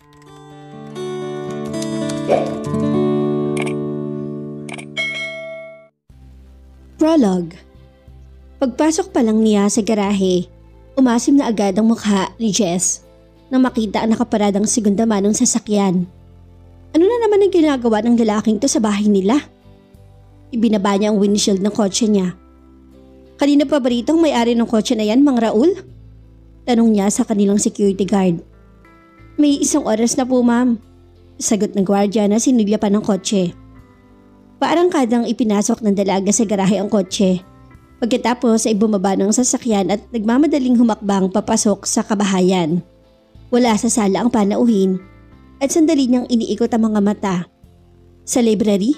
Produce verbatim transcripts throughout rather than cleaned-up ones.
Prologue. Pagpasok pa lang niya sa garahe, umasim na agad ang mukha ni Jess nang makita ang nakaparadang segunda manong sasakyan. Ano na naman ang ginagawa ng lalaking to sa bahay nila? Ibinaba niya ang windshield ng kotse niya. Kanina pa ba rito ang may-ari ng kotse na yan, Mang Raul? Tanong niya sa kanilang security guard. May isang oras na po, ma'am. Sagot ng gwardiya na sinilya pa ng kotse. Parang kadang ipinasok ng dalaga sa garahe ang kotse. Pagkatapos ay bumaba ng sasakyan at nagmamadaling humakbang papasok sa kabahayan. Wala sa sala ang panauhin at sandali niyang iniikot ang mga mata. Sa library?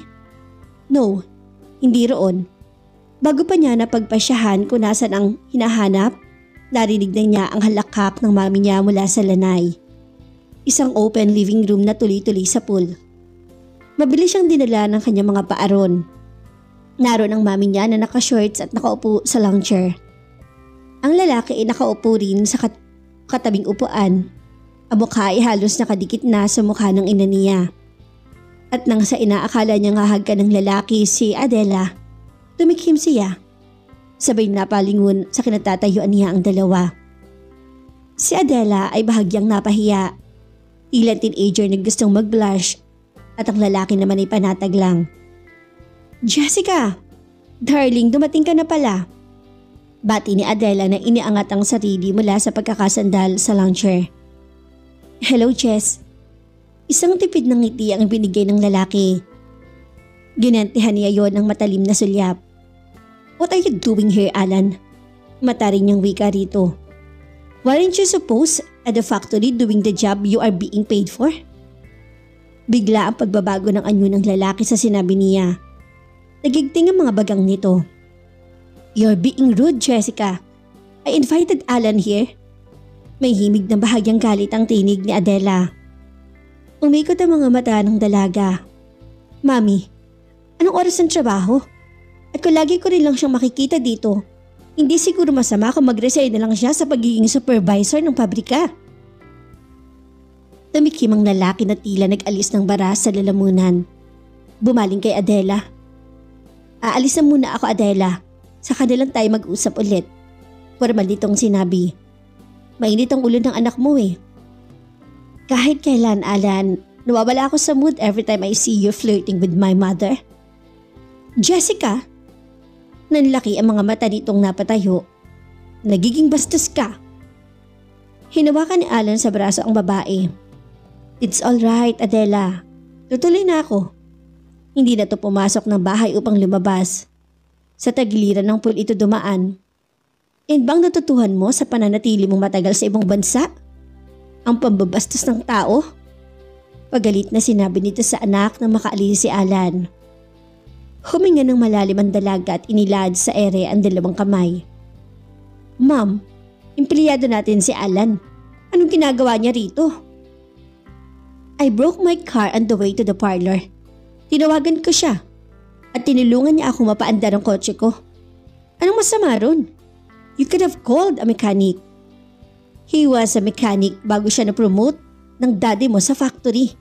No, hindi roon. Bago pa niya napagpasyahan kung nasan ang hinahanap, narinig na niya ang halakhak ng mami niya mula sa lanay. Isang open living room na tuloy-tuloy sa pool. Mabilis siyang dinala ng kanyang mga paaron. Naroon ang mami niya na naka-shorts at nakaupo sa lounge chair. Ang lalaki ay nakaupo rin sa kat- katabing upuan. Ang mukha ay halos nakadikit na sa mukha ng ina niya. At nang sa inaakala niyang hahagkan ng lalaki si Adela, tumikhim siya. Sabay napalingon sa kinatatayuan niya ang dalawa. Si Adela ay bahagyang napahiya. Tila teenager na gustong mag-blush. At ang lalaki naman ay panatag lang. Jessica! Darling, dumating ka na pala. Bati ni Adela na iniangat ang sarili mula sa pagkakasandal sa lounge chair. Hello, Jess. Isang tipid ng ngiti ang binigay ng lalaki. Ginantihan niya yon ng matalim na sulyap. What are you doing here, Alan? Mataring niyang wika rito. Weren't you supposed at the factory doing the job you are being paid for? Bigla ang pagbabago ng anyo ng lalaki sa sinabi niya. Nagigting ang mga bagang nito. You're being rude, Jessica. I invited Alan here. May himig na bahagyang galit ang tinig ni Adela. Umikot ang mga mata ng dalaga. Mami, anong oras ng trabaho? At kung lagi ko rin lang siyang makikita dito, hindi siguro masama kung mag-resign na lang siya sa pagiging supervisor ng pabrika. Tumikim ang lalaki na tila nag-alis ng bara sa lalamunan. Bumaling kay Adela. Aalis na muna ako, Adela. Sa kanilang tayo mag-usap ulit. Formal nitong sinabi. Mainit ang ulo ng anak mo eh. Kahit kailan, Alan, nawawala ako sa mood every time I see you flirting with my mother. Jessica! Nanlaki ang mga mata nitong napatayo. Nagiging bastos ka. Hinawakan ni Alan sa braso ang babae. It's alright, Adela. Tutuloy na ako. Hindi na to pumasok ng bahay upang lumabas. Sa tagiliran ng pool ito dumaan. And bang natutuhan mo sa pananatili mong matagal sa ibang bansa? Ang pambabastos ng tao? Pagalit na sinabi nito sa anak na makaalis si Alan. Huminga ng malalim ang dalaga at inilad sa ere ang dalawang kamay. Ma'am, empleyado natin si Alan. Anong ginagawa niya rito? I broke my car on the way to the parlor. Tinawagan ko siya at tinulungan niya ako mapaandar ang kotse ko. Anong masama ron? You could have called a mechanic. He was a mechanic bago siya na-promote ng daddy mo sa factory.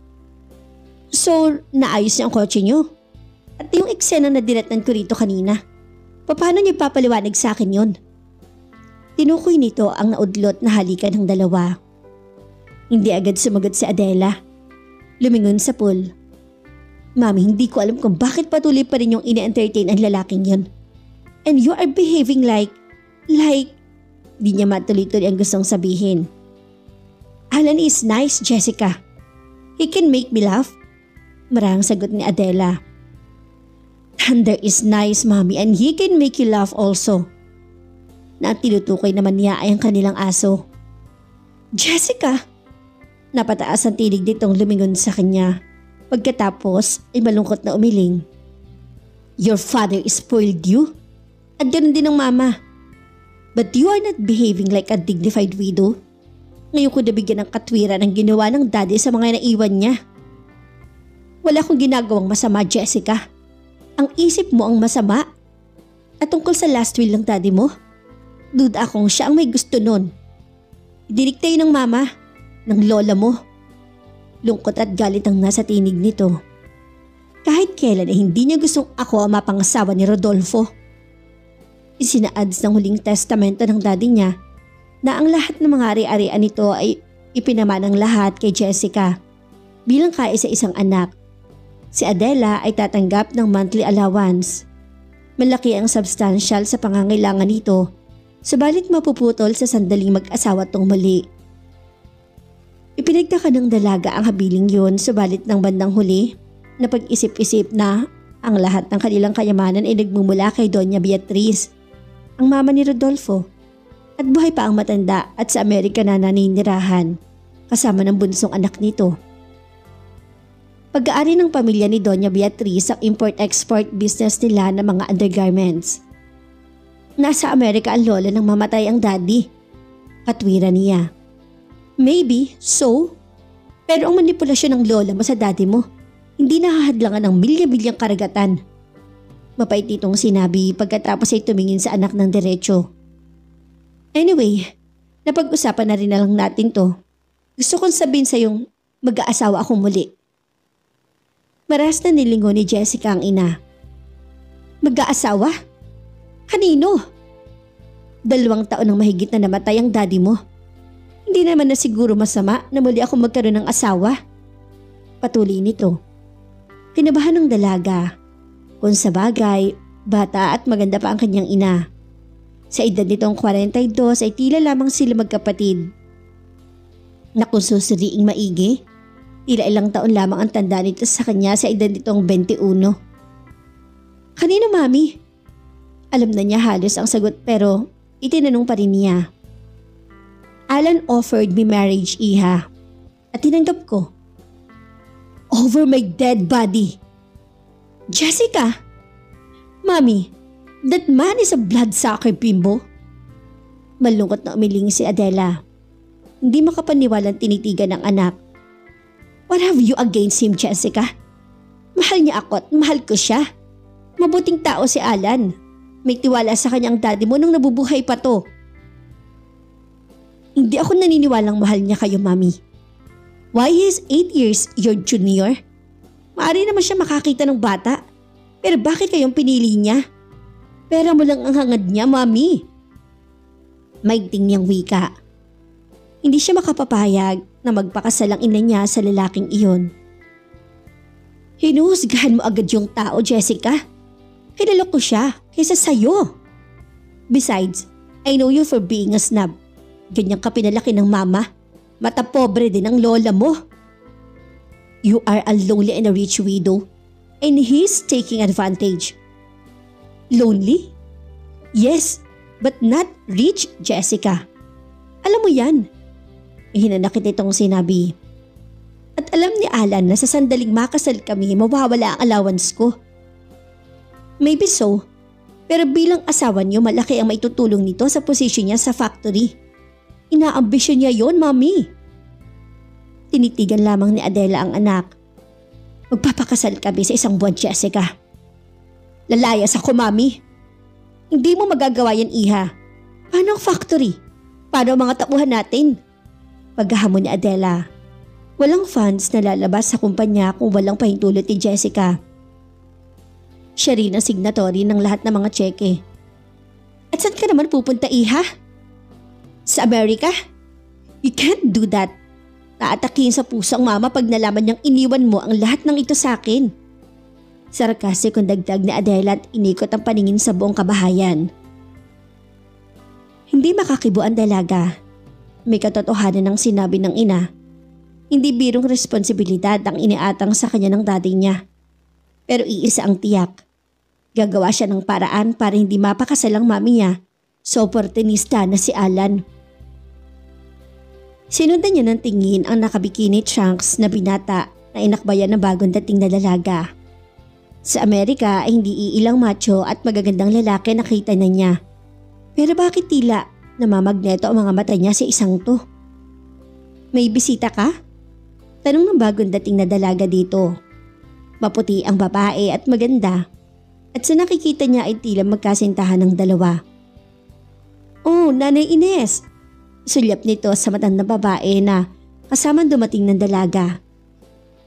So, naayos niya ang kotse niyo? At yung eksena na dinatnan ko rito kanina, paano niyo papaliwanag sa akin yun? Tinukoy nito ang naudlot na halikan ng dalawa. Hindi agad sumagot si Adela. Lumingon sa pool. Mami, hindi ko alam kung bakit patuloy pa rin yung ine-entertain ang lalaking yun. And you are behaving like, like, di niya matuloy-tuloy ang gustong sabihin. Alan is nice, Jessica. He can make me laugh. Marang sagot ni Adela. Thunder is nice, Mami, and he can make you laugh also. Na ang tinutukoy naman niya ay ang kanilang aso. Jessica! Napataas ang tinig nitong lumingon sa kanya. Pagkatapos ay malungkot na umiling. Your father spoiled you? At ganun din ang mama. But you are not behaving like a dignified widow. Ngayon ko nabigyan ng katwiran ang ginawa ng daddy sa mga naiwan niya. Wala akong ginagawang masama, Jessica. Ang isip mo ang masama. At tungkol sa last will ng daddy mo, duda akong siya ang may gusto nun. Diniktayo ng mama, ng lola mo, Lungkot at galit ang nasa tinig nito. Kahit kailan ay hindi niya gustong ako ang mapangasawa ni Rodolfo. Isinaads ng huling testamento ng daddy niya na ang lahat ng mga ari-arian nito ay ipinamanang lahat kay Jessica bilang kaisa-isang anak. Si Adela ay tatanggap ng monthly allowance. Malaki ang substantial sa pangangailangan nito, subalit mapuputol sa sandaling mag-asawa tong muli. Ipinagtaka ng dalaga ang habiling yun, subalit ng bandang huli, napag-isip-isip na ang lahat ng kanilang kayamanan ay nagmumula kay Doña Beatriz, ang mama ni Rodolfo, at buhay pa ang matanda at sa Amerika na naninirahan, kasama ng bunsong anak nito. Pag-aari ng pamilya ni Doña Beatriz ang import-export business nila ng mga undergarments. Nasa Amerika ang lola nang mamatay ang daddy. Katwiran niya. Maybe, so? Pero ang manipulasyon ng lola mo sa daddy mo, hindi nakahadlangan ng milya-milyang karagatan. Mapait itong sinabi pagkatapos ay tumingin sa anak ng diretsyo. Anyway, napag-usapan na rin na lang natin to. Gusto kong sabihin sa yung mag-aasawa ako muli. Maras na nilingon ni Jessica ang ina. Mag-aasawa? Kanino? Dalawang taon nang mahigit na namatay ang daddy mo. Hindi naman na siguro masama na muli ako magkaroon ng asawa. Patuloy nito. Kinabahan ng dalaga. Kung sa bagay, bata at maganda pa ang kanyang ina. Sa edad nitong forty-two ay tila lamang sila magkapatid. Nakunsusuriing maigi, tila ilang taon lamang ang tanda nito sa kanya sa edad nitong twenty-one. Kanino mami? Alam na niya halos ang sagot pero itinanong pa rin niya. Alan offered me marriage, iha. At tinanggap ko. Over my dead body. Jessica! Mami, that man is a bloodsucker, Bimbo. Malungkot na umiling si Adela. Hindi makapaniwalang tinitigan ng anak. What have you against him, Jessica? Mahal niya ako at mahal ko siya. Mabuting tao si Alan. May tiwala sa kanyang daddy mo nung nabubuhay pa to. Hindi ako naniniwalang mahal niya kayo, Mami. Why he is eight years your junior? Maari naman siya makakita ng bata. Pero bakit kayong pinili niya? Pera mo lang ang hangad niya, Mami. Maigting niyang wika. Hindi siya makapapayag na magpakasal ang ina niya sa lalaking iyon. Hinuhusgahan mo agad yung tao, Jessica. Kilala ko siya kaysa sayo. Besides, I know you for being a snob. Ganyan ka pinalaki ng mama. Mata pobre din ang lola mo. You are a lonely and a rich widow, and he's taking advantage. Lonely? Yes, but not rich, Jessica. Alam mo yan. Hinanakit itong sinabi. At alam ni Alan na sa sandaling makasal kami, mawawala ang allowance ko. Maybe so, pero bilang asawa niyo malaki ang maitutulong nito sa posisyon niya sa factory. Inaambisyon niya yon, Mami. Tinitigan lamang ni Adela ang anak. Magpapakasal kami sa isang buwan, Jessica. Lalayas ako, Mami. Hindi mo magagawa yan, iha. Paano ang factory? Paano ang mga tauhan natin? Paghahamon ni Adela. Walang funds na lalabas sa kumpanya kung walang pahintulot ni Jessica. Siya rin ang signatory ng lahat ng mga tseke. At saan ka naman pupunta, iha? Sa Amerika? You can't do that. Taatakihin sa puso ang mama pag nalaman niyang iniwan mo ang lahat ng ito sa akin. Sarkastik kung dagdag ni Adela at inikot ang paningin sa buong kabahayan. Hindi makakibo ang dalaga. May katotohanan ng sinabi ng ina. Hindi birong responsibilidad ang iniatang sa kanya ng daddy niya. Pero iisa ang tiyak. Gagawa siya ng paraan para hindi mapakasal ang mami niya. So oportunista na si Alan. Sinundan niya ng tingin ang nakabikini trunks na binata na inakbayan ng bagong dating na dalaga. Sa Amerika ay hindi iilang macho at magagandang lalaki nakita na niya. Pero bakit tila namamagneto ang mga mata niya sa isang to? May bisita ka? Tanong ng bagong dating na dalaga dito. Maputi ang babae at maganda. At sa nakikita niya ay tila magkasintahan ng dalawa. Oh, Nanay Ines! Sulyap nito sa matandang babae na kasama dumating ng dalaga.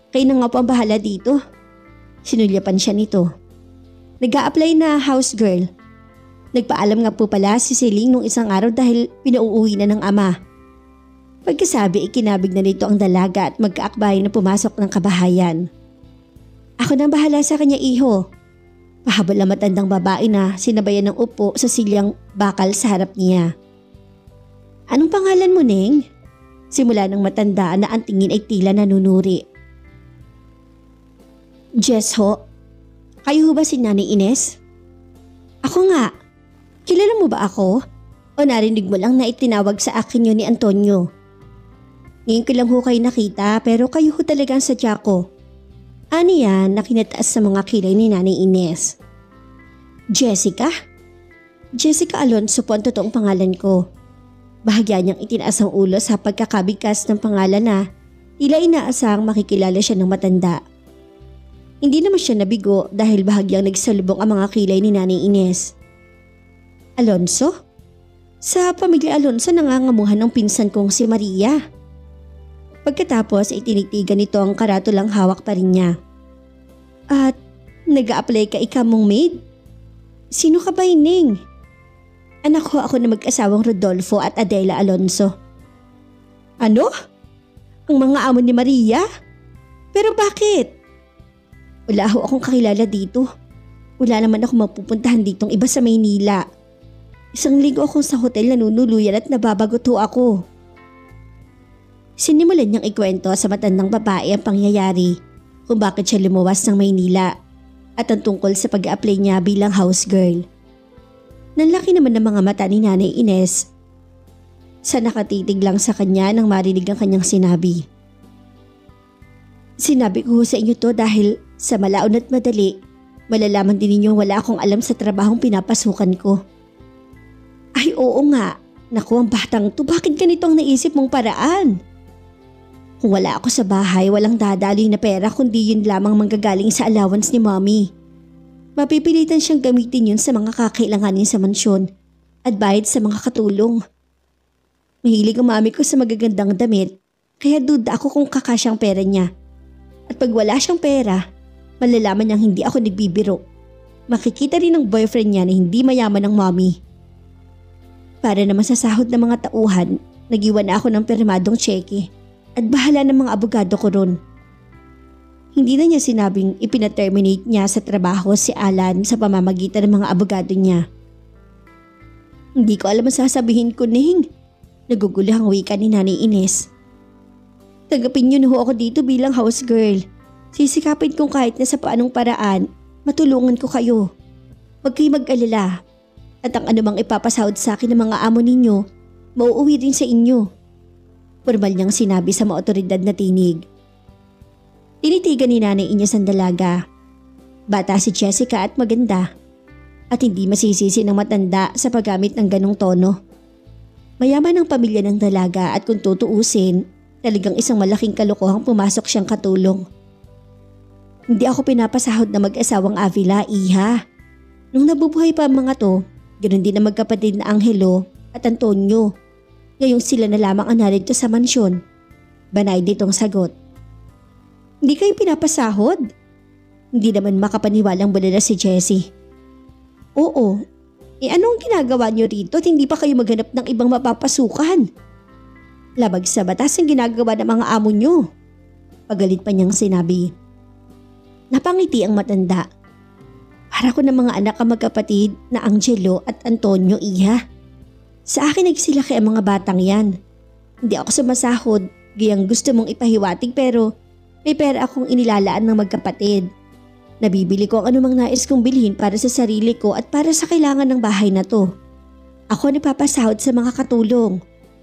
Kayo na nga po ang bahala dito. Sinulyapan siya nito. Nag-a-apply na house girl. Nagpaalam nga po pala si Celine nung isang araw dahil pinauuwi na ng ama. Pagkasabi, ikinabig na nito ang dalaga at magkaakbayan na pumasok ng kabahayan. Ako nang bahala sa kanya, iho. Pahabol ang matandang babae na sinabayan ng upo sa silyang bakal sa harap niya. Anong pangalan mo, Neng? Simula ng matanda na ang tingin ay tila nanunuri. Jess ho. Kayo ho ba si Nanay Ines? Ako nga. Kilala mo ba ako? O narinig mo lang na itinawag sa akin yun ni Antonio? Ngayon ko lang ho kayo nakita pero kayo ho talagang sadya ko. Ani yan na kinataas sa mga kilay ni Nanay Ines. Jessica? Jessica Alonso po ang totoong pangalan ko. Bahagya niyang itinaas ang ulo sa pagkakabigkas ng pangalan na tila inaasang makikilala siya ng matanda. Hindi naman siya nabigo dahil bahagyang nagsalubong ang mga kilay ni Nanay Ines. Alonso? Sa pamilya Alonso nangangamuhan ng pinsan kong si Maria. Pagkatapos ay tinitigan nito ang karatulang hawak pa rin niya. At nag-a-apply ka ika mong maid? Sino ka ba, Ining? Anak ko ako na mag-asawang Rodolfo at Adela Alonso. Ano? Ang mga amo ni Maria? Pero bakit? Wala ho akong kakilala dito. Wala naman ako mapupuntahan ditong iba sa Maynila. Isang linggo akong sa hotel nanunuluyan at nababagot ho ako. Sinimulan niyang ikwento sa matandang babae ang pangyayari kung bakit siya lumuwas ng Maynila at ang tungkol sa pag-a-apply niya bilang house girl. Nanlaki naman ng mga mata ni Nanay Ines sa nakatitig lang sa kanya nang marinig ang kanyang sinabi. Sinabi ko sa inyo to dahil sa malaon at madali, malalaman din ninyong wala akong alam sa trabahong pinapasukan ko. Ay oo nga, naku ang batang to, bakit ganito ang naisip mong paraan? Kung wala ako sa bahay, walang dadaloy na pera kundi yun lamang manggagaling sa allowance ni Mommy. Mapipilitan siyang gamitin yun sa mga kakailanganin sa mansyon at bayad sa mga katulong. Mahilig ang mami ko sa magagandang damit, kaya duda ako kung kakasyang pera niya. At pag wala siyang pera, malalaman niyang hindi ako nagbibiro. Makikita rin ng boyfriend niya na hindi mayaman ng Mommy. Para naman sa sahod ng mga tauhan, nag-iwan na ako ng pirmadong tseke. At bahala ng mga abogado ko ron. Hindi na niya sinabing ipina-terminate niya sa trabaho si Alan sa pamamagitan ng mga abogado niya. Hindi ko alam ang sasabihin ko, Ning. Nagugulo ang wika ni Nanay Ines. Tanggapin niyo na ho ako dito bilang house girl. Sisikapin kong kahit na sa paanong paraan, matulungan ko kayo. Huwag kayo mag-alala. At ang anumang ipapasahod sa akin ng mga amo ninyo, mauuwi rin sa inyo. Formal niyang sinabi sa mga otoridad na tinig. Tinitigan ni Nanay Ines ang dalaga. Bata si Jessica at maganda. At hindi masisisi ng matanda sa paggamit ng ganong tono. Mayaman ang pamilya ng dalaga at kung tutuusin, talagang isang malaking kalokohang pumasok siyang katulong. Hindi ako pinapasahod na mag-asawang Avila, iha. Nung nabubuhay pa ang mga to, ganoon din ang magkapatid na Angelo at Antonio. Ngayong sila na lamang ang narito sa mansyon. Banay ditong sagot. Hindi kayo pinapasahod? Hindi naman makapaniwalang bulala si Jessie. Oo. Eh anong ginagawa niyo rito at hindi pa kayo maghanap ng ibang mapapasukan? Labag sa batas ang ginagawa ng mga amo niyo. Pagalit pa niyang sinabi. Napangiti ang matanda. Para ko ng mga anak ang magkapatid na Angelo at Antonio, iha. Sa akin nagsilaki ang mga batang yan. Hindi ako sumasahod, gayang gusto mong ipahiwatig pero may pera akong inilalaan ng magkapatid. Nabibili ko ang anumang nais kong bilhin para sa sarili ko at para sa kailangan ng bahay na to. Ako nagpapasahod sa mga katulong.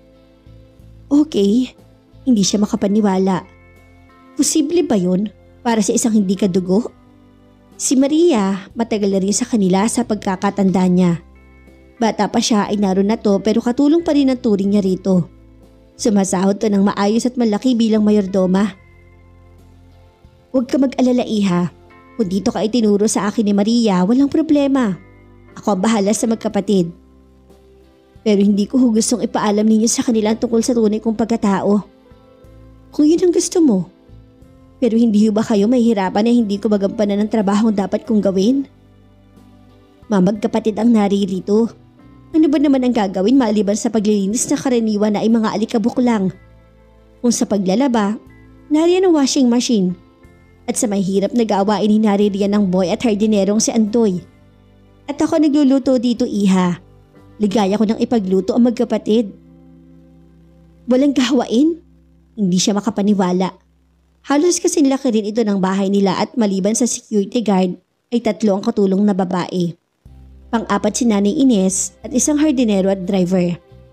Okay, hindi siya makapaniwala. Posible ba yun para sa isang hindi kadugo? Si Maria matagal na rin sa kanila sa pagkakatanda niya. Bata pa siya ay naroon na to pero katulong pa rin ang turing niya rito. Sumasahod to ng maayos at malaki bilang mayordoma. Huwag ka mag-alala, iha. Kung dito ka itinuro sa akin ni Maria, walang problema. Ako ang bahala sa magkapatid. Pero hindi ko gustong ipaalam ninyo sa kanila tungkol sa tunay kong pagkatao. Kung yun ang gusto mo. Pero hindi ba kayo mahihirapan na hindi ko magampanan ng trabaho dapat kong gawin? Mamagkapatid ang naririto. Ano ba naman ang gagawin maliban sa paglilinis na karaniwan na ay mga alikabok lang? Kung sa paglalaba, nariyan ang washing machine. At sa mahirap na gawain ni naririyan ng boy at hardinerong si Andoy. At ako nagluluto dito, iha. Ligaya ko ng ipagluto ang magkapatid. Walang gawain? Hindi siya makapaniwala. Halos kasing laki rin ito ng bahay nila at maliban sa security guard ay tatlo ang katulong na babae. Pang-apat si Nanay Ines at isang hardinero at driver.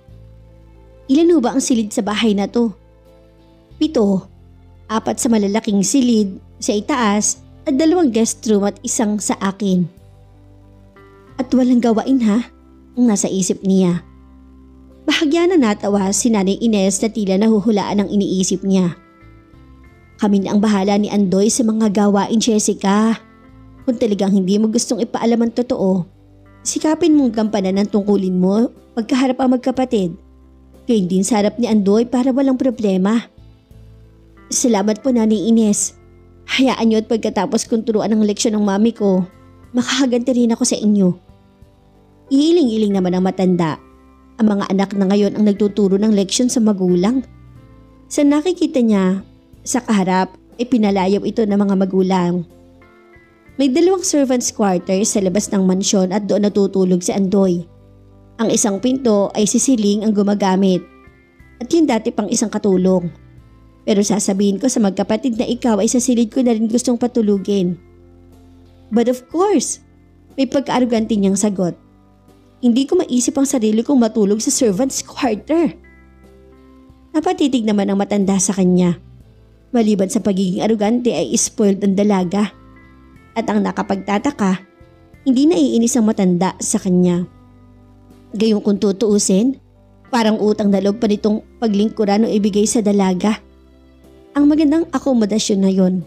Ilan ho ba ang silid sa bahay na to? Pito. Apat sa malalaking silid, sa itaas at dalawang guest room at isang sa akin. At walang gawain ha? Ang nasa isip niya. Bahagya na natawa si Nanay Ines na tila nahuhulaan ang iniisip niya. Kami na ang bahala ni Andoy sa mga gawain, Jessica. Kung talagang hindi mo gustong ipaalam ang totoo, sikapin mong gampanan ang tungkulin mo pagkaharap ang magkapatid. Gayun din sa harap ni Andoy para walang problema. Salamat po, Nanay Ines. Hayaan niyo at pagkatapos kong turuan ang leksyon ng mami ko, makakaganti rin ako sa inyo. Iiling-iling naman ang matanda. Ang mga anak na ngayon ang nagtuturo ng leksyon sa magulang. Sa nakikita niya, sa kaharap ay pinalayaw ito ng mga magulang. May dalawang servants quarters sa labas ng mansyon at doon natutulog si Andoy. Ang isang pinto ay si Siling ang gumagamit at yun dati pang isang katulong. Pero sasabihin ko sa magkapatid na ikaw ay sa silid ko na rin gustong patulugin. But of course, may pagka-arugante niyang sagot. Hindi ko maisip ang sarili kong matulog sa servants quarter. Napatitig naman ang matanda sa kanya. Maliban sa pagiging arugante ay spoiled ang dalaga. At ang nakapagtataka, hindi naiinis ang matanda sa kanya. Gayong kung tutuusin, parang utang na loob pa nitong paglingkuran o ibigay sa dalaga. Ang magandang akomodasyon na yon.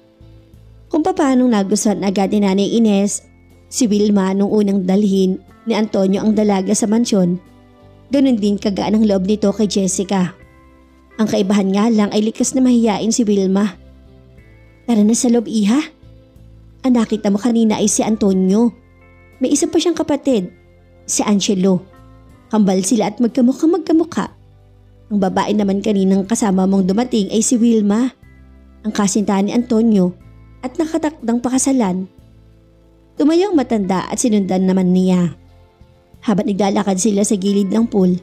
Kung paanong nagustuhan agad ni Nanay Ines, si Wilma nung unang dalhin ni Antonio ang dalaga sa mansyon, ganun din kagaan ang loob nito kay Jessica. Ang kaibahan nga lang ay likas na mahiyain si Wilma. Tara na sa loob, iha. Ang nakita mo kanina ay si Antonio. May isa pa siyang kapatid, si Angelo. Kambal sila at magkamukha-magkamukha. Ang babae naman kaninang kasama mong dumating ay si Wilma, ang kasintahan ni Antonio at nakatakdang pakasalan. Tumayo ang matanda at sinundan naman niya. Habang naglalakad sila sa gilid ng pool,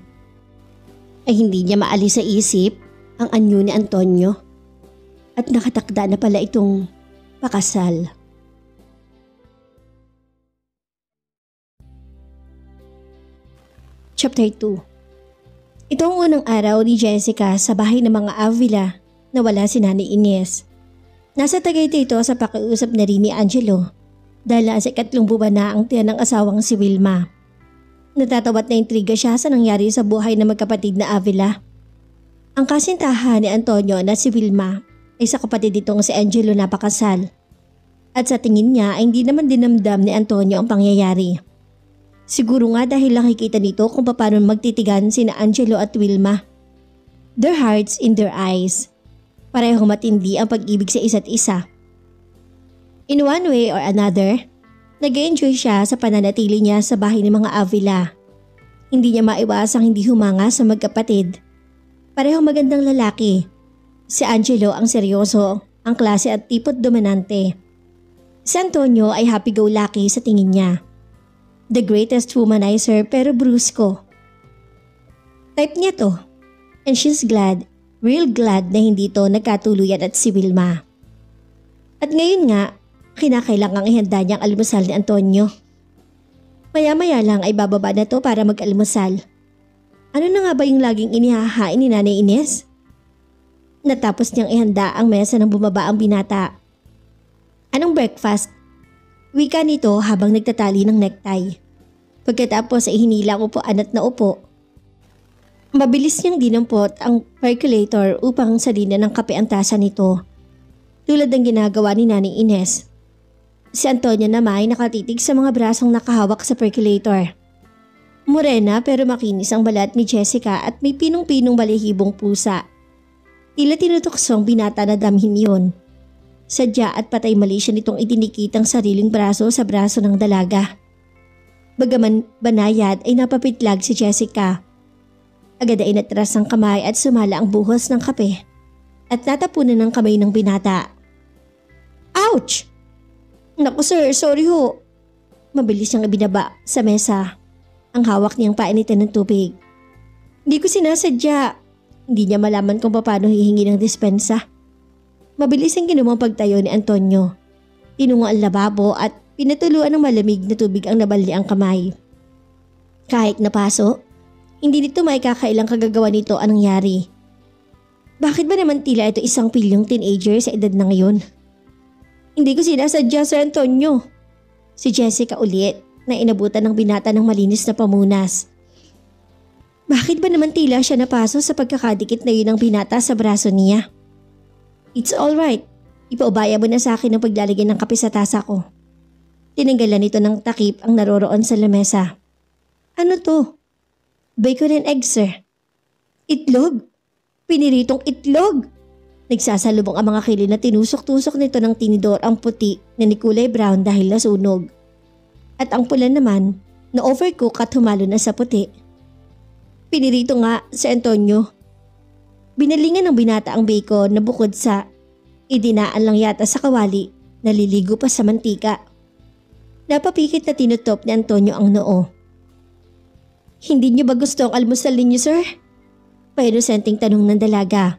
ay hindi niya maalis sa isip ang anyo ni Antonio at nakatakda na pala itong pakasal. Chapter two. Ito ang unang araw ni Jessica sa bahay ng mga Avila na wala si Nanay Ines. Nasa Tagaytay ito sa pakiusap na rin ni Angelo dahil sa ikatlong buwan na ang tiyan ng asawang si Wilma. Natatawat na intriga siya sa nangyari sa buhay ng magkapatid na Avila. Ang kasintahan ni Antonio na si Wilma ay sa kapatid itong si Angelo na pakasal. At sa tingin niya ay hindi naman dinamdam ni Antonio ang pangyayari. Siguro nga dahil nakikita nito kung paano magtitigan sina Angelo at Wilma. Their hearts in their eyes. Parehong matindi ang pag-ibig sa isa't isa. In one way or another, nag-enjoy siya sa pananatili niya sa bahay ng mga Avila. Hindi niya maiwasang hindi humanga sa magkapatid. Parehong magandang lalaki. Si Angelo ang seryoso, ang klase at tipot dominante. Si Antonio ay happy-go-lucky sa tingin niya. The greatest womanizer pero brusko. Type niya to. And she's glad, real glad na hindi to nagkatuluyan at si Wilma. At ngayon nga, kinakailangang ihanda niyang almusal ni Antonio. Maya-maya lang ay bababa na to para mag-almusal. Ano na nga ba yung laging inihahain ni Nanay Ines? Natapos niyang ihanda ang mesa nang bumaba ang binata. Anong breakfast? Wika nito habang nagtatali ng necktie. Pagkatapos ay hinila ko po anat na upo. Mabilis niyang dinampot ang percolator upang salina ng kape ang tasa nito. Tulad ng ginagawa ni Nanay Ines. Si Antonio naman ay nakatitig sa mga brasong nakahawak sa percolator. Morena pero makinis ang balat ni Jessica at may pinong-pinong balihibong pusa. Tila tinutuksong binata na damhin yun. Sadya at patay mali siya nitong itinikitang sariling braso sa braso ng dalaga. Bagaman banayad ay napapitlag si Jessica. Agad ay natras ang kamay at sumala ang buhos ng kape at natapunan ng kamay ng binata. Ouch! Naku sir, sorry ho. Mabilis siyang ibinaba sa mesa. Ang hawak niyang painitan ng tubig. Hindi ko sinasadya. Hindi niya malaman kung paano hihingi ng dispensa. Mabilis ang ginawang pagtayo ni Antonio. Tinungo ang lababo at pinatuluan ng malamig na tubig ang nabali ang kamay. Kahit napaso, hindi nito may kakailang kagagawa nito ang nangyari. Bakit ba naman tila ito isang pilyong teenager sa edad na ngayon? Hindi ko sinasadya, Sir Antonio. Si Jessica ulit na inabutan ng binata ng malinis na pamunas. Bakit ba naman tila siya napaso sa pagkakadikit na yun ng binata sa braso niya? It's alright. Ipaubaya mo na sa akin ang paglalagay ng kape sa tasa ko. Tinanggalan nito ng takip ang naroroon sa lamesa. Ano to? Bacon and eggs, sir. Itlog? Piniritong itlog? Nagsasalubong ang mga kili na tinusok-tusok nito ng tinidor ang puti na ni kulay brown dahil nasunog. At ang pula naman na overcook at humalo na sa puti. Pinirito nga si Antonio. Binalingan ng binata ang bacon na bukod sa idinaan lang yata sa kawali, naliligo pa sa mantika. Napapikit na tinutop ni Antonio ang noo. Hindi niyo ba gusto ang almusal ninyo, sir? Painosenteng tanong ng dalaga.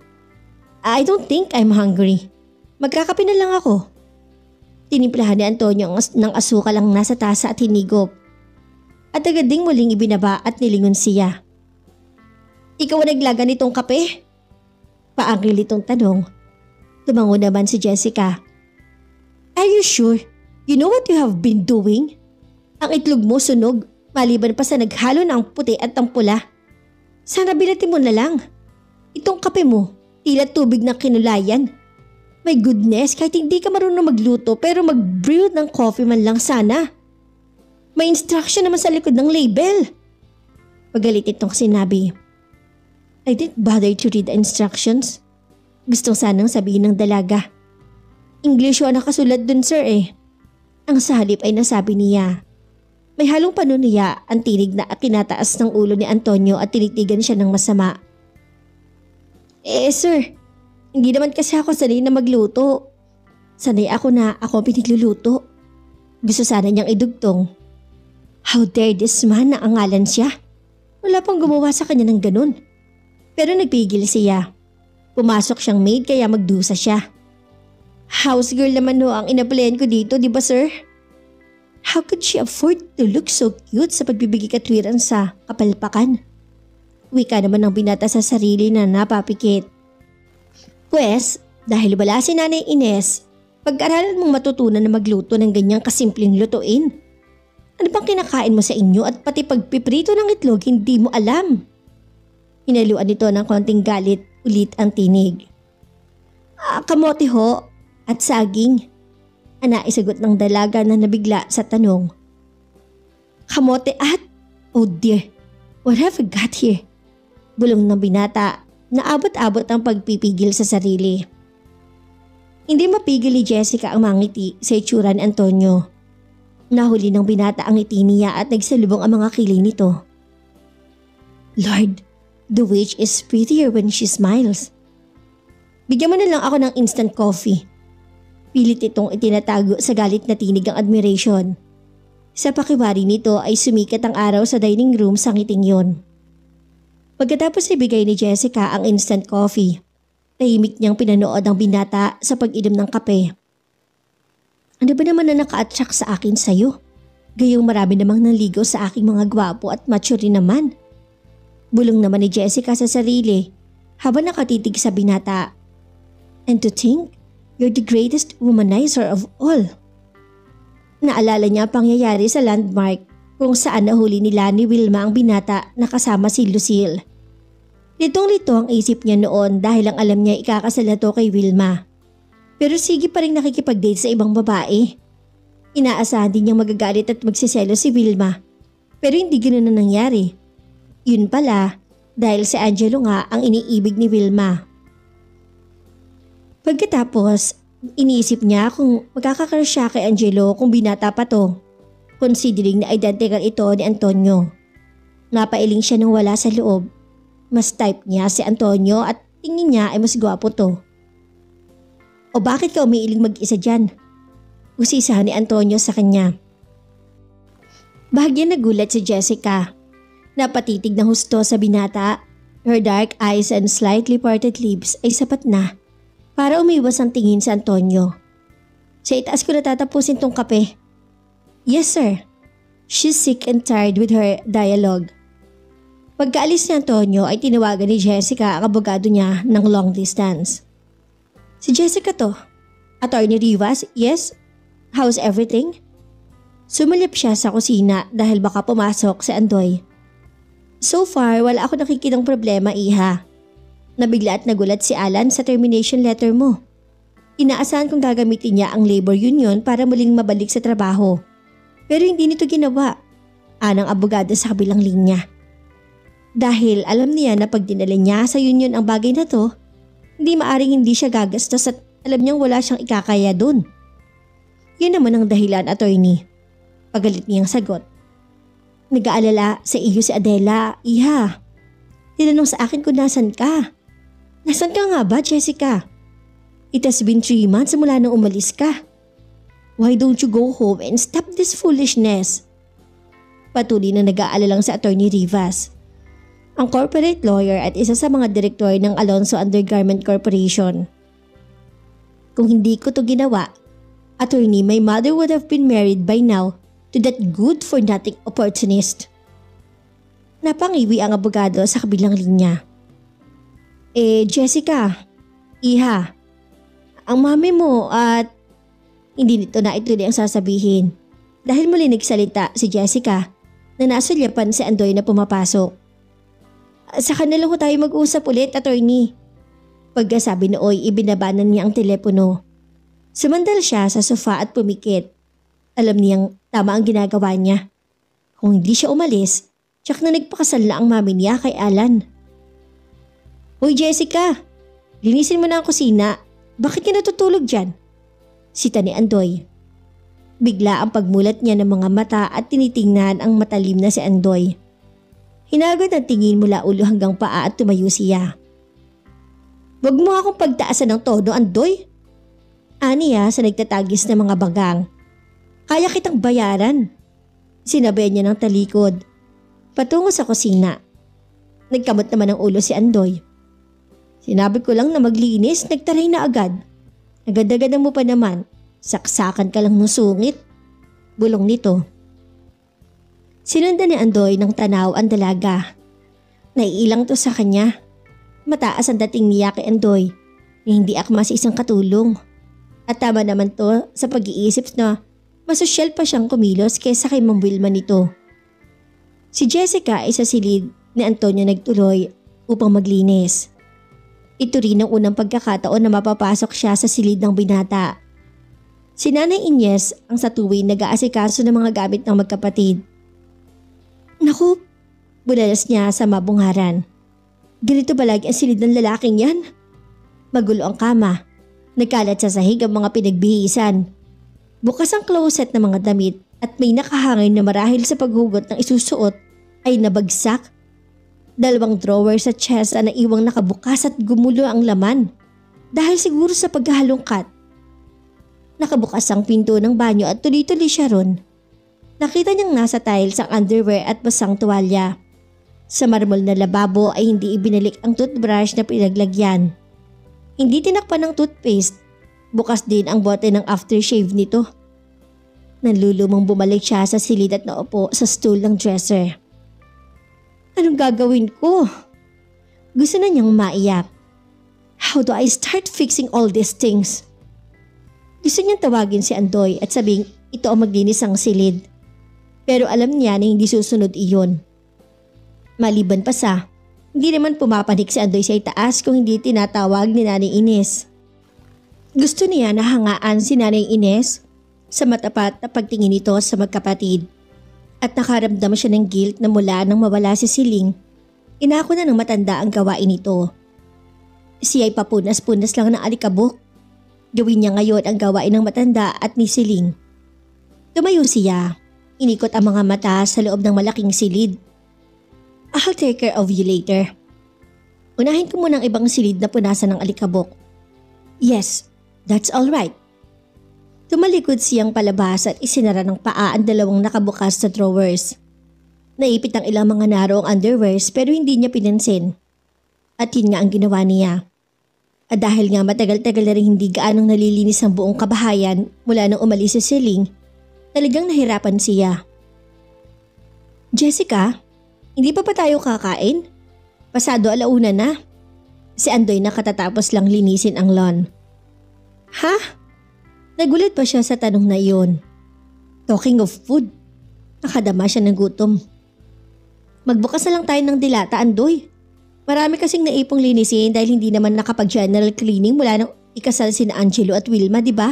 I don't think I'm hungry. Magkakape na lang ako. Tinimplahan ni Antonio ng asukal ang nasa tasa at hinigop. At agad ding muling ibinaba at nilingon siya. Ikaw ang naglaga nitong kape? Paanggil itong tanong. Tumango naman si Jessica. Are you sure? You know what you have been doing? Ang itlog mo sunog, maliban pa sa naghalo ng puti at ang pula. Sana bilatin mo na lang. Itong kape mo, tila tubig na kinulayan. My goodness, kahit hindi ka marunong magluto pero mag-brew ng coffee man lang sana. May instruction naman sa likod ng label. Pagalit itong sinabi. I didn't bother to read the instructions. Gustong sanang sabihin ng dalaga. English ang nakasulat dun, sir eh. Ang sa halip ay nasabi niya. May halong panuniya ang tinig na kinataas ng ulo ni Antonio at tinitigan siya ng masama. Eh sir, hindi naman kasi ako sanay na magluto. Sanay ako na ako pinigluluto. Gusto sana niyang idugtong. How dare this man na angalan siya? Wala pang gumawa sa kanya ng ganun. Pero nagpigil siya. Pumasok siyang maid kaya magdusa siya. House girl naman ho ang inaplayan ko dito, di ba sir? How could she afford to look so cute sa pagbibigay katwiran sa kapalpakan? Wika naman ng binata sa sarili na napapikit. Pwes, dahil wala si Nanay Ines, pag-aralan mong matutunan na magluto ng ganyang kasimpleng lutuin. Ano bang kinakain mo sa inyo at pati pagpiprito ng itlog hindi mo alam? Hinaluan nito ng konting galit ulit ang tinig. Ah, kamote ho at saging. Ana isagot ng dalaga na nabigla sa tanong. Kamote at? Oh dear, what have I got here? Bulong ng binata na abot-abot ang pagpipigil sa sarili. Hindi mapigil ni Jessica ang mangiti sa itsura ni Antonio. Nahuli ng binata ang ngiti niya at nagsalubong ang mga kiling nito. Lord, the witch is prettier when she smiles. Bigyan mo na lang ako ng instant coffee. Pilit itong itinatago sa galit na tinig ang admiration. Sa pakiwari nito ay sumikat ang araw sa dining room sa ngiting yon. Pagkatapos ibigay ni Jessica ang instant coffee, tahimik niyang pinanood ang binata sa pag-inom ng kape. Ano ba naman na naka-attract sa akin sa'yo? Gayong marami namang naligaw sa aking mga gwapo at macho rin naman. Bulong naman ni Jessica sa sarili habang nakatitig sa binata. And to think, you're the greatest womanizer of all. Naalala niya ang pangyayari sa landmark kung saan nahuli nila ni Wilma ang binata na kasama si Lucille. Litong-lito ang isip niya noon dahil ang alam niya ikakasal na to kay Wilma. Pero sige pa rin nakikipag-date sa ibang babae. Inaasahan din niyang magagalit at magsiselo si Wilma. Pero hindi ganoon na nangyari. Yun pala dahil si Angelo nga ang iniibig ni Wilma. Pagkatapos Iniisip niya kung magkakakrush siya kay Angelo kung binata pa to, considering na identical ito ni Antonio. Napailing siya nung wala sa loob. Mas type niya si Antonio at tingin niya ay mas gwapo to. O bakit ka umiiling mag-isa dyan? Usisahan ni Antonio sa kanya. Bahagyan nagulat si Jessica. Napatitig na husto sa binata. Her dark eyes and slightly parted lips ay sapat na para umiwas ang tingin sa Antonio. Sa itaas ko na tatapusin tong kape. Yes sir. She's sick and tired with her dialogue. Pagkaalis ni Antonio ay tinawagan ni Jessica ang abogado niya ng long distance. Si Jessica to. Attorney Rivas, yes? How's everything? Sumulip siya sa kusina dahil baka pumasok si Andoy. So far, wala ako nakikitang problema, iha. Nabigla at nagulat si Alan sa termination letter mo. Inaasahan kong gagamitin niya ang labor union para muling mabalik sa trabaho. Pero hindi nito ginawa. Anang abogado sa kabilang linya. Dahil alam niya na pag dinala niya sa union ang bagay na to, hindi maaring hindi siya gagastos at alam niyang wala siyang ikakaya dun. Yan naman ang dahilan, attorney. Pagalit niyang sagot. Nag-aalala sa iyo si Adela, iha. Tinanong sa akin kung nasan ka. Nasan ka nga ba, Jessica? It has been three months mula nang umalis ka. Why don't you go home and stop this foolishness? Patuloy na nag-aalalang sa attorney Rivas. Ang corporate lawyer at isa sa mga direktor ng Alonso Undergarment Corporation. Kung hindi ko to ginawa, attorney, my mother would have been married by now to that good-for-nothing opportunist. Napangiwi ang abogado sa kabilang linya. Eh, Jessica, iha, ang mami mo at hindi nito na ituloy ang sasabihin dahil muli nagsalita si Jessica na nasulyapan si Andoy na pumapasok. Sa kanila ko tayo mag-usap ulit, attorney. Pagkasabi nooy, ibinabanan niya ang telepono. Sumandal siya sa sofa at pumikit. Alam niyang tama ang ginagawa niya. Kung hindi siya umalis, tsak na nagpakasal na ang mami niya kay Alan. Hoy Jessica, linisin mo na ang kusina. Bakit ka natutulog dyan? Sita ni Andoy. Bigla ang pagmulat niya ng mga mata at tinitingnan ang matalim na si Andoy. Hinagod ang tingin mula ulo hanggang paa at tumayo siya. Wag mo akong pagtaasan ng tono, Andoy. Aniya sa nagtatagis ng mga bagang. Kaya kitang bayaran. Sinabayan niya ng talikod. Patungo sa kusina. Nagkamot naman ang ulo si Andoy. Sinabi ko lang na maglinis, nagtaray na agad. Agad-agad mo pa naman. Saksakan ka lang ng sungit. Bulong nito. Sinundan ni Andoy ng tanaw ang dalaga. Naiilang to sa kanya. Mataas ang dating niya kay Andoy na hindi akma sa isang katulong. At tama naman to sa pag-iisip na masosyal pa siyang kumilos kaysa kay Ma'am Wilma nito. Si Jessica ay sa silid ni Antonio nagtuloy upang maglinis. Ito rin ang unang pagkakataon na mapapasok siya sa silid ng binata. Si Nanay Ines ang sa tuwing nag-aasikaso ng mga gamit ng magkapatid. Naku, bulalas niya sa mabungharan. Ganito ba lagi ang silid ng lalaking yan? Magulo ang kama. Nagkalat sa sahig ang mga pinagbihisan. Bukas ang closet ng mga damit at may nakahangin na marahil sa paghugot ng isusuot ay nabagsak. Dalawang drawer sa chest na naiwang nakabukas at gumulo ang laman dahil siguro sa paghahalongkat. Nakabukas ang pinto ng banyo at tuloy-tuloy siya ron. Nakita niyang nasa tiles ang underwear at basang tuwalya. Sa marmol na lababo ay hindi ibinalik ang toothbrush na pinaglagyan. Hindi tinakpan ng toothpaste. Bukas din ang bote ng aftershave nito. Nanlulumang bumalik siya sa silid at naupo sa stool ng dresser. Anong gagawin ko? Gusto na niyang maiyak. How do I start fixing all these things? Gusto niyang tawagin si Andoy at sabing ito ang maglinis ang silid. Pero alam niya na hindi susunod iyon. Maliban pa sa, hindi naman pumapanik si Andoy sa itaas kung hindi tinatawag ni Nanay Ines. Gusto niya na hangaan si Nanay Ines sa matapat na pagtingin nito sa magkapatid. At nakaramdam siya ng guilt na mula nang mawala si Siling, inako na ng matanda ang gawain nito. Siya ay papunas-punas lang ng alikabok. Gawin niya ngayon ang gawain ng matanda at ni Siling. Tumayo siya. Inikot ang mga mata sa loob ng malaking silid. I'll take care of you later. Unahin ko muna ang ibang silid na punasan ng alikabok. Yes, that's all right. Tumalikod siyang palabas at isinara ng paa ang dalawang nakabukas na drawers. Naipit ang ilang mga narong underwears pero hindi niya pinansin. At yun nga ang ginawa niya. At dahil nga matagal-tagal na rin hindi gaanong nalilinis ang buong kabahayan mula nang umalis si Siling, talagang nahirapan siya. Jessica, hindi pa pa tayo kakain? Pasado alauna na. Si Andoy nakatatapos lang linisin ang lawn. Ha? Nagulat pa siya sa tanong na iyon. Talking of food, nakadama siya ng gutom. Magbukas na lang tayo ng dilata, Andoy. Marami kasing naipong linisin dahil hindi naman nakapag-general cleaning mula nang ikasal sina Angelo at Wilma, di ba?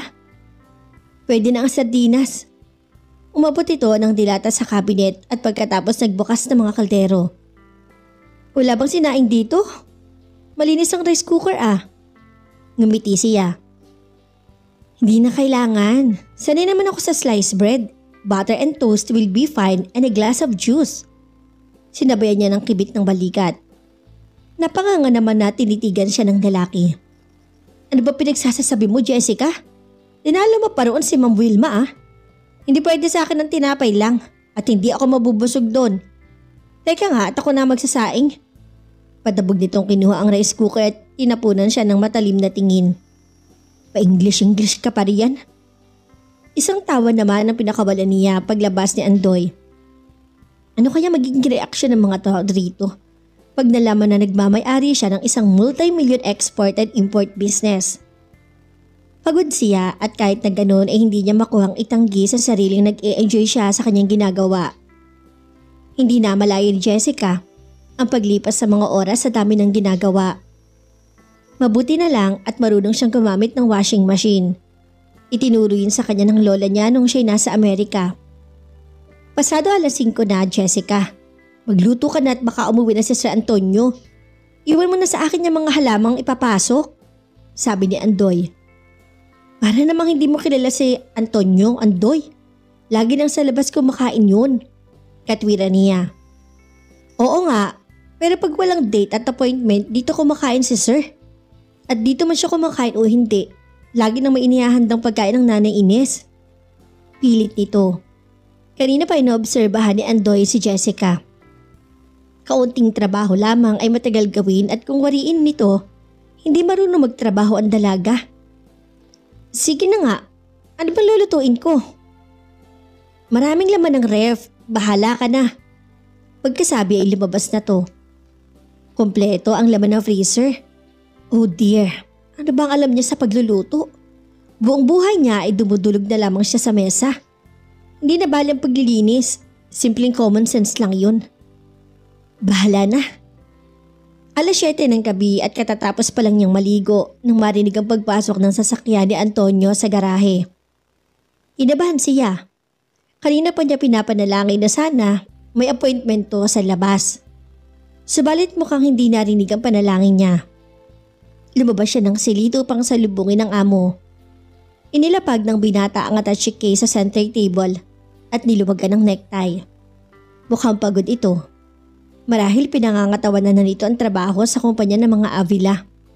Pwede na ang sardinas. Umabot ito ng dilata sa cabinet at pagkatapos nagbukas ng mga kaldero. Wala bang sinaing dito? Malinis ang rice cooker ah. Ngumiti siya. Hindi na kailangan. Sanay naman ako sa sliced bread. Butter and toast will be fine and a glass of juice. Sinabayan niya ng kibit ng balikat. Napanganga naman na tinitigan siya ng lalaki. Ano ba pinagsasasabi mo, Jessica? Dinalo mo pa roon si Ma'am Wilma ah. Hindi pwede sa akin ng tinapay lang at hindi ako mabubusog doon. Teka nga at ako na magsasaing. Padabog nitong kinuha ang rice cooker at tinapunan siya ng matalim na tingin. Pa-English-English ka pa riyan. Isang tawa naman ang pinakawalan niya paglabas ni Andoy. Ano kaya magiging reaksyon ng mga tao rito pag nalaman na nagmamay-ari siya ng isang multi-million export and import business? Pagod siya at kahit na ganoon ay hindi niya makuhang itanggi sa sariling nag-e-enjoy siya sa kanyang ginagawa. Hindi na malayo ni Jessica ang paglipas sa mga oras sa dami ng ginagawa. Mabuti na lang at marunong siyang gumamit ng washing machine. Itinuro yun sa kanya ng lola niya nung siya'y nasa Amerika. Pasado alas singko na, Jessica. Magluto ka na at baka umuwi na si Sir Antonio. Iwan mo na sa akin yung mga halamang ipapasok, sabi ni Andoy. Para namang hindi mo kilala si Antonio, Andoy. Lagi nang sa labas kumakain yun, katwira niya. Oo nga, pero pag walang date at appointment, dito kumakain si Sir. At dito man siya kumakain o hindi, lagi nang may inihahandang pagkain ng Nanay Ines. Pilit nito. Kanina pa inoobserbahan ni Andoy si Jessica. Kaunting trabaho lamang ay matagal gawin at kung wariin nito, hindi marunong magtrabaho ang dalaga. Sige na nga, ano ba lulutuin ko? Maraming laman ng ref, bahala ka na. Pagkasabi ay lumabas na to. Kompleto ang laman ng freezer. Oh dear, ano bang alam niya sa pagluluto? Buong buhay niya ay dumudulog na lamang siya sa mesa. Hindi na bali ang paglilinis, simpleng common sense lang yun. Bahala na. Alas siyete ng gabi at katatapos pa lang niyang maligo nang marinig ang pagpasok ng sasakyan ni Antonio sa garahe. Inabahan siya. Kanina pa niya pinapanalangin na sana may appointment to sa labas. Subalit mukhang hindi narinig ang panalangin niya. Lumabas siya ng silid upang salubungin ang amo. Inilapag ng binata ang attache case sa center table at niluwagan ng necktie. Mukhang pagod ito. Marahil pinangangatawanan na nito ang trabaho sa kumpanya ng mga Avila.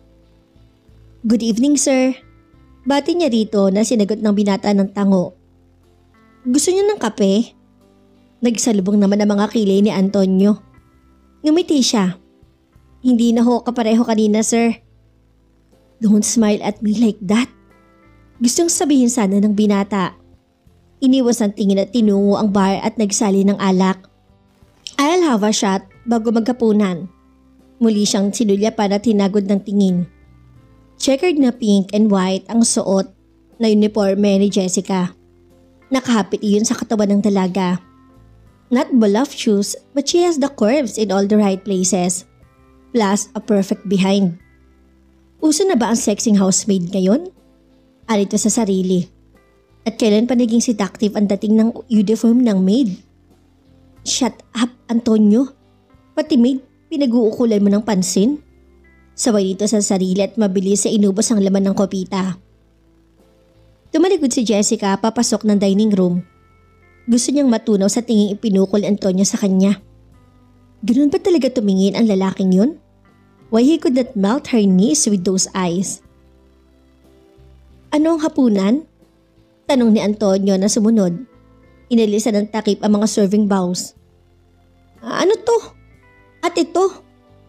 Good evening, sir. Bati niya rito na sinagot ng binata ng tango. Gusto niyo ng kape? Nagsalubong naman ang mga kilay ni Antonio. Ngumiti siya. Hindi na ho kapareho kanina, sir. Don't smile at me like that. Gustong sabihin sana ng binata. Iniwas ang tingin at tinungo ang bar at nagsali ng alak. I'll have a shot bago magkapunan. Muli siyang sinulya para tinagod ng tingin. Checkered na pink and white ang suot na uniforme ni Jessica. Nakahapit iyon sa katawan ng dalaga. Not voluptuous but she has the curves in all the right places. Plus a perfect behind. Uso na ba ang sexing housemaid ngayon? Alito sa sarili. At kailan pa naging seductive ang dating ng uniform ng maid? Shut up, Antonio. Pati maid, pinag-uukulan mo ng pansin? Saway dito sa sarili at mabilis sa inubos ang laman ng kopita. Tumalikod si Jessica papasok ng dining room. Gusto niyang matunaw sa tinging ipinukol ni Antonio sa kanya. Ganun ba talaga tumingin ang lalaking yun? Why he could not melt her knees with those eyes? Anong hapunan? Tanong ni Antonio na sumunod. Inalisan ng takip ang mga serving bowls. Ano to? At ito?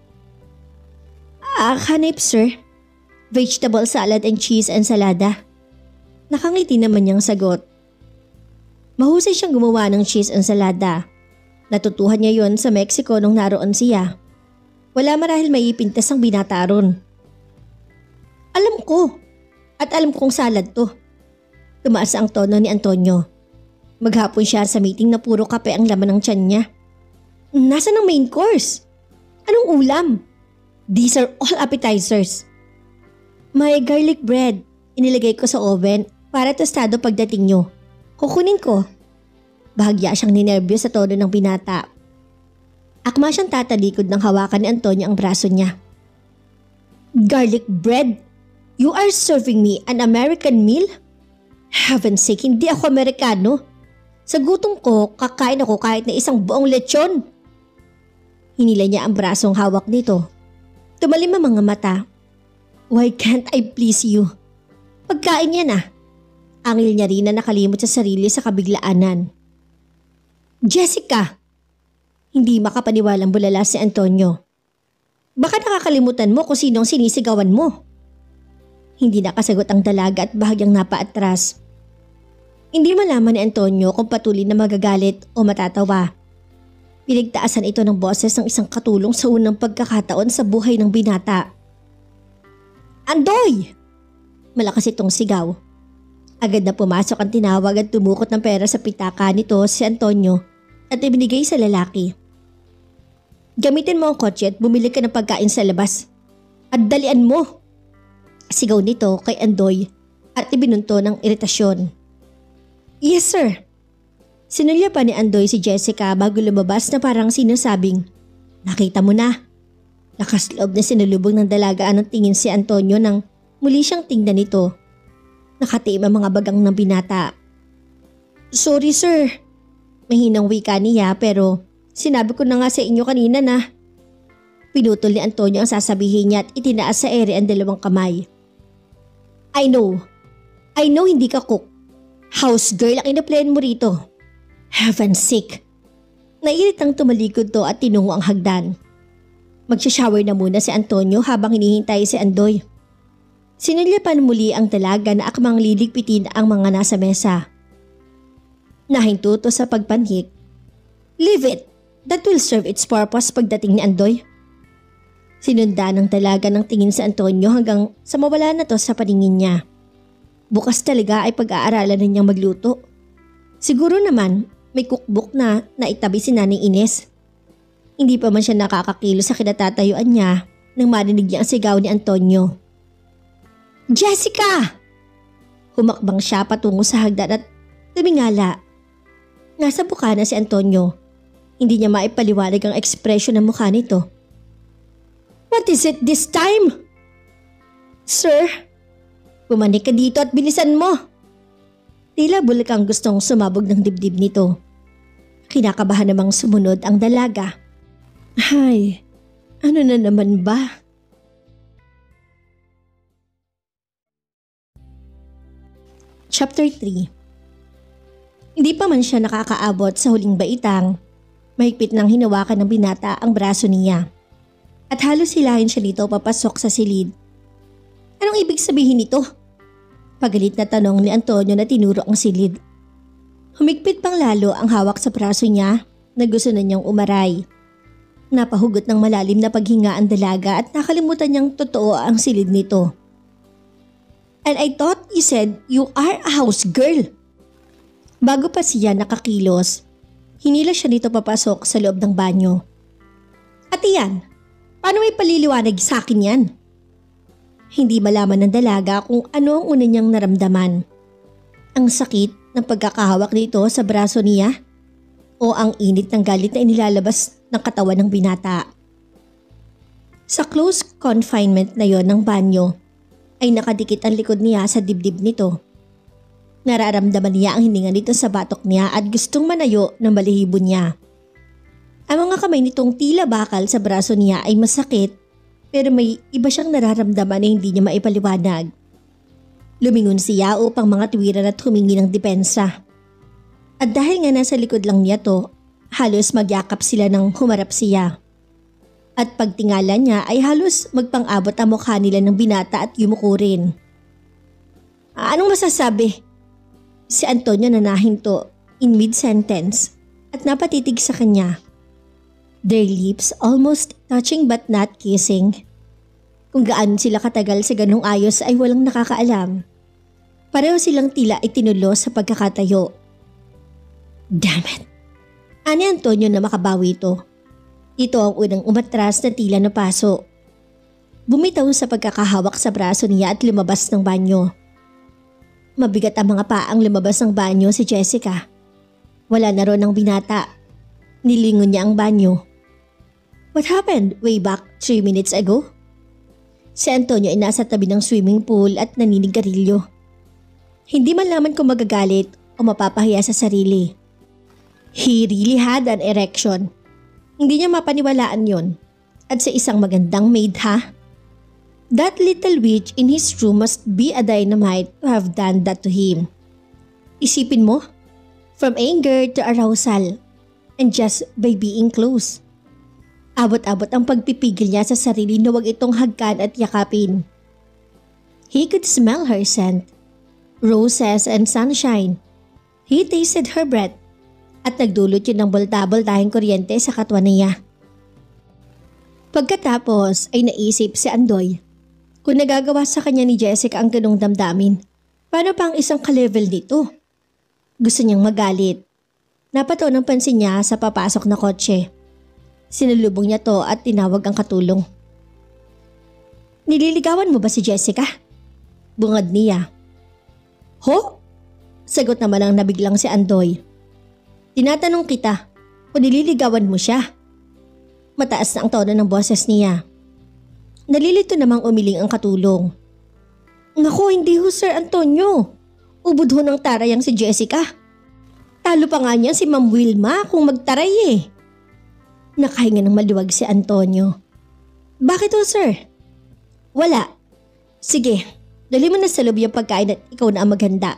Ah, hanip sir. Vegetable salad and cheese ensalada. Nakangiti naman niyang sagot. Mahusay siyang gumawa ng cheese ensalada. Natutuhan niya yon sa Mexico nung naroon siya. Wala marahil maipintas ang binata ron. Alam ko. At alam kong salad to. Tumaas ang tono ni Antonio. Maghapon siya sa meeting na puro kape ang laman ng tiyan niya. Nasaan ang main course? Anong ulam? These are all appetizers. May garlic bread. Inilagay ko sa oven para tostado pagdating nyo. Kukunin ko. Bahagya siyang ninervyos sa tono ng binata. Akma siyang tatalikod ng hawakan ni Antonio ang braso niya. Garlic bread? You are serving me an American meal? Heaven's sake, hindi ako Amerikano. Sa gutom ko, kakain ako kahit na isang buong lechon. Hinila niya ang brasong hawak nito. Tumalim ang mga mata. Why can't I please you? Pagkain niya na. Angil niya rin na nakalimot sa sarili sa kabiglaanan. Jessica! Hindi makapaniwalang bulala si Antonio. Baka nakakalimutan mo kung sinong sinisigawan mo. Hindi nakasagot ang dalaga at bahagyang napaatras. Hindi malaman ni Antonio kung patuloy na magagalit o matatawa. Pinagtaasan ito ng boses ng isang katulong sa unang pagkakataon sa buhay ng binata. Andoy! Malakas itong sigaw. Agad na pumasok ang tinawag at tumukot ng pera sa pitaka nito si Antonio at ibinigay sa lalaki. Gamitin mo ang kotse at bumili ka ng pagkain sa labas. At dalian mo! Sigaw nito kay Andoy at ibinunto ng iritasyon. Yes sir! Sinulya pa ni Andoy si Jessica bago lumabas na parang sinasabing, nakita mo na. Lakas loob na sinulubog ng dalagaan ng tingin si Antonio nang muli siyang tingnan nito. Nakatiim ang mga bagang ng binata. Sorry sir. Mahinang wika niya pero sinabi ko na nga sa inyo kanina na. Pinutol ni Antonio ang sasabihin niya at itinaas sa ere ang dalawang kamay. I know. I know hindi ka cook. House girl ang inaplayan mo rito. Heaven's sake. Nairitang tumalikod to at tinungo ang hagdan. Magsha-shower na muna si Antonio habang hinihintay si Andoy. Sinilyapan muli ang dalaga na akmang liligpitin ang mga nasa mesa. Nahinto to sa pagpanhik. Leave it. That will serve its purpose pagdating ni Andoy. Sinunda ng dalaga ng tingin si Antonio hanggang sa mawala na to sa paningin niya. Bukas talaga ay pag-aaralan na niyang magluto. Siguro naman may cookbook na naitabi si Nanay Ines. Hindi pa man siya nakakakilo sa kinatatayuan niya nang marinig niya ang sigaw ni Antonio. Jessica! Humakbang siya patungo sa hagdan at tumingala. Nasa buka na si Antonio. Hindi niya maipaliwanag ang ekspresyon ng mukha nito. What is it this time? Sir, pumanik ka dito at bilisan mo. Tila bulakang gustong sumabog ng dibdib nito. Kinakabahan namang sumunod ang dalaga. Hay, ano na naman ba? Chapter three. Hindi pa man siya nakakaabot sa huling baitang, mahigpit nang hinawakan ng binata ang braso niya. At halos hilahin siya dito papasok sa silid. Anong ibig sabihin nito? Pagalit na tanong ni Antonio na tinuro ang silid. Humigpit pang lalo ang hawak sa braso niya na gusto na niyang umaray. Napahugot ng malalim na paghinga ang dalaga at nakalimutan niyang totoo ang silid nito. And I thought you said you are a house girl. Bago pa siya nakakilos, hinila siya nito papasok sa loob ng banyo. At iyan, paano may paliliwanag sa akin yan? Hindi malaman ng dalaga kung ano ang una niyang naramdaman. Ang sakit ng pagkakahawak nito sa braso niya o ang init ng galit na inilalabas ng katawan ng binata. Sa close confinement na yon ng banyo ay nakadikit ang likod niya sa dibdib nito. Nararamdaman niya ang hininga nito sa batok niya at gustong manayo ng balahibo niya. Ang mga kamay nitong tila bakal sa braso niya ay masakit pero may iba siyang nararamdaman na hindi niya maipaliwanag. Lumingon siya upang mga tuwiran at humingi ng depensa. At dahil nga nasa likod lang niya to, halos magyakap sila nang humarap siya. At pagtingala niya ay halos magpang-abot ang mukha nila ng binata at yumuko rin. Anong masasabi? Si Antonio nanahinto in mid-sentence at napatitig sa kanya. Their lips almost touching but not kissing. Kung gaano sila katagal sa ganung ayos ay walang nakakaalam. Pareho silang tila itinulos sa pagkakatayo. Damn it! Ani Antonio na makabawi ito. Ito ang unang umatras na tila na paso. Bumitaw sa pagkakahawak sa braso niya at lumabas ng banyo. Mabigat ang mga paang lumabas ng banyo si Jessica. Wala na ron ang binata. Nilingon niya ang banyo. What happened way back three minutes ago? Si Antonio ay nasa tabi ng swimming pool at naninigarilyo. Hindi man laman kung magagalit o mapapahiya sa sarili. He really had an erection. Hindi niya mapaniwalaan yon. At sa isang magandang maid ha? That little witch in his room must be a dynamite to have done that to him. Isipin mo, from anger to arousal, and just by being close. Abot-abot ang pagpipigil niya sa sarili na wag itong hagkan at yakapin. He could smell her scent, roses and sunshine. He tasted her breath at nagdulot yun ng bolta-boltahing kuryente sa katwa niya. Pagkatapos ay naisip si Andoy, kung nagagawa sa kanya ni Jessica ang ganong damdamin, paano pa ang isang ka-level nito? Gusto niyang magalit. Napato ng pansin niya sa papasok na kotse. Sinulubong niya to at tinawag ang katulong. Nililigawan mo ba si Jessica? Bungad niya. Ho? Sagot naman ang nabiglang si Andoy. Tinatanong kita kung nililigawan mo siya. Mataas na ang tono ng boses niya. Nalilito namang umiling ang katulong. Naku, hindi ho Sir Antonio. Ubod ho ng tarayang si Jessica. Talo pa nga niya si Ma'am Wilma kung magtaray eh. Nakahinga ng maluwag si Antonio. Bakit ho sir? Wala. Sige, dali mo na sa loob yung pagkain at ikaw na ang maghanda.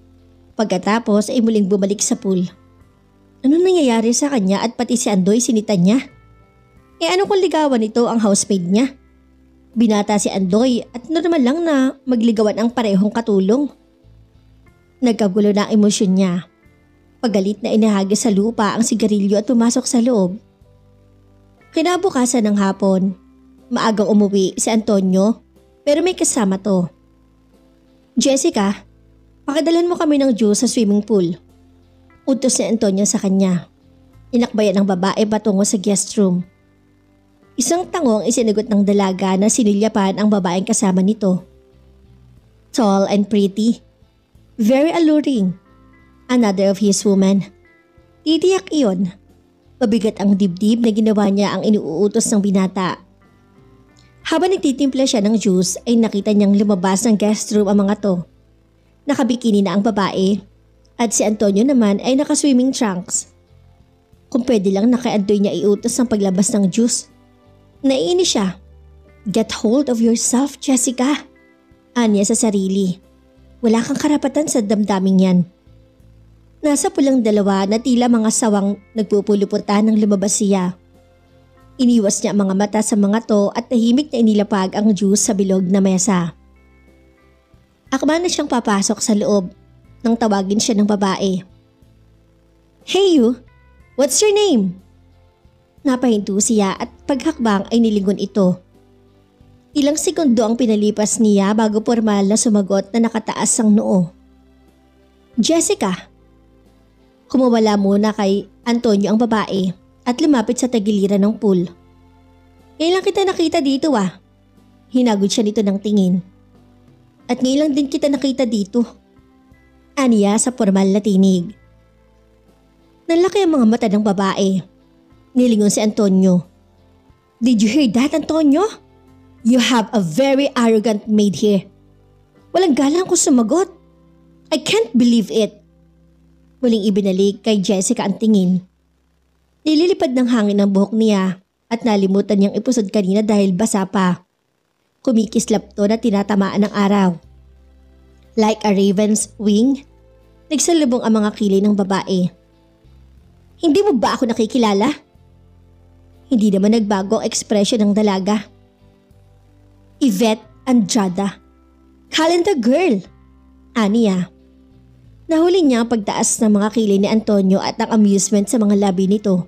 Pagkatapos ay muling bumalik sa pool. Ano nangyayari sa kanya at pati si Andoy sinitan niya? E ano kung ligawan ito ang housemaid niya? Binata si Andoy at normal lang na magligawan ang parehong katulong. Nagkagulo na ang emosyon niya. Pagalit na inahagis sa lupa ang sigarilyo at pumasok sa loob. Kinabukasan ng hapon, maagang umuwi si Antonio pero may kasama to. Jessica, pakidalan mo kami ng juice sa swimming pool. Utos ni Antonio sa kanya. Inakbayan ng babae patungo sa guest room. Isang tangong isinagot ng dalaga na sinilyapan ang babaeng kasama nito. Tall and pretty. Very alluring. Another of his women. Titiyak iyon. Mabigat ang dibdib na ginawa niya ang inuutos ng binata. Habang nagtitimpla siya ng juice ay nakita niyang lumabas ng guest room ang mga to. Nakabikini na ang babae at si Antonio naman ay naka-swimming trunks. Kung pwede lang na kay Andoy niya iutos ang paglabas ng juice. Naiinis siya. Get hold of yourself, Jessica. Anya sa sarili. Wala kang karapatan sa damdaming yan. Nasa pulang dalawa na tila mga sawang nagpupuluputan nang lumabas siya. Iniwas niya ang mga mata sa mga to at tahimik na inilapag ang juice sa bilog na mesa. Akma na siyang papasok sa loob nang tawagin siya ng babae. Hey you, what's your name? Napahinto siya at paghakbang ay nilingon ito. Ilang segundo ang pinalipas niya bago formal na sumagot na nakataas ang noo. Jessica. Kumawala muna kay Antonio ang babae at lumapit sa tagiliran ng pool. Ngayon lang kita nakita dito ah. Hinagod siya nito ng tingin. At ngayon lang din kita nakita dito. Aniya sa formal na tinig. Nalaki ang mga mata ng babae. Nilingon si Antonio. Did you hear that, Antonio? You have a very arrogant maid here. Walang galang ko sumagot. I can't believe it. Muling ibinalik kay Jessica ang tingin. Nililipad ng hangin ang buhok niya at nalimutan niyang ipusod kanina dahil basa pa. Kumikislap to na tinatamaan ng araw. Like a raven's wing, nagsalubong ang mga kilay ng babae. Hindi mo ba ako nakikilala? Hindi naman nagbago ang ekspresyon ng dalaga. Yvette Andrada. Calendar girl. Aniya. Nahuli niya ang pagtaas ng mga kilay ni Antonio at ang amusement sa mga labi nito.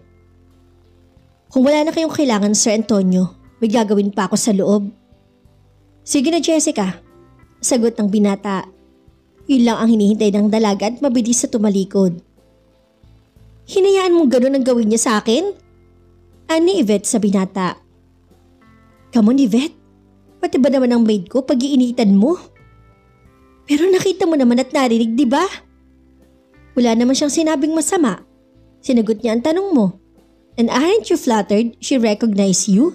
Kung wala na kayong kailangan, Sir Antonio, may gagawin pa ako sa loob. Sige na, Jessica. Sagot ng binata. Yun lang ang hinihintay ng dalaga at mabilis sa tumalikod. Hinayaan mong ganun ang gawin niya sa akin? Ani Yvette sa binata. Come on, Yvette. Pati ba naman ang maid ko pag-iinitan mo? Pero nakita mo naman at narinig, di ba? Wala naman siyang sinabing masama. Sinagot niya ang tanong mo. And aren't you flattered she recognized you?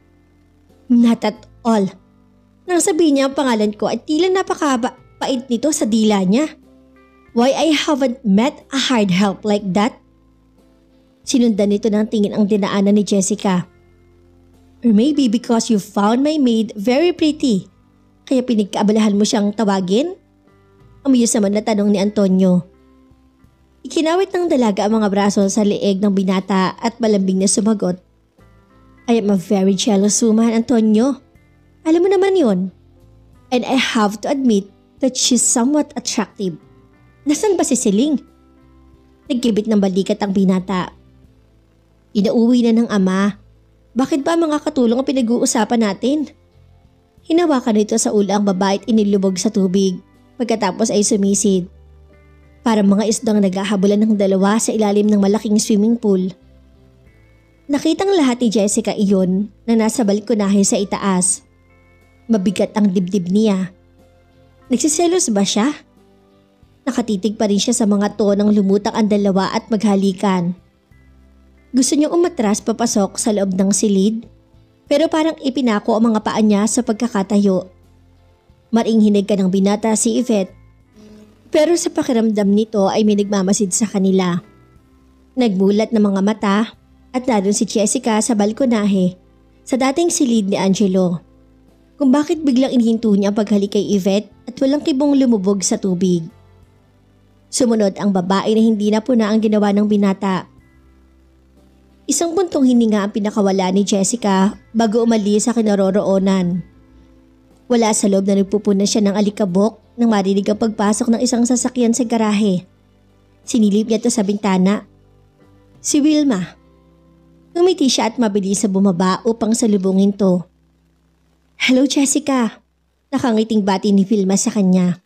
Not at all. Nang sabihin niya ang pangalan ko at tila napakapait nito sa dila niya. Why I haven't met a hard help like that? Sinundan nito ng tingin ang dinaanan ni Jessica. Or maybe because you found my maid very pretty, kaya pinagkaabalahan mo siyang tawagin? Amiyos naman na tanong ni Antonio. Ikinawit ng dalaga ang mga braso sa leeg ng binata at malambing na sumagot. I am a very jealous woman, Antonio. Alam mo naman yon. And I have to admit that she's somewhat attractive. Nasaan ba si Siling? Nagkibit ng balikat ang binata. Inauwi na ng ama. Bakit ba mga katulong ang pinag-uusapan natin? Hinawakan nito sa ulo ang babae at inilubog sa tubig. Pagkatapos ay sumisid. Parang mga isdang naghahabulan ng dalawa sa ilalim ng malaking swimming pool. Nakitang lahat ni Jessica iyon na nasa balkonahe sa itaas. Mabigat ang dibdib niya. Nagsiselos ba siya? Nakatitig pa rin siya sa mga tonang lumutang ang dalawa at maghalikan. Gusto niyang umatras papasok sa loob ng silid, pero parang ipinako ang mga paa niya sa pagkakatayo. Maringhinig ka ng binata si Yvette, pero sa pakiramdam nito ay may nagmamasid sa kanila. Nagmulat ng mga mata at naroon si Jessica sa balkonahe sa dating silid ni Angelo. Kung bakit biglang inihinto niya ang paghalik kay Yvette at walang kibong lumubog sa tubig. Sumunod ang babae na hindi na puna ang ginawa ng binata. Isang buntong hininga ang pinakawala ni Jessica bago umalis sa kinaroroonan. Wala sa loob na nagpupuna siya ng alikabok nang marinig ang pagpasok ng isang sasakyan sa garahe. Sinilip niya ito sa bintana. Si Wilma. Ngumiti siya at mabilis sa bumaba upang salubungin to. Hello, Jessica. Nakangiting bati ni Wilma sa kanya.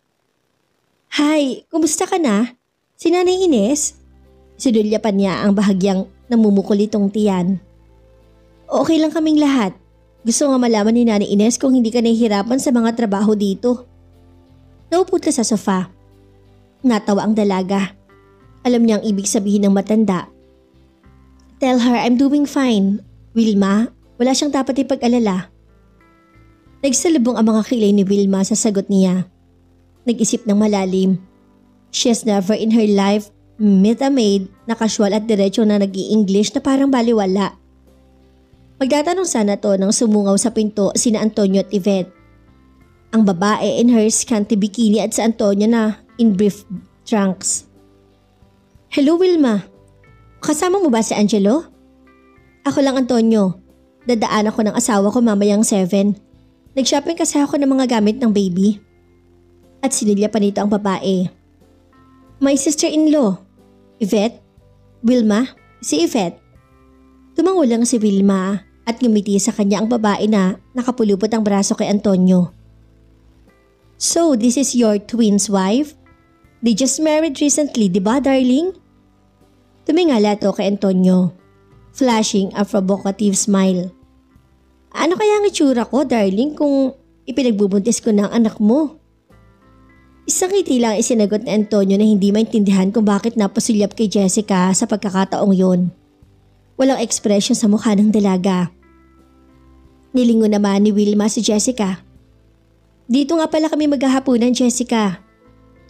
Hi, kumusta ka na? Si Nanay Ines? Sinulyapan niya ang bahagyang namumukulitong tiyan. Okay lang kaming lahat. Gusto nga malaman ni Nanay Ines kung hindi ka nahihirapan sa mga trabaho dito. Naupo ka sa sofa. Natawa ang dalaga. Alam niya ang ibig sabihin ng matanda. Tell her I'm doing fine. Wilma, wala siyang dapat ipag-alala. Nagsalubong ang mga kilay ni Wilma sa sagot niya. Nag-isip ng malalim. She has never in her life met a maid na casual at diretso na nag-i-English na parang baliwala. Magtatanong sana to nang sumungaw sa pinto sina Antonio at Yvette. Ang babae in her scanty bikini at si Antonio na in brief trunks. Hello Wilma, kasama mo ba si Angelo? Ako lang Antonio, dadaan ako ng asawa ko mamayang seven. Nag-shopping kasi ako ng mga gamit ng baby. At sinilya pa nito ang babae. My sister-in-law, Yvette, Wilma, si Yvette. Tumango lang si Wilma at ngumiti sa kanya ang babae na nakapulupot ang braso kay Antonio. So, this is your twin's wife? They just married recently, di ba darling? Tumingala to kay Antonio, flashing a provocative smile. Ano kaya ang itsura ko, darling, kung ipinagbubuntis ko ng anak mo? Isang ngiti lang isinagot ni Antonio na hindi maintindihan kung bakit napasulyap kay Jessica sa pagkakataong yon. Walang ekspresyon sa mukha ng dalaga. Nilingon naman ni Wilma si Jessica. Dito nga pala kami maghahaponan, Jessica.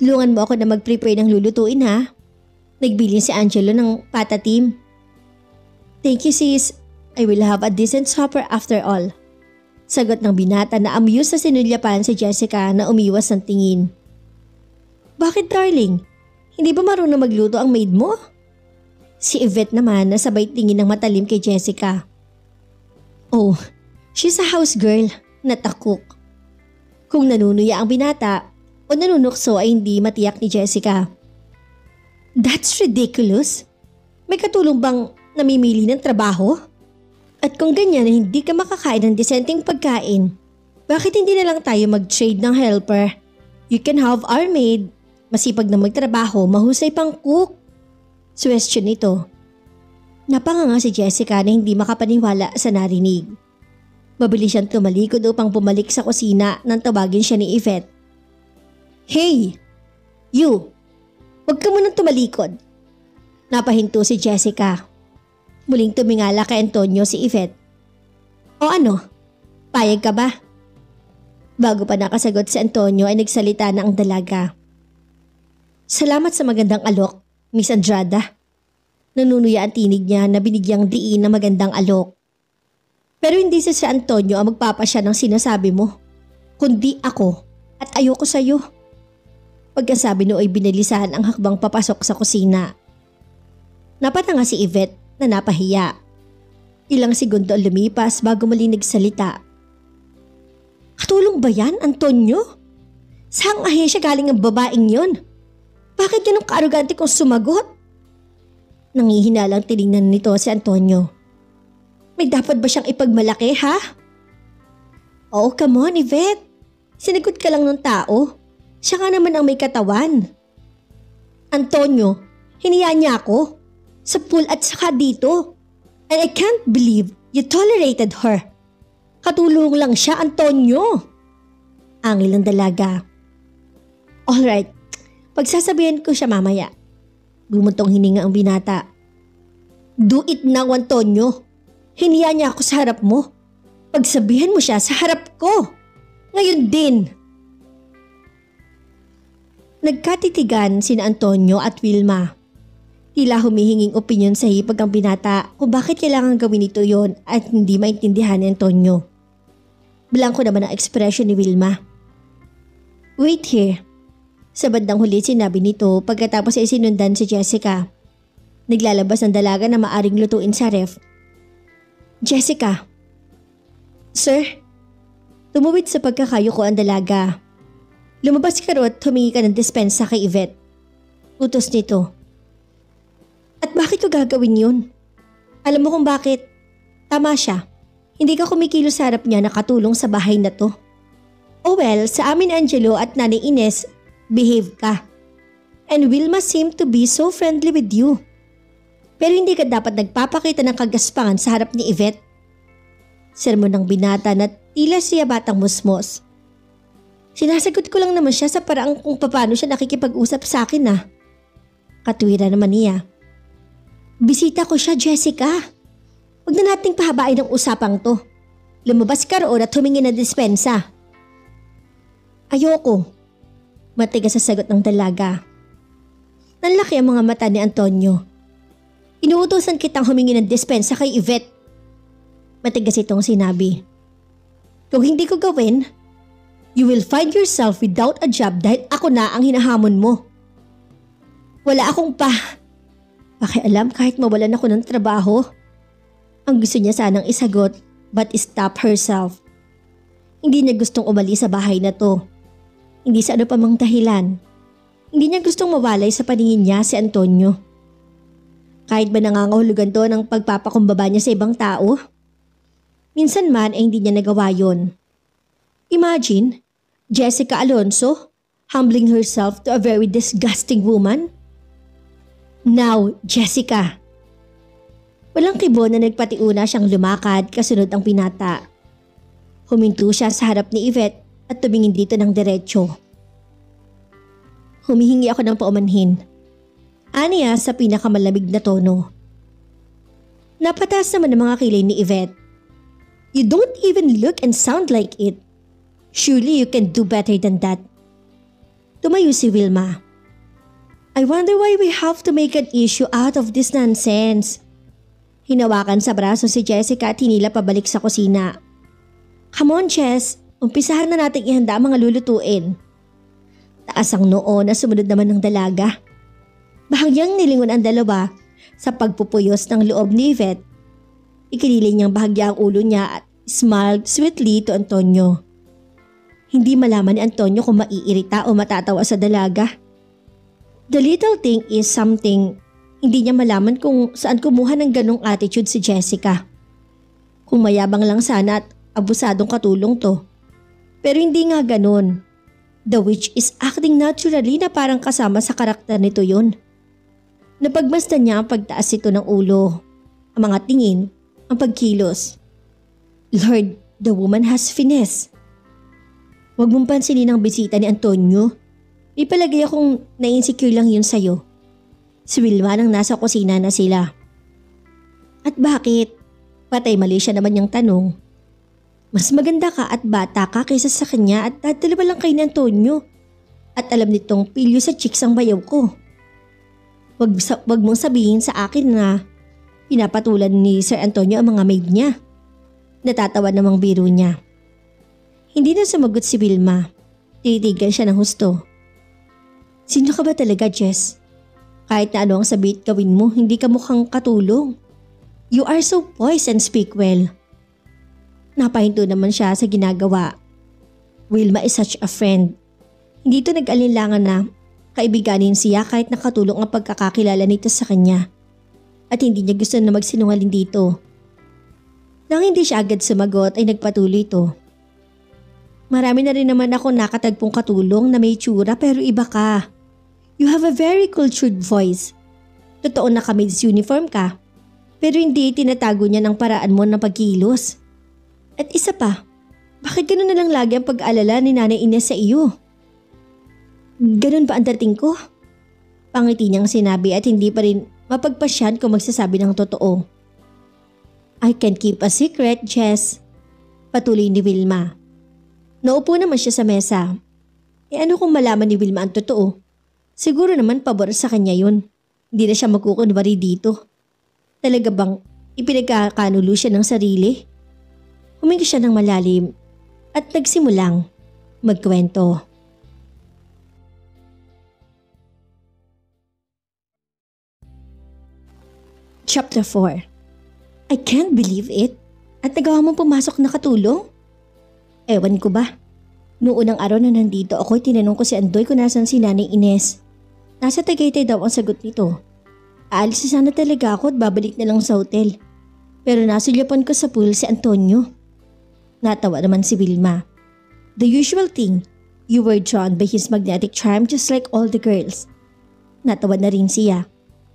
Tulungan mo ako na mag-prepare ng lulutuin ha. Nagbilin si Angelo ng patatim. Thank you sis. I will have a decent supper after all. Sagot ng binata na amuse sa sinulyapan si Jessica na umiwas ng tingin. Bakit darling? Hindi ba marunong magluto ang maid mo? Si Yvette naman na sabay tingin ng matalim kay Jessica. Oh, she's a house girl, not a cook. Kung nanunuya ang binata o nanunukso ay hindi matiyak ni Jessica. That's ridiculous. May katulong bang namimili ng trabaho? At kung ganyan na hindi ka makakain ng disenteng pagkain, bakit hindi na lang tayo mag-trade ng helper? You can have our maid, masipag na magtrabaho, mahusay pang cook. Suwestiyon ito. Napanganga si Jessica na hindi makapaniwala sa narinig. Mabilis siyang tumalikod upang bumalik sa kusina nang tawagin siya ni Yvette. Hey! You! Huwag ka munang tumalikod. Napahinto si Jessica. Muling tumingala kay Antonio si Yvette. O ano? Payag ka ba? Bago pa nakasagot si Antonio ay nagsalita na ang dalaga. Salamat sa magandang alok, Miss Andrada. Nanunuya ang tinig niya na binigyang diin na magandang alok. Pero hindi si si Antonio ang magpapasya ng sinasabi mo, kundi ako at ayoko sa'yo. Pagkasabi no ay binalisahan ang hakbang papasok sa kusina. Napatanga si Yvette na napahiya. Ilang segundo ang lumipas bago muli nagsalita. Katulong ba yan, Antonio? Saang ahensya galing ang babaeng yon? Bakit ganun kaarugante kong sumagot? Nangihinalang tinignan nito si Antonio. May dapat ba siyang ipagmalaki ha? Oh, come on Yvette. Sinagot ka lang ng tao. Siya nga naman ang may katawan. Antonio, hiniya niya ako. Sa pool at saka dito. And I can't believe you tolerated her. Katulong lang siya, Antonio. Angil ng dalaga. Alright, pagsasabihin ko siya mamaya. Bumuntong hininga ang binata. Do it now, Antonio. Hiniya niya ako sa harap mo. Pagsabihin mo siya sa harap ko. Ngayon din. Nagkatitigan sina Antonio at Wilma. Tila humihinging opinyon sa hipag ang binata kung bakit kailangan gawin ito yon at hindi maintindihan ni Antonio. Blanko naman ang ekspresyon ni Wilma. Wait here. Sa bandang huli sinabi nito pagkatapos ay sinundan si Jessica. Naglalabas ng dalaga na maaring lutuin sa ref. Jessica. Sir? Tumuwid sa pagkakayuko ang dalaga. Lumabas ka ro at humingi ka ng dispensa kay Yvette. Utos nito. At bakit ko gagawin yun? Alam mo kung bakit? Tama siya. Hindi ka kumikilos sa harap niya na katulong sa bahay na to. Oh well, sa amin Angelo at Nanay Ines, behave ka. And Wilma seemed to be so friendly with you. Pero hindi ka dapat nagpapakita ng kagaspangan sa harap ni Yvette. Sermon ng binata na tila siya batang musmos. Sinasagot ko lang naman siya sa paraang kung paano siya nakikipag-usap sa akin ah. Katwira naman niya. Bisita ko siya, Jessica. Huwag na nating pahabain ang usapang to. Lumabas ka roon at humingi ng dispensa. Ayoko. Matigas sa sagot ng dalaga. Nanlaki ang mga mata ni Antonio. Inuutosan kitang humingi ng dispensa kay Yvette. Matigas itong sinabi. Kung hindi ko gawin, you will find yourself without a job dahil ako na ang hinahamon mo. Wala akong pa. Pakialam kahit mawalan ako ng trabaho. Ang gusto niya sanang isagot but stop herself. Hindi niya gustong umalis sa bahay na to. Hindi sa ano pa mang dahilan. Hindi niya gustong mawalay sa paningin niya si Antonio. Kahit ba nangangahulugan to ng pagpapakumbaba niya sa ibang tao? Minsan man ay hindi niya nagawa yun. Imagine, Jessica Alonso humbling herself to a very disgusting woman. Now, Jessica. Walang kibo na nagpatiuna siyang lumakad kasunod ang pinata. Huminto siya sa harap ni Yvette at tumingin dito ng diretsyo. Humihingi ako ng paumanhin. Aniya sa pinakamalamig na tono. Napataas naman ang mga kilay ni Yvette. You don't even look and sound like it. Surely you can do better than that. Tumayo si Wilma. I wonder why we have to make an issue out of this nonsense. Hinawakan sa braso si Jessica at hinila pabalik sa kusina. Come on, Jess. Umpisahan na natin ihanda ang mga lulutuin. Taas ang noo na sumunod naman ng dalaga. Bahagyang nilingon ang dalawa sa pagpupuyos ng loob ni Yvette. Ikinili niyang bahagya ang ulo niya at smiled sweetly to Antonio. Hindi malaman ni Antonio kung maiirita o matatawa sa dalaga. The little thing is something hindi niya malaman kung saan kumuha ng ganong attitude si Jessica. Kung mayabang lang sana at abusadong katulong to. Pero hindi nga ganon. The witch is acting naturally na parang kasama sa karakter nito yun. Napagmasdan niya ang pagtaas ito ng ulo, ang mga tingin, ang pagkilos. Lord, the woman has finesse. Huwag mong pansinin ang bisita ni Antonio. Ipalagay akong na-insecure lang yun sa'yo. Si Wilma nang nasa kusina na sila. At bakit? Patay mali siya naman niyang tanong. Mas maganda ka at bata ka kaysa sa kanya at dadalawa lang kay ni Antonio. At alam nitong pilyo sa chicks ang bayaw ko. Wag, wag mong sabihin sa akin na pinapatulan ni Sir Antonio ang mga maid niya. Natatawa namang biro niya. Hindi na sumagot si Wilma. Titigan siya ng husto. Sino ka ba talaga, Jess? Kahit na ano ang sabihin gawin mo, hindi ka mukhang katulong. You are so poised and speak well. Napahinto naman siya sa ginagawa. Wilma is such a friend. Hindi ito nag-alinlangan na kaibiganin siya kahit nakatulong ang pagkakakilala nito sa kanya. At hindi niya gusto na magsinungaling dito. Nang hindi siya agad sumagot ay nagpatuloy ito. Marami na rin naman ako nakatagpong katulong na may tsura pero iba ka. You have a very cultured voice. Totoo na ka-maid's uniform ka. Pero hindi tinatago niya ng paraan mo ng pagkilos. At isa pa, bakit gano'n na lang lagi ang pag-alala ni Nanay Ines sa iyo? Ganun ba ang dating ko? Pangiti niyang sinabi at hindi pa rin mapagpasyan kung magsasabi ng totoo. I can't keep a secret, Jess. Patuloy ni Wilma. Naupo naman siya sa mesa. E ano kung malaman ni Wilma ang totoo? Siguro naman pabor sa kanya yun. Hindi na siya magkukunwari dito. Talaga bang ipinagkakanulo siya ng sarili? Humingi siya ng malalim at nagsimulang magkwento. Chapter four. I can't believe it. At nagawa mong pumasok na katulong? Ewan ko ba? Noong unang araw na nandito ako, tinanong ko si Andoy kung nasan si Nanay Ines. Nasa Tagaytay daw ang sagot nito. Aalis na sana talaga ako at babalik na lang sa hotel. Pero nasulyapan ko sa pool si Antonio. Natawa naman si Wilma. The usual thing, you were drawn by his magnetic charm just like all the girls. Natawa na rin siya.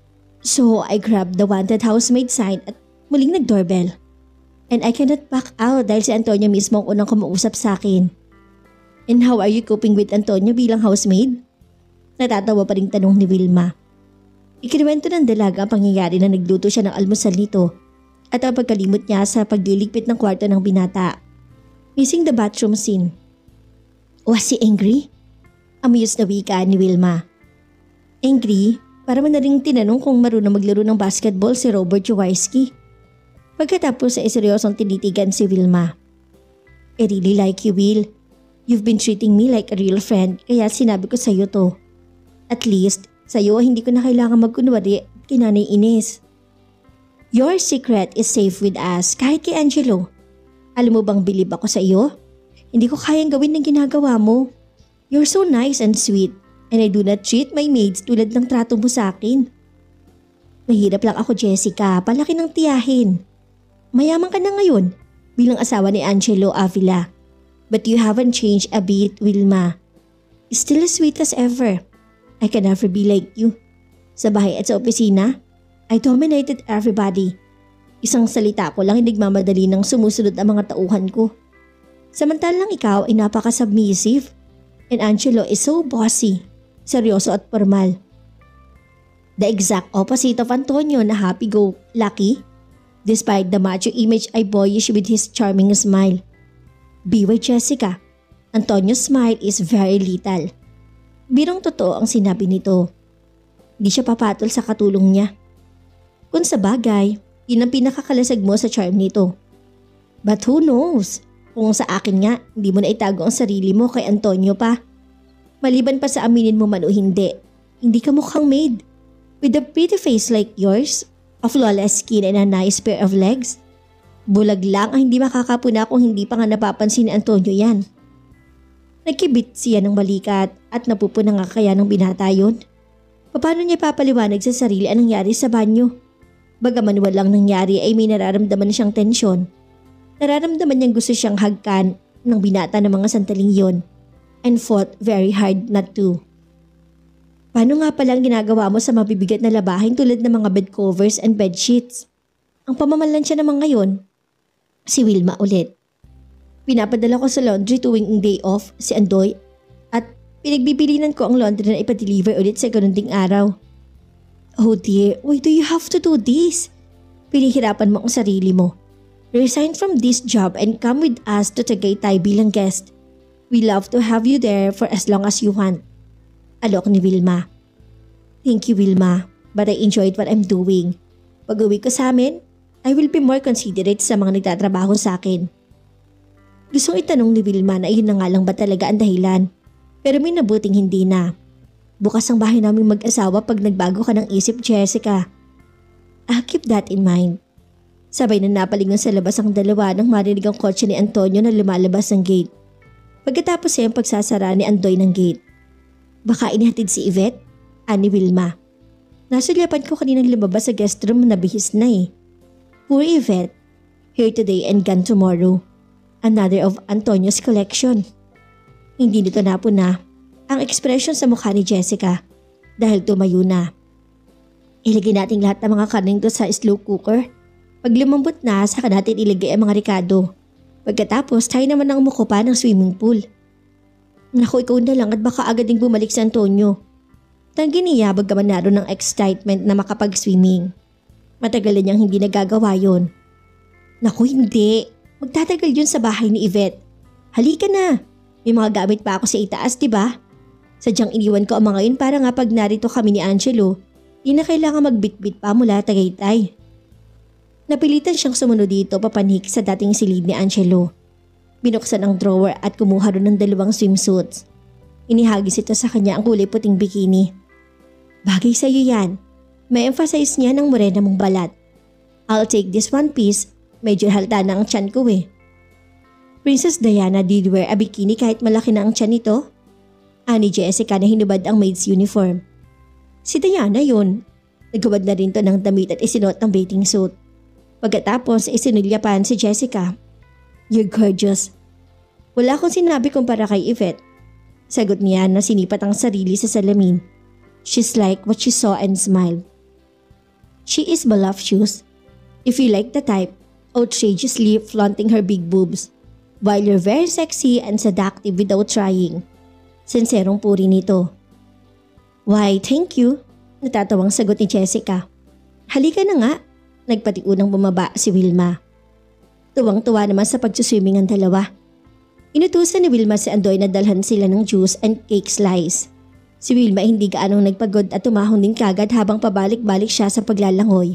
So I grabbed the wanted housemaid sign at muling nag-doorbell. And I cannot back out dahil si Antonio mismo ang unang kumausap sa akin. And how are you coping with Antonio bilang housemaid? Natatawa pa rin tanong ni Wilma. Ikinuwento ng dalaga ang pangyayari na nagluto siya ng almusal nito at ang pagkalimot niya sa pagliligpit ng kwarto ng binata. Missing the bathroom scene. Was he angry? Amused na wika ni Wilma. Angry? Para man na rin tinanong kung marunong maglaro ng basketball si Robert Jaworski. Pagkatapos ay seryosong tinitigan si Wilma. I really like you, Will. You've been treating me like a real friend kaya sinabi ko sa'yo to. At least, sa'yo hindi ko na kailangan magkunwari kay Nanay Ines. Your secret is safe with us kahit kay Angelo. Alam mo bang bilib ako sa iyo? Hindi ko kayang gawin ng ginagawa mo. You're so nice and sweet and I do not treat my maids tulad ng trato mo sa akin. Mahirap lang ako, Jessica, palaki ng tiyahin. Mayaman ka na ngayon bilang asawa ni Angelo Avila. But you haven't changed a bit, Wilma. Still as sweet as ever. I can never be like you. Sa bahay at sa opisina, I dominated everybody. Isang salita ko lang nagmamadali ng sumusunod ang mga tauhan ko. Samantalang ikaw ay napaka-submissive. And Angelo is so bossy, seryoso at formal. The exact opposite of Antonio na happy-go-lucky. Despite the macho image ay boyish with his charming smile. Beware, Jessica. Antonio's smile is very lethal. Birong totoo ang sinabi nito. Di siya papatol sa katulong niya. Kung sa bagay, yun ang pinakakalasag mo sa charm nito. But who knows? Kung sa akin nga, hindi mo na itago ang sarili mo kay Antonio pa. Maliban pa sa aminin mo man o hindi, hindi ka mukhang maid. With a pretty face like yours, a flawless skin and a nice pair of legs. Bulag lang ang hindi makakapuna kung hindi pa nga napapansin ni Antonio yan. Nagkibit siya ng balikat at napupuna nga kaya ng binata yun. Paano niya papaliwanag sa sarili ang nangyari sa banyo? Bagaman walang nangyari ay may nararamdaman siyang tensyon. Nararamdaman niyang gusto siyang hagkan ng binata ng mga sandaling yon and fought very hard not to. Paano nga palang ginagawa mo sa mabibigat na labahin tulad ng mga bed covers and bed sheets? Ang pamamalansya naman ngayon. Si Wilma ulit. Pinapadala ko sa laundry tuwing day off si Andoy at pinagbibilinan ko ang laundry na ipa-deliver ulit sa ganun ding araw. Oh dear, why do you have to do this? Pinihirapan mo ang sarili mo. Resign from this job and come with us to Tagaytay bilang guest. We love to have you there for as long as you want. Alok ni Wilma. Thank you Wilma, but I enjoyed what I'm doing. Pag uwi ko sa amin, I will be more considerate sa mga nagtatrabaho sa akin. Gustong itanong ni Wilma na iyon na nga lang ba talaga ang dahilan, pero may nabuting hindi na. Bukas ang bahay naming mag-asawa pag nagbago ka ng isip, Jessica. I'll keep that in mind. Sabay na napalingon sa labas ang dalawa nang marinig ang kotse ni Antonio na lumalabas ng gate. Pagkatapos ay ang pagsasara ni Andoy ng gate. Baka inihatid si Yvette? Ani Wilma. Nasulyapan ko kaninang lumabas sa guest room na bihis na eh. Poor Yvette. Here today and gone tomorrow. Another of Antonio's collection. Hindi nito napuna ang ekspresyon sa mukha ni Jessica dahil tumayo na. Ilagay natin lahat ng mga karning doon sa slow cooker. Pag lumambot na, saka natin ilagay ang mga ricado. Pagkatapos, tayo naman ang umuko pa ng swimming pool. Naku, ikaw na lang at baka agad ding bumalik si Antonio. Tanggi niya bagaman naroon ng excitement na makapag-swimming. Matagal na niyang hindi nagagawa yon. Naku, hindi. Magtatagal yun sa bahay ni Yvette. Halika na. May mga gamit pa ako sa itaas, diba? Sadyang iniwan ko ang mga yun para nga pag narito kami ni Angelo, di na kailangan magbitbit pa mula Tagaytay. Napilitan siyang sumunod dito papanhik sa dating silid ni Angelo. Binuksan ang drawer at kumuha ron ng dalawang swimsuits. Inihagis ito sa kanya ang kulay puting bikini. Bagay sa'yo yan. May emphasize niya ng morena mong balat. I'll take this one piece. Medyo halta na ang tiyan ko eh. Princess Diana did wear a bikini kahit malaki na ang tiyan nito? Ani Jessica na hinubad ang maid's uniform. Si Diana yun. Nagubad na rin to ng damit at isinuot ng bathing suit. Pagkatapos isinulyapan si Jessica. You're gorgeous. Wala akong sinabi kumpara kay Yvette. Sagot niya na sinipat ang sarili sa salamin. She's like what she saw and smiled. She is voluptuous. If you like the type, outrageously flaunting her big boobs, while you're very sexy and seductive without trying. Sinserong puri nito. Why, thank you. Natatawang sagot ni Jessica. Halika na nga. Nagpatiunang bumaba si Wilma. Tuwang-tuwa naman sa pagsuswimming ang dalawa. Inutusan ni Wilma si Andoy na dalhan sila ng juice and cake slice. Si Wilma hindi gaanong nagpagod at tumahon din kagad habang pabalik-balik siya sa paglalangoy.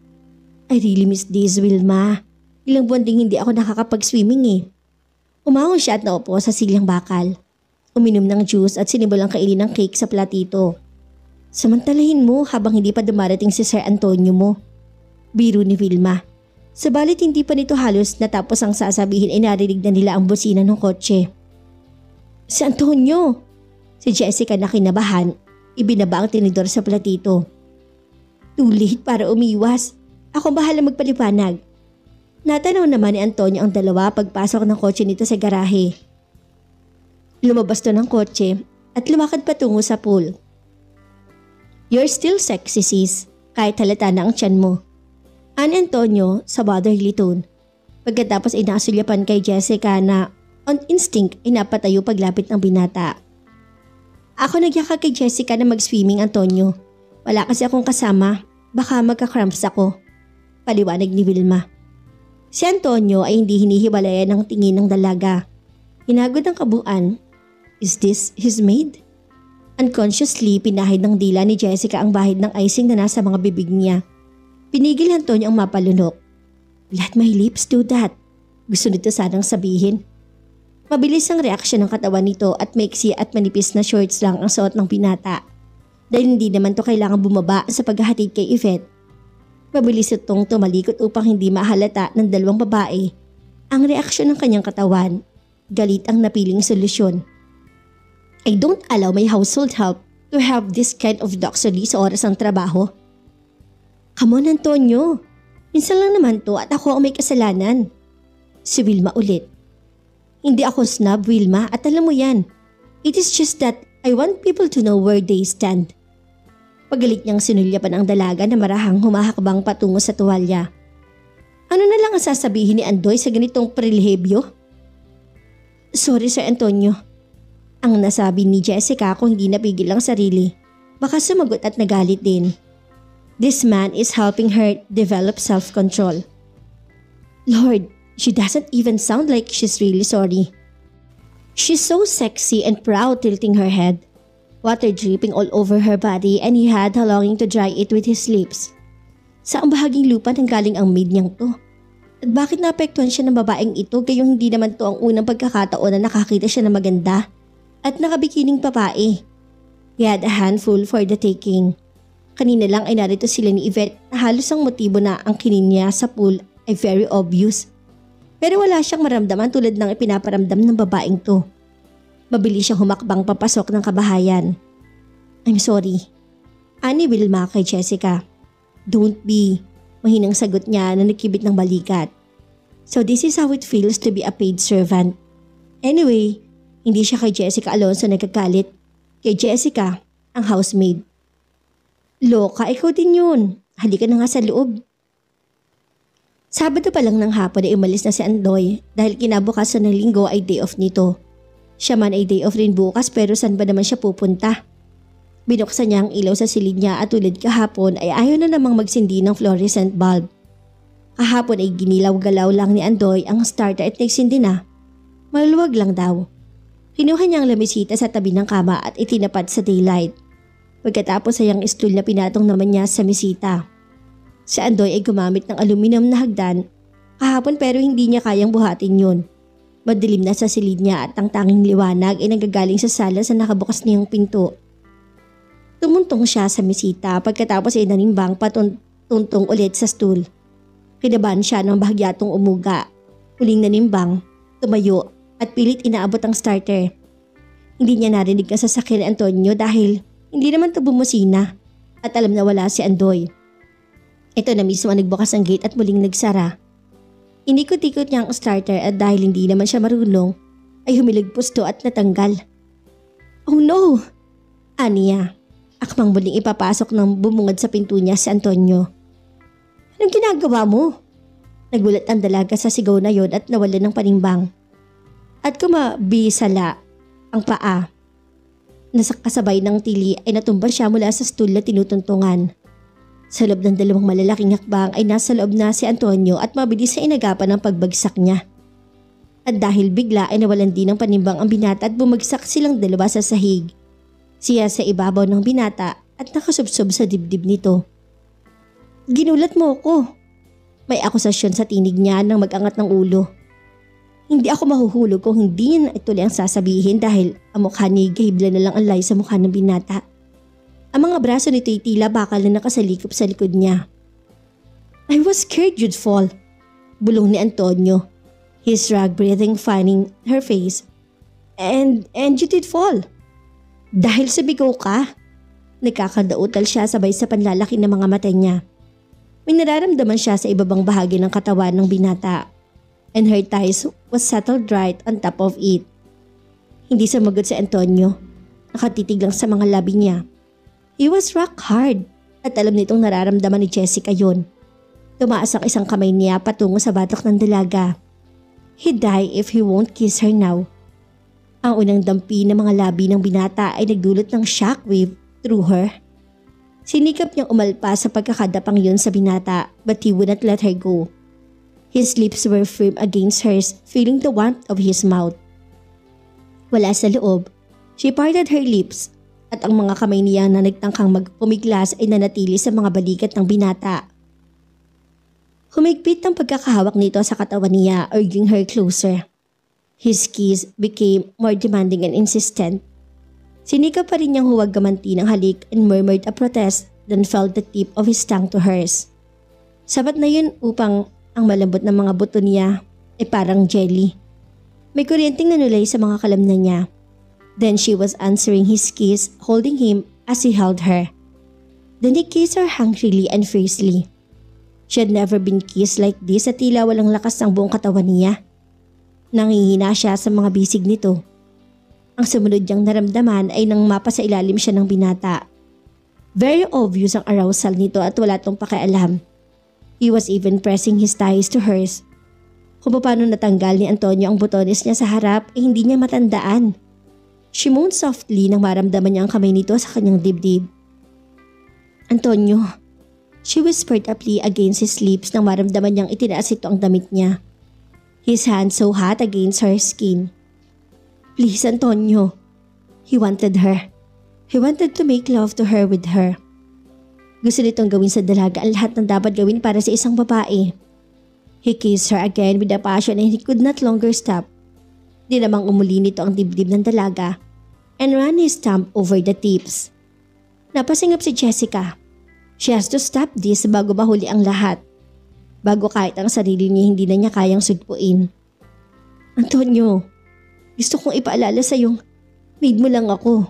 I really miss this, Wilma. Ilang buwan ding hindi ako nakakapag-swimming eh. Umahon siya at naupo sa silyang bakal. Uminom ng juice at sinimulang kainin ng cake sa platito. Samantalahin mo habang hindi pa dumarating si Sir Antonio mo. Biro ni Wilma. Sabalit hindi pa nito halos natapos ang sasabihin ay narinig na nila ang busina ng kotse. Si Antonio! Si Jessica na kinabahan, ibinaba ang tinidor sa platito. Too late para umiwas. Ako bahala magpaliwanag. Natanaw naman ni Antonio ang dalawa pagpasok ng kotse nito sa garahe. Lumabas to ng kotse at lumakad patungo sa pool. You're still sexy sis, kahit halata na ang tiyan mo. Ani Antonio sa motherly tone. Pagkatapos ay nasulyapan kay Jessica na on instinct ay napatayo paglapit ng binata. Ako nagyaka kay Jessica na mag-swimming, Antonio. Wala kasi akong kasama, baka magka-cramps ako. Paliwanag ni Wilma. Si Antonio ay hindi hinihiwalayan ng tingin ng dalaga. Hinagod ang kabuuan. Is this his maid? Unconsciously, pinahid ng dila ni Jessica ang bahid ng icing na nasa mga bibig niya. Pinigil Antonio ang mapalunok. Let my lips do that. Gusto nito sanang sabihin. Mabilis ang reaksyon ng katawan nito at maiksi at manipis na shorts lang ang suot ng binata. Dahil hindi naman to kailangan bumaba sa paghahatid kay Yvette. Mabilis itong tumalikot upang hindi mahalata ng dalawang babae ang reaksyon ng kanyang katawan. Galit ang napiling solusyon. I don't allow my household help to have this kind of luxury sa oras ng trabaho. Come on, Antonio. Minsan lang naman to at ako ang may kasalanan. Si Wilma ulit. Hindi ako snob, Wilma, at alam mo yan. It is just that I want people to know where they stand. Pagalit niyang sinulyapan ang dalaga na marahang humahakbang patungo sa tuwalya. Ano na lang ang sasabihin ni Andoy sa ganitong pribilehyo? Sorry, Sir Antonio. Ang nasabi ni Jessica kung hindi napigil ang sarili. Baka sumagot at nagalit din. This man is helping her develop self-control. Lord, she doesn't even sound like she's really sorry. She's so sexy and proud, tilting her head. Water dripping all over her body and he had a longing to dry it with his lips. Saang bahaging lupa nanggaling ang maid niyang to? At bakit naapektuhan siya ng babaeng ito gayong hindi naman to ang unang pagkakataon na nakakita siya ng maganda at nakabikining babae? He had a handful for the taking. Kanina lang ay narito sila ni Yvette na halos ang motibo na ang kinin niya sa pool ay very obvious. Pero wala siyang maramdaman tulad ng ipinaparamdam ng babaeng to. Mabilis siyang humakbang papasok ng kabahayan. I'm sorry. Ani Wilma kay Jessica. Don't be. Mahinang sagot niya na nakibit ng balikat. So this is how it feels to be a paid servant. Anyway, hindi siya kay Jessica Alonso nagkakalit. Kay Jessica, ang housemaid. Loka, ikaw din yun. Halika na nga sa loob. Sabado pa lang ng hapon ay umalis na si Andoy dahil kinabukasan ng linggo ay day off nito. Siya man ay day off rin bukas pero saan ba naman siya pupunta? Binuksan niya ang ilaw sa silid niya at tulad kahapon ay ayaw na namang magsindi ng fluorescent bulb. Kahapon ay ginilaw-galaw lang ni Andoy ang starter at nagsindi na. Maluwag lang daw. Kinuha niya ang lamisita sa tabi ng kama at itinapat sa daylight. Pagkatapos ay ang stool na pinatong naman niya sa mesita. Si Andoy ay gumamit ng aluminum na hagdan kahapon pero hindi niya kayang buhatin yun. Madilim na sa silid niya at ang tanging liwanag ay nagagaling sa sala sa nakabukas niyang pinto. Tumuntong siya sa mesita pagkatapos ay nanimbang patuntong ulit sa stool. Kinabahan siya ng bahagyatong umuga. Huling nanimbang, tumayo at pilit inaabot ang starter. Hindi niya narinig ang sasakyan ni Antonio dahil hindi naman ito bumusina at alam na wala si Andoy. Ito na mismo ang nagbukas ang gate at muling nagsara. Inikot-ikot niya ang starter at dahil hindi naman siya marunong ay humilagpos to at natanggal. Oh no! Aniya, akmang muling ipapasok ng bumungad sa pinto niya si Antonio. Anong ginagawa mo? Nagulat ang dalaga sa sigaw na yon at nawalan ng panimbang. At kumabisala ang paa. Nasa kasabay ng tili ay natumba siya mula sa stool na tinutuntungan. Sa loob ng dalawang malalaking hakbang ay nasa loob na si Antonio at mabilis na inagapan ang pagbagsak niya. At dahil bigla ay nawalan din ng panimbang ang binata at bumagsak silang dalawa sa sahig. Siya sa ibabaw ng binata at nakasubsob sa dibdib nito. Ginulat mo ako. May akusasyon sa tinig niya nang mag-angat ng ulo. Hindi ako mahuhulog kung hindi na ituloy ang sasabihin dahil ang mukha ni gahibla na lang ang lay sa mukha ng binata. Ang mga braso nito'y tila bakal na nakasalikop sa likod niya. I was scared you'd fall. Bulong ni Antonio, his rag breathing fanning her face. And, and you did fall. Dahil sa bigaw ka? Nagkakadautal siya sabay sa panlalaki ng mga mata niya. May nararamdaman siya sa ibabang bahagi ng katawan ng binata. And her thighs was settled right on top of it. Hindi sumagot si Antonio. Nakatitig lang sa mga labi niya. He was rock hard at alam nitong nararamdaman ni Jessica yun. Tumaas ang isang kamay niya patungo sa batok ng dalaga. He'd die if he won't kiss her now. Ang unang dampi ng mga labi ng binata ay nagdulot ng shockwave through her. Sinikap niyang umalpas sa pagkakadapang yun sa binata but he would not let her go. His lips were firm against hers, feeling the warmth of his mouth. Wala sa loob, she parted her lips at ang mga kamay niya na nagtangkang magpumiglas ay nanatili sa mga balikat ng binata. Humigpit ang pagkakahawak nito sa katawan niya, urging her closer. His kiss became more demanding and insistent. Sinikap pa rin niyang huwag gamanti ng halik and murmured a protest, then felt the tip of his tongue to hers. Sapat na yun upang ang malambot na mga buto niya ay parang jelly. May kuryenteng nanulay sa mga kalamnan niya. Then she was answering his kiss, holding him as he held her. Then he kissed her hungrily and fiercely. She had never been kissed like this at tila walang lakas ng buong katawan niya. Nangihina siya sa mga bisig nito. Ang sumunod niyang naramdaman ay nang mapa sa ilalim siya ng binata. Very obvious ang arousal nito at wala tong pakialam. He was even pressing his thighs to hers. Kung paano natanggal ni Antonio ang butones niya sa harap ay hindi niya matandaan. She moaned softly nang maramdaman niya ang kamay nito sa kanyang dibdib. Antonio, she whispered a plea against his lips nang maramdaman niyang itinaas ito ang damit niya. His hand so hot against her skin. Please, Antonio. He wanted her. He wanted to make love to her with her. Gusto nitong gawin sa dalaga ang lahat ng dapat gawin para sa isang babae. He kissed her again with a passion and he could not longer stop. Di namang umuli nito ang dibdib ng dalaga and ran his thumb over the tips. Napasingap si Jessica. She has to stop this bago mahuli ang lahat. Bago kahit ang sarili niya hindi na niya kayang sugpuin. Antonio, gusto kong ipaalala sa yung maid mo lang ako.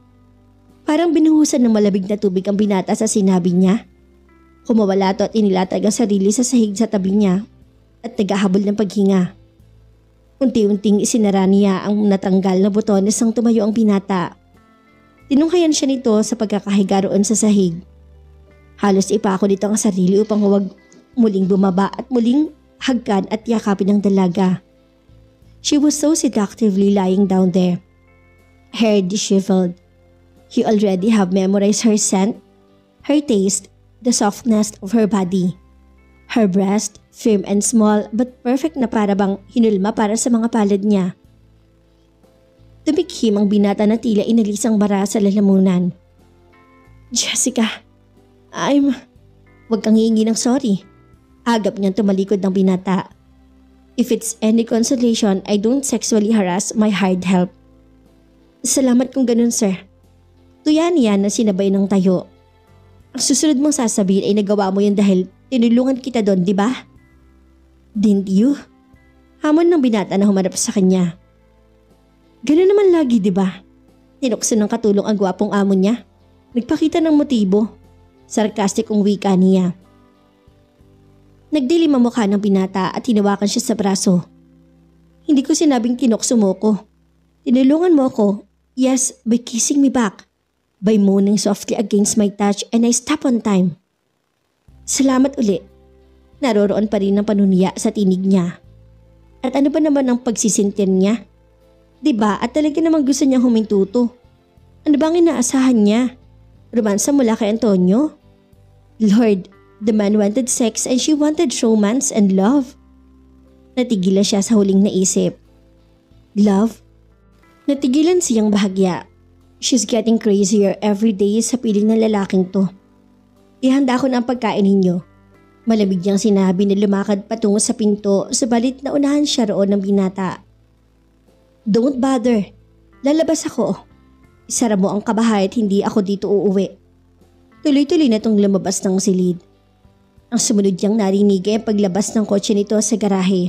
Parang binuhusan ng malabig na tubig ang binata sa sinabi niya. Kumawala to at inilatag ang sarili sa sahig sa tabi niya at naghahabol ng paghinga. Unti-unting isinara niya ang natanggal na butones nang tumayo ang binata. Tinunghayan siya nito sa pagkakahiga roon sa sahig. Halos ipako nito ang sarili upang huwag muling bumaba at muling hagkan at yakapin ng dalaga. She was so seductively lying down there. Hair disheveled. He already have memorized her scent, her taste, the softness of her body. Her breast, firm and small but perfect na para bang hinulma para sa mga palad niya. Tumikhim ang binata na tila inalis ang bara sa lalamunan. Jessica, I'm... Huwag kang hihingi ng sorry. Agap niyang tumalikod ng binata. If it's any consolation, I don't sexually harass my hired help. Salamat kung ganun, sir. Tuya niya na sinabay ng tayo. Ang susunod mong sasabihin ay nagawa mo yun dahil tinulungan kita doon, di ba? Didn't you? Hamon ng binata na humarap sa kanya. Ganun naman lagi, di ba? Tinukso ng katulong ang gwapong amo niya. Nagpakita ng motibo. Sarkastikong wika niya. Nagdilim ang mukha ng binata at hinawakan siya sa braso. Hindi ko sinabing tinukso mo ko. Tinulungan mo ko, yes, by kissing me back. By moaning softly against my touch and I stop on time. Salamat uli. Naroroon pa rin ang panuniya sa tinig niya. At ano ba naman ang pagsisintin niya? Diba at talaga namang gusto niya humintuto. Ano bang inaasahan niya? Romansa mula kay Antonio? Lord, the man wanted sex and she wanted romance and love. Natigilan siya sa huling naisip. Love? Natigilan siyang bahagya. She's getting crazier every day sa piling ng lalaking to. Ihanda ko na ang pagkain ninyo. Malamig niyang sinabi na lumakad patungo sa pinto subalit naunahan siya roon ng binata. Don't bother. Lalabas ako. Isara mo ang kabahay at hindi ako dito uuwi. Tuloy-tuloy na tong lumabas ng silid. Ang sumunod niyang narinig ay paglabas ng kotse nito sa garahe.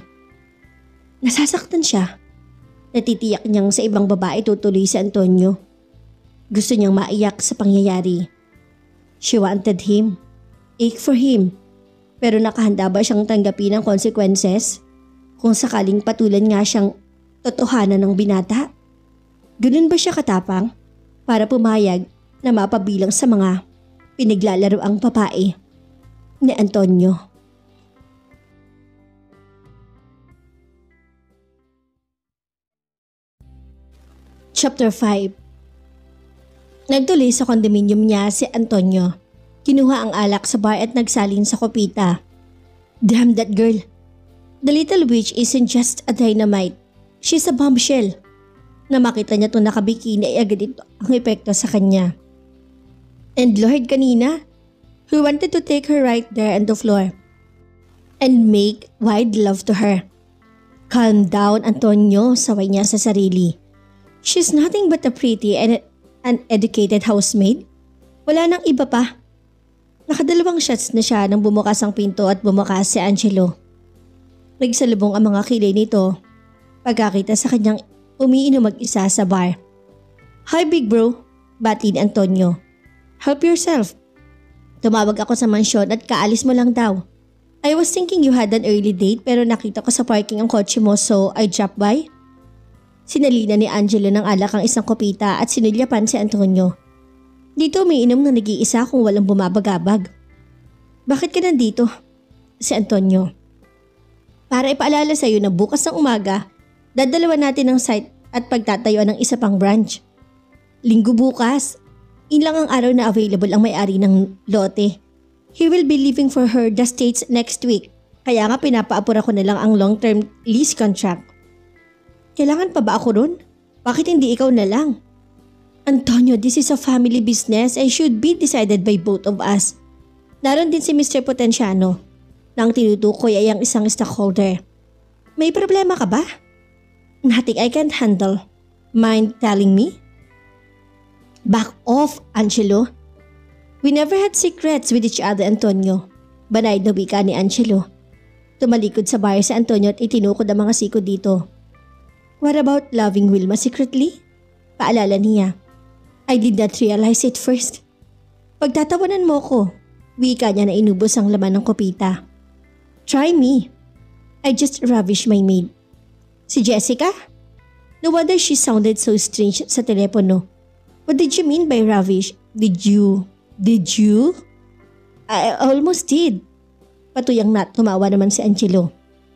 Nasasaktan siya. Natitiyak niyang sa ibang babae tutuloy si Antonio. Gusto niyang maiyak sa pangyayari. She wanted him. Ache for him. Pero nakahanda ba siyang tanggapin ang consequences? Kung sakaling patulan nga siyang totohanan ng binata? Ganun ba siya katapang? Para pumayag na mapabilang sa mga pinaglalaro ang babae ni Antonio. Chapter five. Nagtuloy sa kondominium niya si Antonio. Kinuha ang alak sa bar at nagsalin sa kopita. Damn that girl. The little witch isn't just a dynamite. She's a bombshell. Na makita niya itong nakabikini ay agad ito ang epekto sa kanya. And Lord, kanina, he wanted to take her right there on the floor and make wide love to her. Calm down, Antonio, saway niya sa sarili. She's nothing but a pretty and uneducated housemaid. Wala nang iba pa. Nakadalawang shots na siya nang bumukas ang pinto at bumukas si Angelo. Nagsalubong ang mga kilay nito pagkakita sa kanyang umiinom mag-isa sa bar. Hi big bro, bati ni Antonio. Help yourself. Tumawag ako sa mansyon at kaalis mo lang daw. I was thinking you had an early date pero nakita ko sa parking ang kotse mo so I dropped by. Sinalina ni Angelo ng alak ang isang kopita at sinilyapan si Antonio. Dito umiinom na nag-iisa kung walang bumabagabag. Bakit ka nandito? Si Antonio. Para ipaalala sa iyo na bukas ng umaga, dadalawan natin ang site at pagtatayuan ng isa pang branch. Linggo bukas, ilang ang araw na available ang may-ari ng lote. He will be leaving for her the States next week. Kaya nga pinapaapura ko na lang ang long-term lease contract. Kailangan pa ba ako ron? Bakit hindi ikaw na lang? Antonio, this is a family business and should be decided by both of us. Naroon din si Mister Potenciano na ang tinutukoy ay ang isang stockholder. May problema ka ba? Nothing I can't handle. Mind telling me? Back off, Angelo. We never had secrets with each other, Antonio. Banay na wika ni Angelo. Tumalikod sa bar si Antonio at itinukod ang mga siko dito. What about loving Wilma secretly? Paalala niya. I did not realize it first. Pagtatawanan mo ko, wika niya na inubos ang laman ng kopita. Try me. I just ravished my maid. Si Jessica? No wonder she sounded so strange sa telepono. What did you mean by ravish? Did you... Did you? I almost did. Patuyang na tumawa naman si Angelo.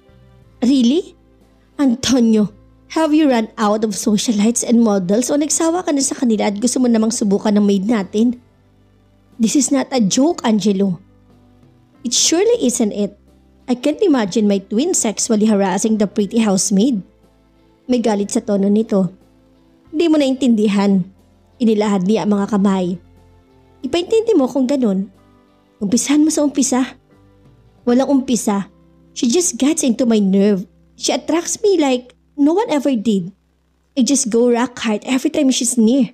Really? Antonio, have you run out of socialites and models o nagsawa ka na sa kanila at gusto mo namang subukan ng maid natin? This is not a joke, Angelo. It surely isn't it. I can't imagine my twin sexually harassing the pretty housemaid. May galit sa tono nito. Hindi mo naintindihan. Inilahad niya ang mga kamay. Ipaintindi mo kung ganun. Umpisahan mo sa umpisa. Walang umpisa. She just gets into my nerve. She attracts me like no one ever did. I just go rock hard every time she's near.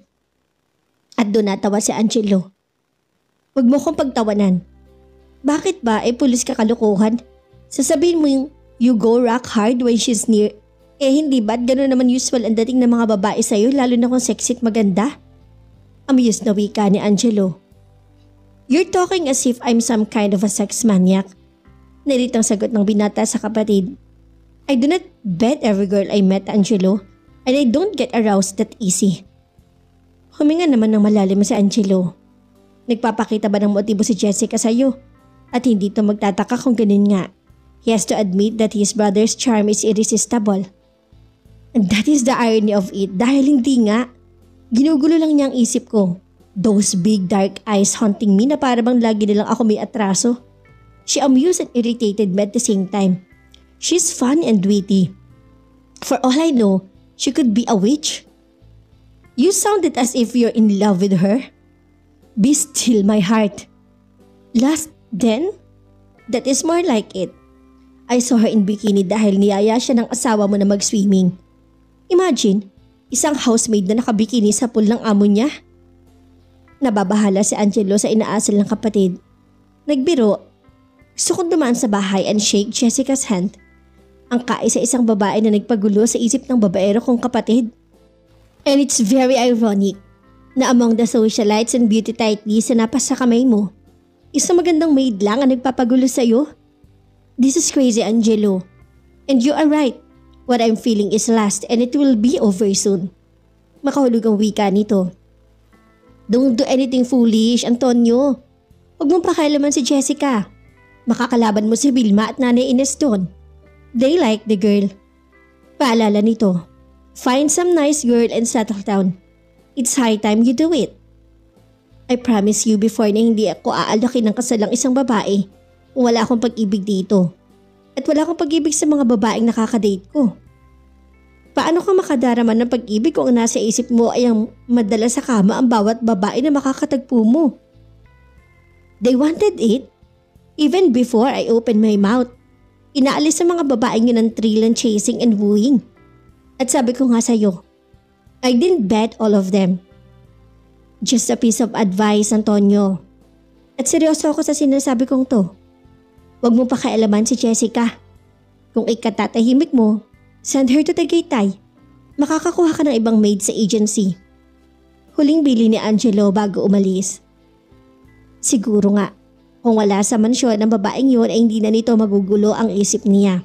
At doon natawa si Angelo. Huwag mo kong pagtawanan. Bakit ba ay pulis ka kalukuhan? Sasabihin mo yung you go rock hard when she's near. Eh hindi ba't gano'n naman usual ang dating ng mga babae sa'yo lalo na kung sexy at maganda? Amused na wika ni Angelo. You're talking as if I'm some kind of a sex maniac. Nalitang sagot ng binata sa kapatid. I do not bet every girl I met, Angelo, and I don't get aroused that easy. Huminga naman ng malalim si Angelo. Nagpapakita ba ng motibo si Jessica sa'yo? At hindi to magtataka kung ganun nga. He has to admit that his brother's charm is irresistible. And that is the irony of it dahil hindi nga. Ginugulo lang niya ang isip ko. Those big dark eyes haunting me na para bang lagi nilang ako may atraso. She amused and irritated me at the same time. She's fun and witty. For all I know, she could be a witch. You sounded as if you're in love with her. Be still, my heart. Last then? That is more like it. I saw her in bikini dahil niyaya siya ng asawa mo na mag-swimming. Imagine, isang housemaid na nakabikini sa pool ng amo niya. Nababahala si Angelo sa inaasal ng kapatid. Nagbiro, gusto kong dumaan sa bahay and shake Jessica's hand. Ang kaisa-isang babae na nagpagulo sa isip ng babaero kong kapatid. And it's very ironic na among the socialites and beauty tighties na napasa kamay mo, isang magandang maid lang ang nagpapagulo sa'yo. This is crazy, Angelo. And you are right. What I'm feeling is last and it will be over soon. Makahulog ang wika nito. Don't do anything foolish, Antonio. Huwag mong pakialaman si Jessica. Makakalaban mo si Wilma at Nanay Ines doon. They like the girl. Paalala nito. Find some nice girl and settle down. It's high time you do it. I promise you before na hindi ako aalaki ng kasalang isang babae. Wala akong pag-ibig dito. At wala akong pag-ibig sa mga babaeng nakakadate ko. Paano ka makadarama ng pag-ibig kung ang nasa isip mo ay ang madala sa kama ang bawat babae na makakatagpo mo? They wanted it. Even before I opened my mouth, inaalis sa mga babaeng yun ang thrill and chasing and wooing. At sabi ko nga sa'yo, I didn't bet all of them. Just a piece of advice, Antonio. At seryoso ako sa sinasabi kong to. Huwag mo pakialaman si Jessica. Kung ikatatahimik mo, send her to Tagaytay. Makakakuha ka ng ibang maid sa agency. Huling bili ni Angelo bago umalis. Siguro nga, kung wala sa mansyon ang babaeng yun ay hindi na nito magugulo ang isip niya.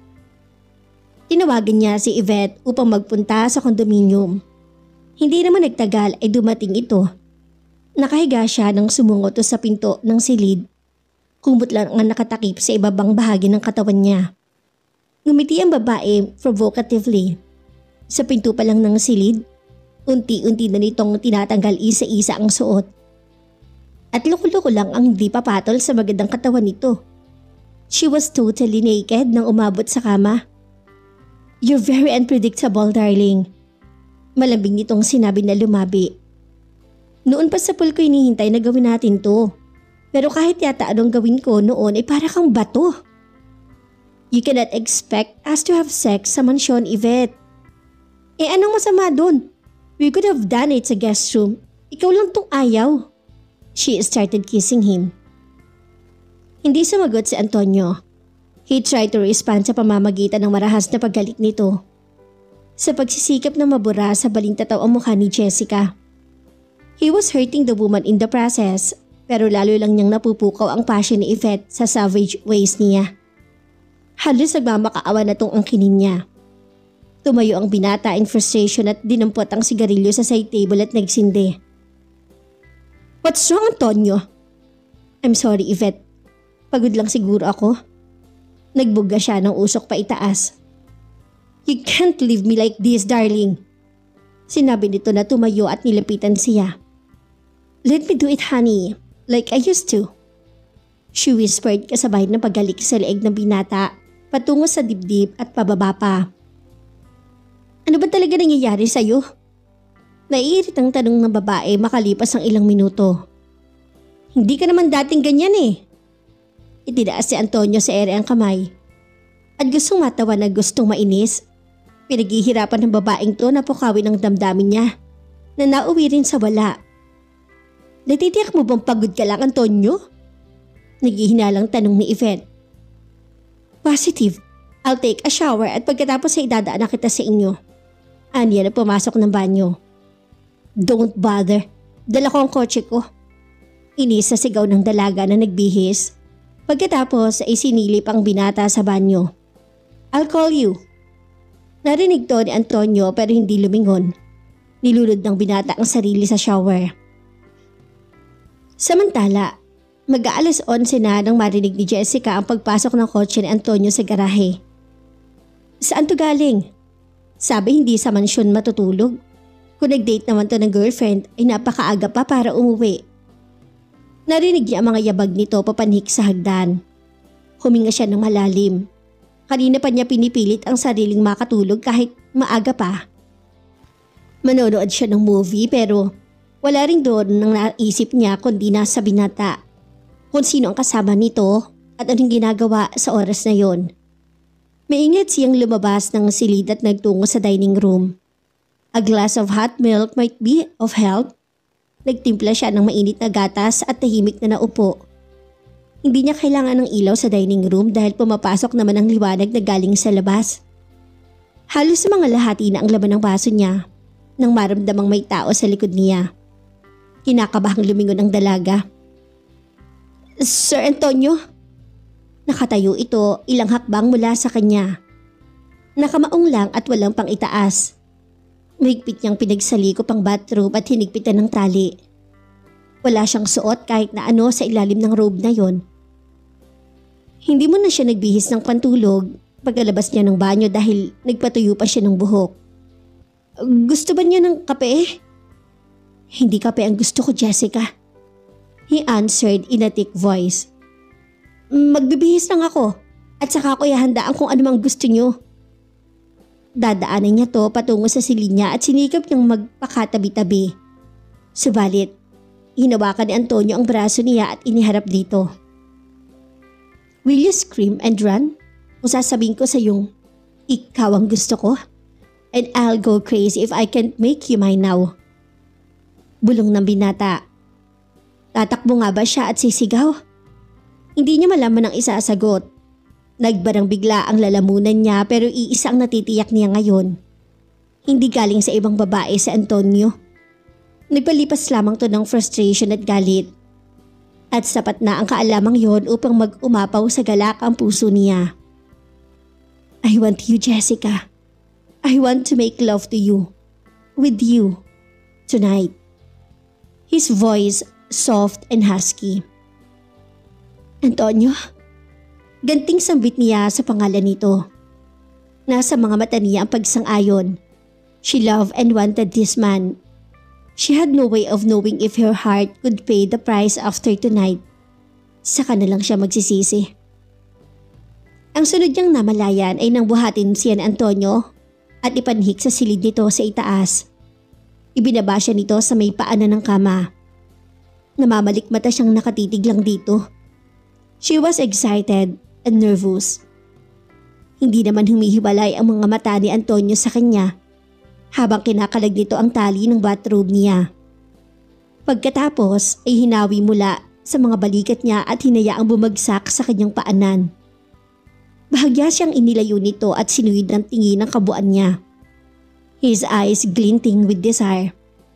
Tinawagan niya si Yvette upang magpunta sa kondominium. Hindi naman nagtagal ay dumating ito. Nakahiga siya nang sumungot sa pinto ng silid. Kumot lang ang nakatakip sa ibabang bahagi ng katawan niya. Ngumiti ang babae provocatively. Sa pinto pa lang ng silid, unti-unti na nitong tinatanggal isa-isa ang suot. At loko-loko lang ang hindi papatol sa magandang katawan nito. She was totally naked nang umabot sa kama. You're very unpredictable, darling. Malambing nitong sinabi na lumabi. Noon pa sa pool ko hinihintay na gawin natin to. Pero kahit yata anong gawin ko noon ay para kang bato. You cannot expect us to have sex sa mansyon, Yvette. Eh anong masama dun? We could have done it sa guest room. Ikaw lang tong ayaw. She started kissing him. Hindi sumagot si Antonio. He tried to respond sa pamamagitan ng marahas na paggalit nito. Sa pagsisikap na mabura sa balintataw ang mukha ni Jessica. He was hurting the woman in the process, pero lalo lang niyang napupukaw ang passion ni Yvette sa savage ways niya. Halos nagmamakaawa na tong angkinin niya. Tumayo ang binata in frustration at dinampot ang sigarilyo sa side table at nagsindi. What's wrong, Antonio? I'm sorry, Yvette. Pagod lang siguro ako. Nagbuga siya ng usok pa itaas. You can't leave me like this, darling. Sinabi nito na tumayo at nilapitan siya. Let me do it, honey, like I used to. She whispered kasabay ng paggalik sa leeg ng binata, patungo sa dibdib at pababa pa. Ano ba talaga nangyayari sa'yo? Naiirit ang tanong ng babae makalipas ang ilang minuto. Hindi ka naman dating ganyan eh. Itinaas si Antonio sa ere ang kamay. At gustong matawa na gustong mainis. Pinaghihirapan ng babaeng to na pukawin ang damdamin niya na nauwi rin sa wala. Natitiyak mo bang pagod ka lang, Antonio? Naghihinalang tanong ni Yvette. Positive. I'll take a shower at pagkatapos ay idadaan na kita sa inyo. Anya na pumasok ng banyo. Don't bother. Dala ko ang kotse ko. Inis sa sigaw ng dalaga na nagbihis. Pagkatapos ay sinilip ang binata sa banyo. I'll call you. Narinig to ni Antonio pero hindi lumingon. Nilulod ng binata ang sarili sa shower. Samantala, mag-aalas onse na nang marinig ni Jessica ang pagpasok ng kotse ni Antonio sa garahe. Saan to galing? Sabi hindi sa mansyon matutulog. Kung nag-date naman to ng girlfriend ay napakaaga pa para umuwi. Narinig niya ang mga yabag nito papanik sa hagdan. Huminga siya ng malalim. Kanina pa niya pinipilit ang sariling makatulog kahit maaga pa. Manonood siya ng movie pero wala rin doon nang naisip niya kundi nasa binata. Kung sino ang kasama nito at anong ginagawa sa oras na yon. Maingat siyang lumabas ng silid at nagtungo sa dining room. A glass of hot milk might be of help. Nagtimpla siya ng mainit na gatas at tahimik na naupo. Hindi niya kailangan ng ilaw sa dining room dahil pumapasok naman ang liwanag na galing sa labas. Halos sa mga lahati na ang laman ng baso niya nang maramdamang may tao sa likod niya. Kinakabahang lumingon ang dalaga. Sir Antonio? Nakatayo ito ilang hakbang mula sa kanya. Nakamaong lang at walang pang itaas. Mahigpit niyang pinagsalikop ang bathrobe at hinigpitan ng tali. Wala siyang suot kahit na ano sa ilalim ng robe na yon. Hindi mo na siya nagbihis ng pantulog pagkalabas niya ng banyo dahil nagpatuyo pa siya ng buhok. Gusto ba niya ng kape? Hindi kape ang gusto ko, Jessica. He answered in a thick voice. Magbibihis lang ako at saka ako ihandaan kung anumang gusto niyo. Dadaanan niya to patungo sa silid niya at sinikap niyang magpakatabi-tabi. Subalit, hinawakan ni Antonio ang braso niya at iniharap dito. Will you scream and run? Kung sasabihin ko sa yung, ikaw ang gusto ko? And I'll go crazy if I can't make you mine now. Bulong ng binata. Tatakbo nga ba siya at sisigaw? Hindi niya malaman ang isasagot. Nagbarang bigla ang lalamunan niya pero iisa ang natitiyak niya ngayon. Hindi galing sa ibang babae si Antonio. Nagpalipas lamang to ng frustration at galit. At sapat na ang kaalamang yon upang mag-umapaw sa galak ang puso niya. I want you, Jessica. I want to make love to you. With you. Tonight. His voice soft and husky. Antonio? Ganting sambit niya sa pangalan nito. Nasa mga mata niya ang pagsang-ayon. She loved and wanted this man. She had no way of knowing if her heart could pay the price after tonight. Saka na lang siya magsisisi. Ang sunod niyang namalayan ay nang buhatin siya ni Antonio at ipanhik sa silid nito sa itaas. Ibinaba siya nito sa may paanan ng kama. Namamalikmata siyang nakatitig lang dito. She was excited and nervous. Hindi naman humihiwalay ang mga mata ni Antonio sa kanya habang kinakalag nito ang tali ng bathrobe niya. Pagkatapos ay hinawi mula sa mga balikat niya at hinayaang bumagsak sa kanyang paanan. Bahagya siyang inilayo nito at sinuwid ng tingin ng kabuuan niya. His eyes glinting with desire.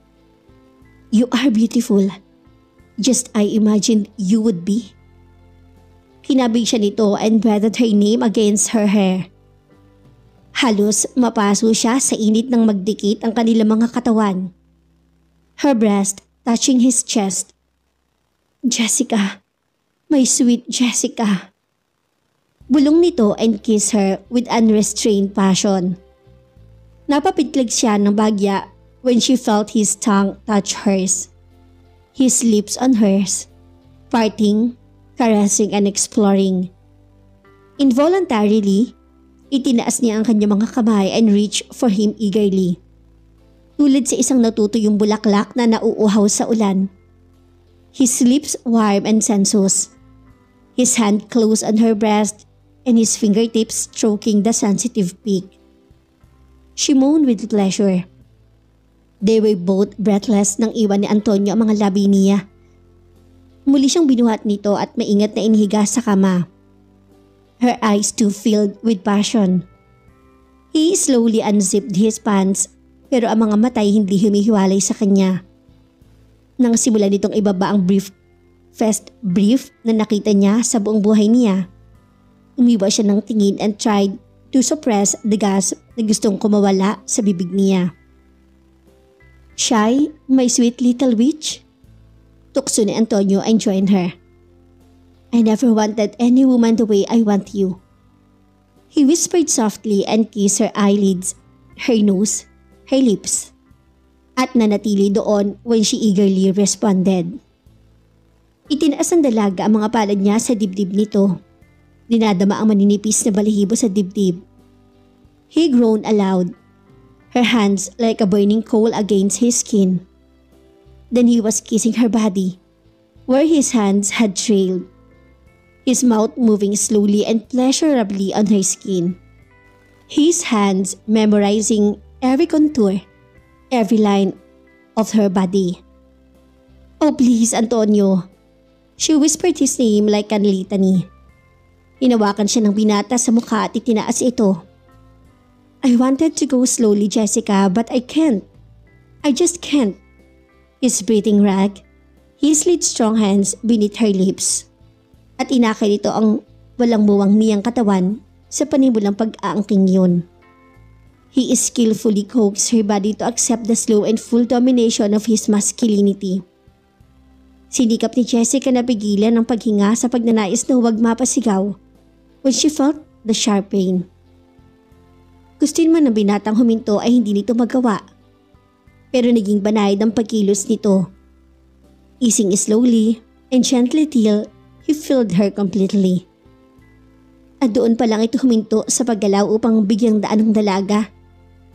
You are beautiful. Just I imagined you would be. Kinabig siya nito and breathed her name against her hair. Halos mapaso siya sa init ng magdikit ang kanilang mga katawan. Her breast touching his chest. Jessica, my sweet Jessica. Bulong nito and kiss her with unrestrained passion. Napapitlag siya ng bagya when she felt his tongue touch hers. His lips on hers, parting, caressing and exploring. Involuntarily, itinaas niya ang kanyang mga kamay and reached for him eagerly. Tulad sa isang natutuyong bulaklak na nauuhaw sa ulan. His lips warm and sensuous. His hand closed on her breast and his fingertips stroking the sensitive peak. She moaned with pleasure. They were both breathless nang iwan ni Antonio ang mga labi niya. Muli siyang binuhat nito at maingat na inihiga sa kama. Her eyes too filled with passion. He slowly unzipped his pants pero ang mga matay hindi humihiwalay sa kanya. Nang simula nitong ibaba ang brief, first brief na nakita niya sa buong buhay niya, umiwa siya ng tingin and tried to suppress the gasp na gustong kumawala sa bibig niya. Shy, my sweet little witch? Tukso ni Antonio and joined her. I never wanted any woman the way I want you. He whispered softly and kissed her eyelids, her nose, her lips. At nanatili doon when she eagerly responded. Itinaas ng dalaga ang mga palad niya sa dibdib nito. Dinadama ang maninipis na balahibo sa dibdib. He groaned aloud, her hands like a burning coal against his skin. Then he was kissing her body, where his hands had trailed, his mouth moving slowly and pleasurably on her skin. His hands memorizing every contour, every line of her body. Oh please, Antonio. She whispered his name like a litany. Hinawakan siya ng binata sa mukha at itinaas ito. I wanted to go slowly, Jessica, but I can't. I just can't. His breathing rag, he slid strong hands beneath her lips. At inakay nito ang walang muwang niyang katawan sa panimulang pag-aangking yun. He skillfully coaxed her body to accept the slow and full domination of his masculinity. Sinikap ni Jessica na pigilan ang paghinga sa pagnanais na huwag mapasigaw when she felt the sharp pain. Gustin man ng binatang huminto ay hindi nito magawa. Pero naging banayad ang pagkilos nito. Easing slowly and gently till he filled her completely. At doon pa lang ito huminto sa paggalaw upang bigyang daan ng dalaga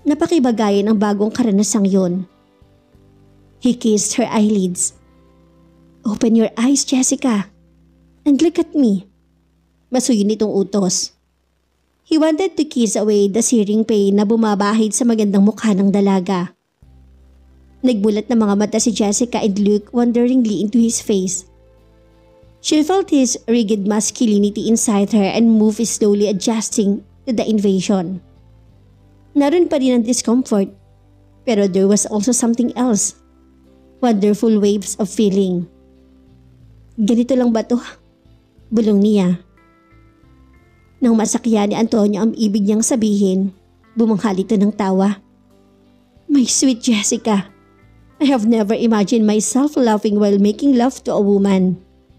napakibagayan ang bagong karanasang yon. He kissed her eyelids. "Open your eyes, Jessica, and look at me." Masuyo nitong utos. He wanted to kiss away the searing pain na bumabahid sa magandang mukha ng dalaga. Nagbulat na mga mata si Jessica and looked wonderingly into his face. She felt his rigid masculinity inside her and moved slowly adjusting to the invasion. Naroon pa rin ang discomfort, pero there was also something else. Wonderful waves of feeling. "Ganito lang ba to?" bulong niya. Nang masakya ni Antonio ang ibig niyang sabihin, bumanghal ito ng tawa. "My sweet Jessica, I have never imagined myself laughing while making love to a woman."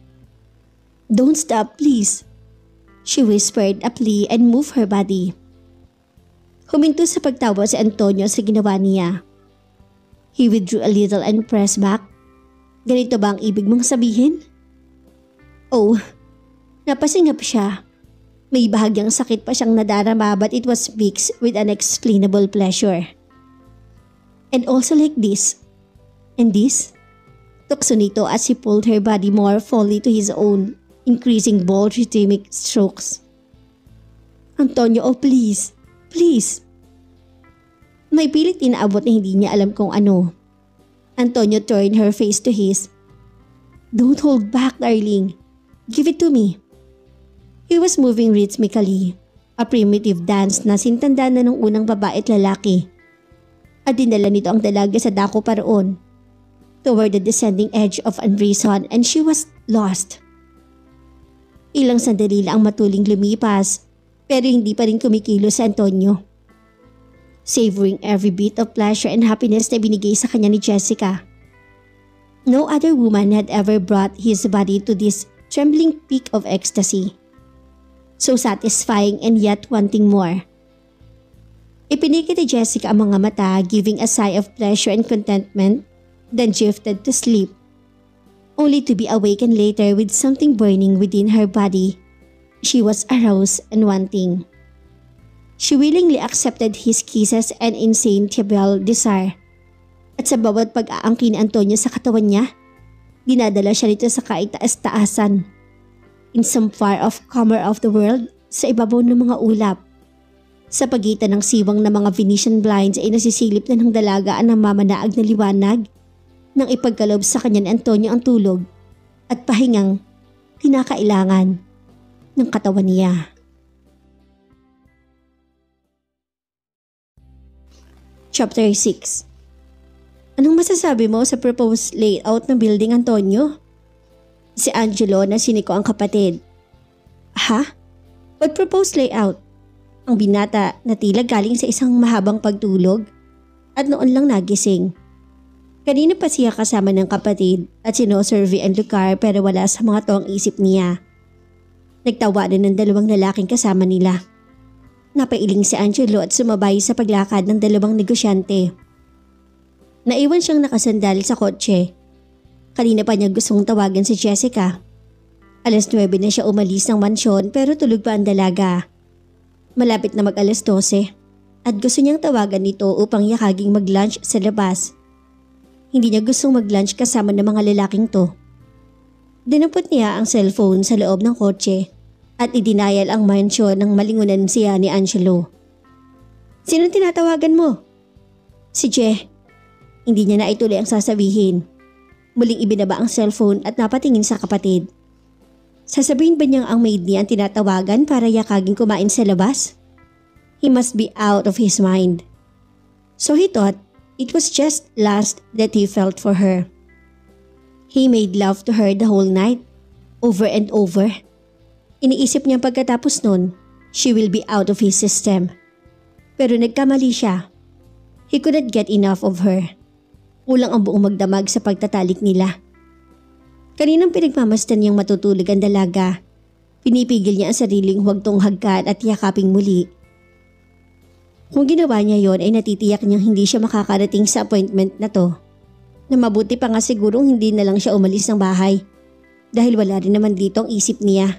"Don't stop, please," she whispered aptly and moved her body. Huminto sa pagtawa si Antonio sa ginawa niya. He withdrew a little and pressed back. "Ganito ba ang ibig mong sabihin?" Oh, napasingap siya. May bahagyang sakit pa siyang nadarama but it was mixed with unexplainable pleasure. "And also like this. And this?" Tukso nito as he pulled her body more fully to his own, increasing bold rhythmic strokes. "Antonio, oh please, please." May pilit inaabot na hindi niya alam kung ano. Antonio turned her face to his. "Don't hold back, darling. Give it to me." He was moving rhythmically, a primitive dance na sintanda na ng unang babae at lalaki. At dinala nito ang dalaga sa dako paroon, toward the descending edge of unreason, and she was lost. Ilang sandali lang ang matuling lumipas, pero hindi pa rin kumikilo si Antonio. Savoring every bit of pleasure and happiness na binigay sa kanya ni Jessica. No other woman had ever brought his body to this trembling peak of ecstasy. So satisfying and yet wanting more. Ipinikit ni Jessica ang mga mata, giving a sigh of pleasure and contentment, then drifted to sleep, only to be awakened later with something burning within her body. She was aroused and wanting. She willingly accepted his kisses and insatiable desire. At sa bawat pag-aangkin ni Antonio sa katawan niya, dinadala siya nito sa kaitaas-taasan. In some far-off corner of the world, sa ibabaw ng mga ulap. Sa pagitan ng siwang na mga Venetian blinds ay nasisilip na ng dalaga ang namamanaag na liwanag nang ipagkalob sa kanya ni Antonio ang tulog at pahingang kinakailangan ng katawan niya. Chapter six. Anong masasabi mo sa proposed layout ng building, Antonio? Si Angelo na siniko ang kapatid. Ha? What proposed layout? Ang binata na tila galing sa isang mahabang pagtulog at noon lang nagising. Kanina pa siya kasama ng kapatid at sinosurvey ang lugar pero wala sa mga to ang isip niya. Nagtawa na ng dalawang lalaking kasama nila. Napailing si Angelo at sumabay sa paglakad ng dalawang negosyante. Naiwan siyang nakasandal sa kotse. Kanina pa niya gustong tawagan si Jessica. Alas nuwebe na siya umalis ng mansyon pero tulog pa ang dalaga. Malapit na mag alas dose at gusto niyang tawagan nito upang yakaging mag-lunch sa labas. Hindi niya gustong mag-lunch kasama ng mga lalaking to. Dinampot niya ang cellphone sa loob ng kotse at idinayal ang mansyon ng malingunan siya ni Angelo. "Sinong tinatawagan mo?" "Si Je." Hindi niya na ituloy ang sasabihin. Muling ibinaba ang cellphone at napatingin sa kapatid. Sasabihin ba niyang ang maid niya ang tinatawagan para yakaging kumain sa labas? He must be out of his mind. So he thought it was just lust that he felt for her. He made love to her the whole night, over and over. Iniisip niya pagkatapos nun, she will be out of his system. Pero nagkamali siya. He couldn't get enough of her. Kulang ang buong magdamag sa pagtatalik nila. Kaninang pinagmamasdan niyang matutulog ang dalaga, pinipigil niya ang sariling huwag tong hagkan at yakaping muli. Kung ginawa niya yon ay natitiyak niyang hindi siya makakarating sa appointment na to. Na mabuti pa nga sigurong hindi na lang siya umalis ng bahay dahil wala rin naman dito ang isip niya.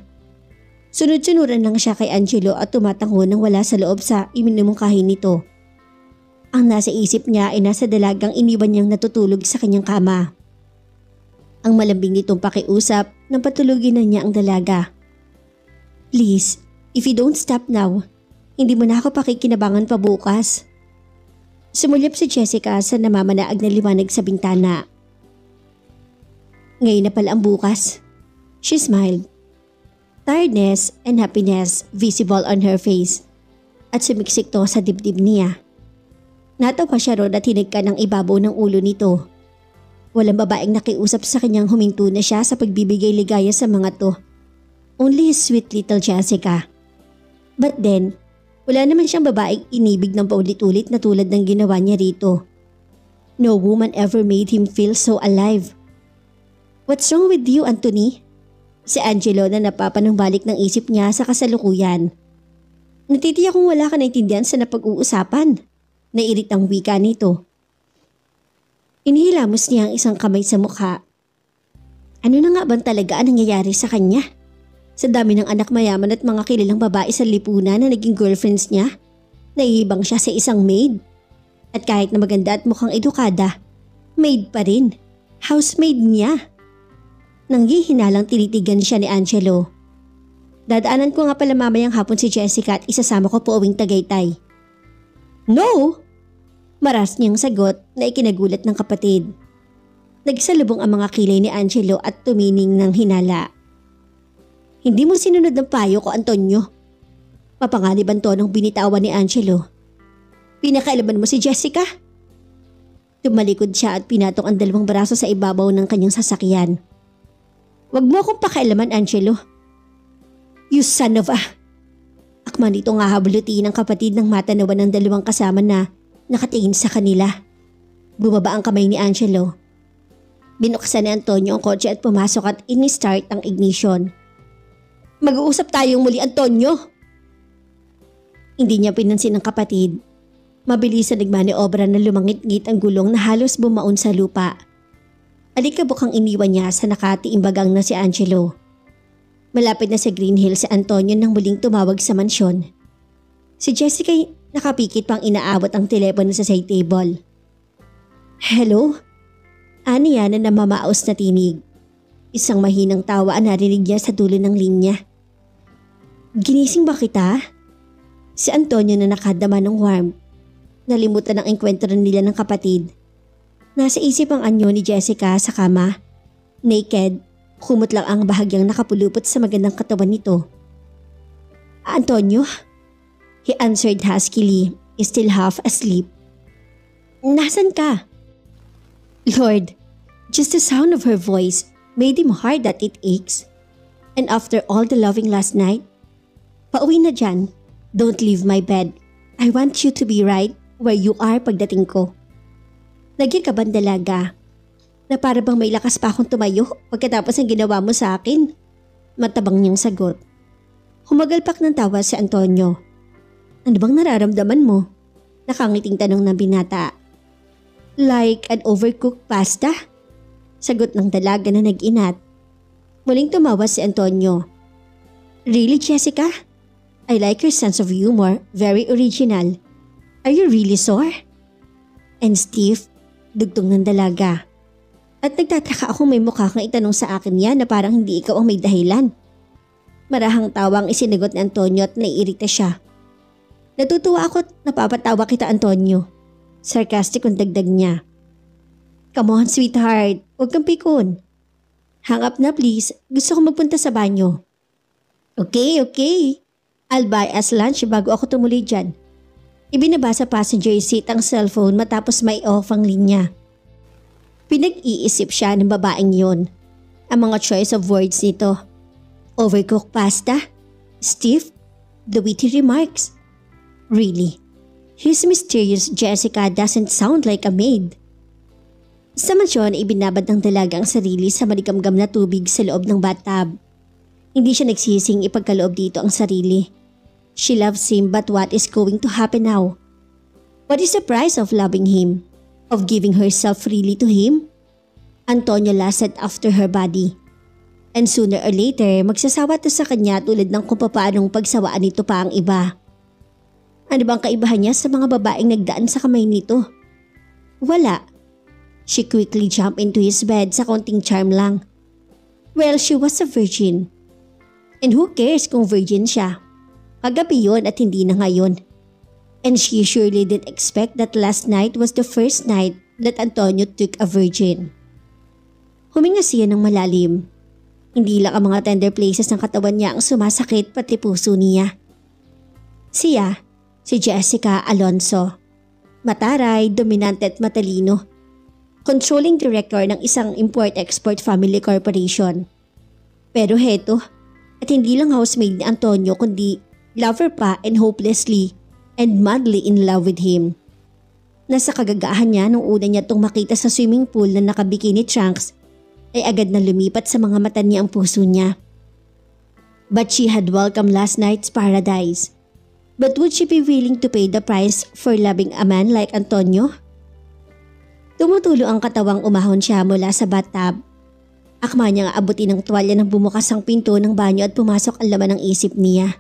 Sunod-sunuran lang siya kay Angelo at tumatango nang wala sa loob sa iminumungkahi nito. Ang nasa isip niya ay nasa dalagang iniwan niyang natutulog sa kanyang kama. Ang malambing nitong pakiusap nang patulugin na niya ang dalaga. Please, if you don't stop now, hindi mo na ako pakikinabangan pa bukas. Sumulyap si Jessica sa namamanaag na liwanag sa bintana. Ngayon na pala ang bukas. She smiled. Tiredness and happiness visible on her face at sumiksik to sa dibdib niya. Natawa siya ron at hinigka ng ibabaw ng ulo nito. Walang babaeng nakiusap sa kanyang huminto na siya sa pagbibigay ligaya sa mga to. Only his sweet little Jessica. But then, wala naman siyang babaeng inibig ng paulit-ulit na tulad ng ginawa niya rito. No woman ever made him feel so alive. What's wrong with you, Anthony? Si Angelo na napapanumbalik ng isip niya sa kasalukuyan. Natitiyak kung wala ka naintindihan sa napag-uusapan. Nairit ang wika nito. Inihilamos niya ang isang kamay sa mukha. Ano na nga bang talaga ang nangyayari sa kanya? Sa dami ng anak mayaman at mga kilalang babae sa lipunan na naging girlfriends niya, naihibang siya sa isang maid. At kahit na maganda at mukhang edukada, maid pa rin. Housemaid niya. Nanghihinalang tinitigan siya ni Angelo. Dadaanan ko nga pala mamayang hapon si Jessica at isasama ko po uwing Tagaytay. No! Maras niyang sagot na ikinagulat ng kapatid. Nagsalubong ang mga kilay ni Angelo at tumining ng hinala. Hindi mo sinunod ng payo ko, Antonio. Mapanganib ang tonong binitawan ni Angelo. Pinakailaman mo si Jessica? Tumalikod siya at pinatong ang dalawang braso sa ibabaw ng kanyang sasakyan. Huwag mo akong pakailaman, Angelo. You son of a... Akman dito nga habulutin ng kapatid ng matanawan ng dalawang kasama na nakatingin sa kanila. Bumaba ang kamay ni Angelo. Binuksan ni Antonio ang kotse at pumasok at in-start ang ignition. Mag-uusap tayong muli, Antonio. Hindi niya pinansin ng kapatid. Mabilis na nagmaniobra na lumangit-ngit ang gulong na halos bumaon sa lupa. Alikabok ang iniwan niya sa nakatiimbagang na si Angelo. Malapit na sa Green Hills si Antonio nang muling tumawag sa mansyon. Si Jessica nakapikit pang inaabot ang telepono sa side table. Hello? Ani yan na namamaos na tinig. Isang mahinang tawa ang narinig niya sa dulo ng linya. Ginising ba kita? Si Antonio na nakadama ng warmth. Nalimutan ang enkwentro nila ng kapatid. Nasa isip ang anyo ni Jessica sa kama. Naked, kumot lang ang bahagyang nakapulupot sa magandang katawan nito. Antonio? He answered huskily, still half asleep. Nasaan ka? Lord, just the sound of her voice made him hard that it aches. And after all the loving last night, pauwi na dyan. Don't leave my bed. I want you to be right where you are pagdating ko. Lagi ka bang dalaga? Na para bang may lakas pa akong tumayo pagkatapos ng ginawa mo sa akin? Matabang niyang sagot. Humagalpak ng tawa si Antonio. Ano bang nararamdaman mo? Nakangiting tanong ng binata. Like an overcooked pasta? Sagot ng dalaga na nag-inat. Muling tumawa si Antonio. Really, Jessica? I like your sense of humor, very original. Are you really sore? And Steve, dugtong ng dalaga. At nagtataka akong may mukha kang itanong sa akin yan na parang hindi ikaw ang may dahilan. Marahang tawang isinagot ni Antonio at naiirita siya. Natutuwa ako at napapatawa kita, Antonio. Sarcastic ang dagdag niya. Come on, sweetheart. Huwag kang pikon. Hang up na please. Gusto ko magpunta sa banyo. Okay, okay. I'll buy us lunch bago ako tumuloy dyan. Ibinaba sa passenger seat ang cellphone matapos may off ang linya. Pinag-iisip siya ng babaeng yon. Ang mga choice of words nito. Overcooked pasta? Stiff? The witty remarks? Really? His mysterious Jessica doesn't sound like a maid. Sa mansyon, ibinabad ng dalaga ang sarili sa maligamgam na tubig sa loob ng bathtub. Hindi siya nagsising ipagkaloob dito ang sarili. She loves him, but what is going to happen now? What is the price of loving him? Of giving herself freely to him? Antonio lusted after her body. And sooner or later, magsasawa to sa kanya tulad ng kung paanong pagsawaan nito pa ang iba. Ano bang kaibahan niya sa mga babaeng nagdaan sa kamay nito? Wala. She quickly jumped into his bed sa konting charm lang. Well, she was a virgin. And who cares kung virgin siya? Kagabi yun at hindi na ngayon. And she surely didn't expect that last night was the first night that Antonio took a virgin. Huminga siya ng malalim. Hindi lang ang mga tender places ng katawan niya ang sumasakit pati puso niya. Siya, si Jessica Alonso. Mataray, dominante at matalino. Controlling director ng isang import-export family corporation. Pero heto, at hindi lang housemaid ni Antonio kundi lover pa and hopelessly and madly in love with him. Nasa kagagahan niya nung una niya itong makita sa swimming pool na nakabikini trunks ay agad na lumipat sa mga mata niya ang puso niya. But she had welcomed last night's paradise. But would she be willing to pay the price for loving a man like Antonio? Tumutulo ang katawang umahon siya mula sa bathtub. Akma niyang aabutin ng tuwalya nang bumukas ang pinto ng banyo at pumasok ang laman ng isip niya.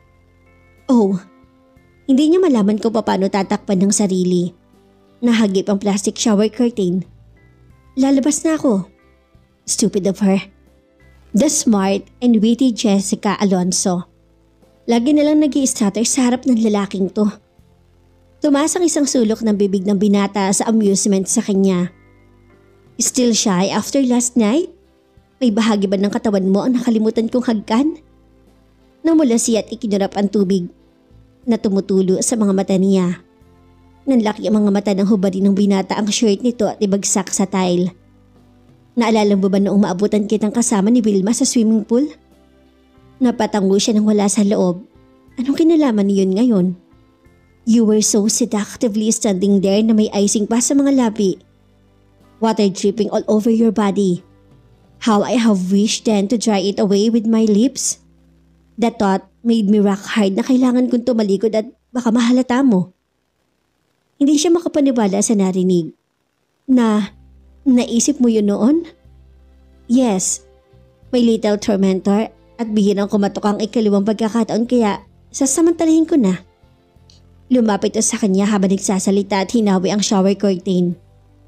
Oh, hindi niya malaman kung paano tatakpan ng sarili. Nahagip ang plastic shower curtain. Lalabas na ako. Stupid of her. The smart and witty Jessica Alonso. Lagi nalang nag-i-stutter sa harap ng lalaking to. Tumaas ang isang sulok ng bibig ng binata sa amusement sa kanya. Still shy after last night? May bahagi ba ng katawan mo ang nakalimutan kong hagkan? Namula siya at ikinurap ang tubig na tumutulo sa mga mata niya. Nanlaki ang mga mata ng hubadi ng binata ang shirt nito at ibagsak sa tile. Naalala mo ba noong maabutan kitang kasama ni Wilma sa swimming pool? Napatango siya nang wala sa loob. Anong kinalaman niyon ngayon? You were so seductively standing there na may icing pa sa mga labi. Water dripping all over your body. How I have wished then to dry it away with my lips. That thought made me rock hard na kailangan kong tumalikod at baka mahalata mo. Hindi siya makapaniwala sa narinig. Na, naisip mo yun noon? Yes, my little tormentor at bihirang kumatok ang ikalawang pagkakataon kaya sasamantalahin ko na. Lumapit ito sa kanya habang nagsasalita at hinawi ang shower curtain.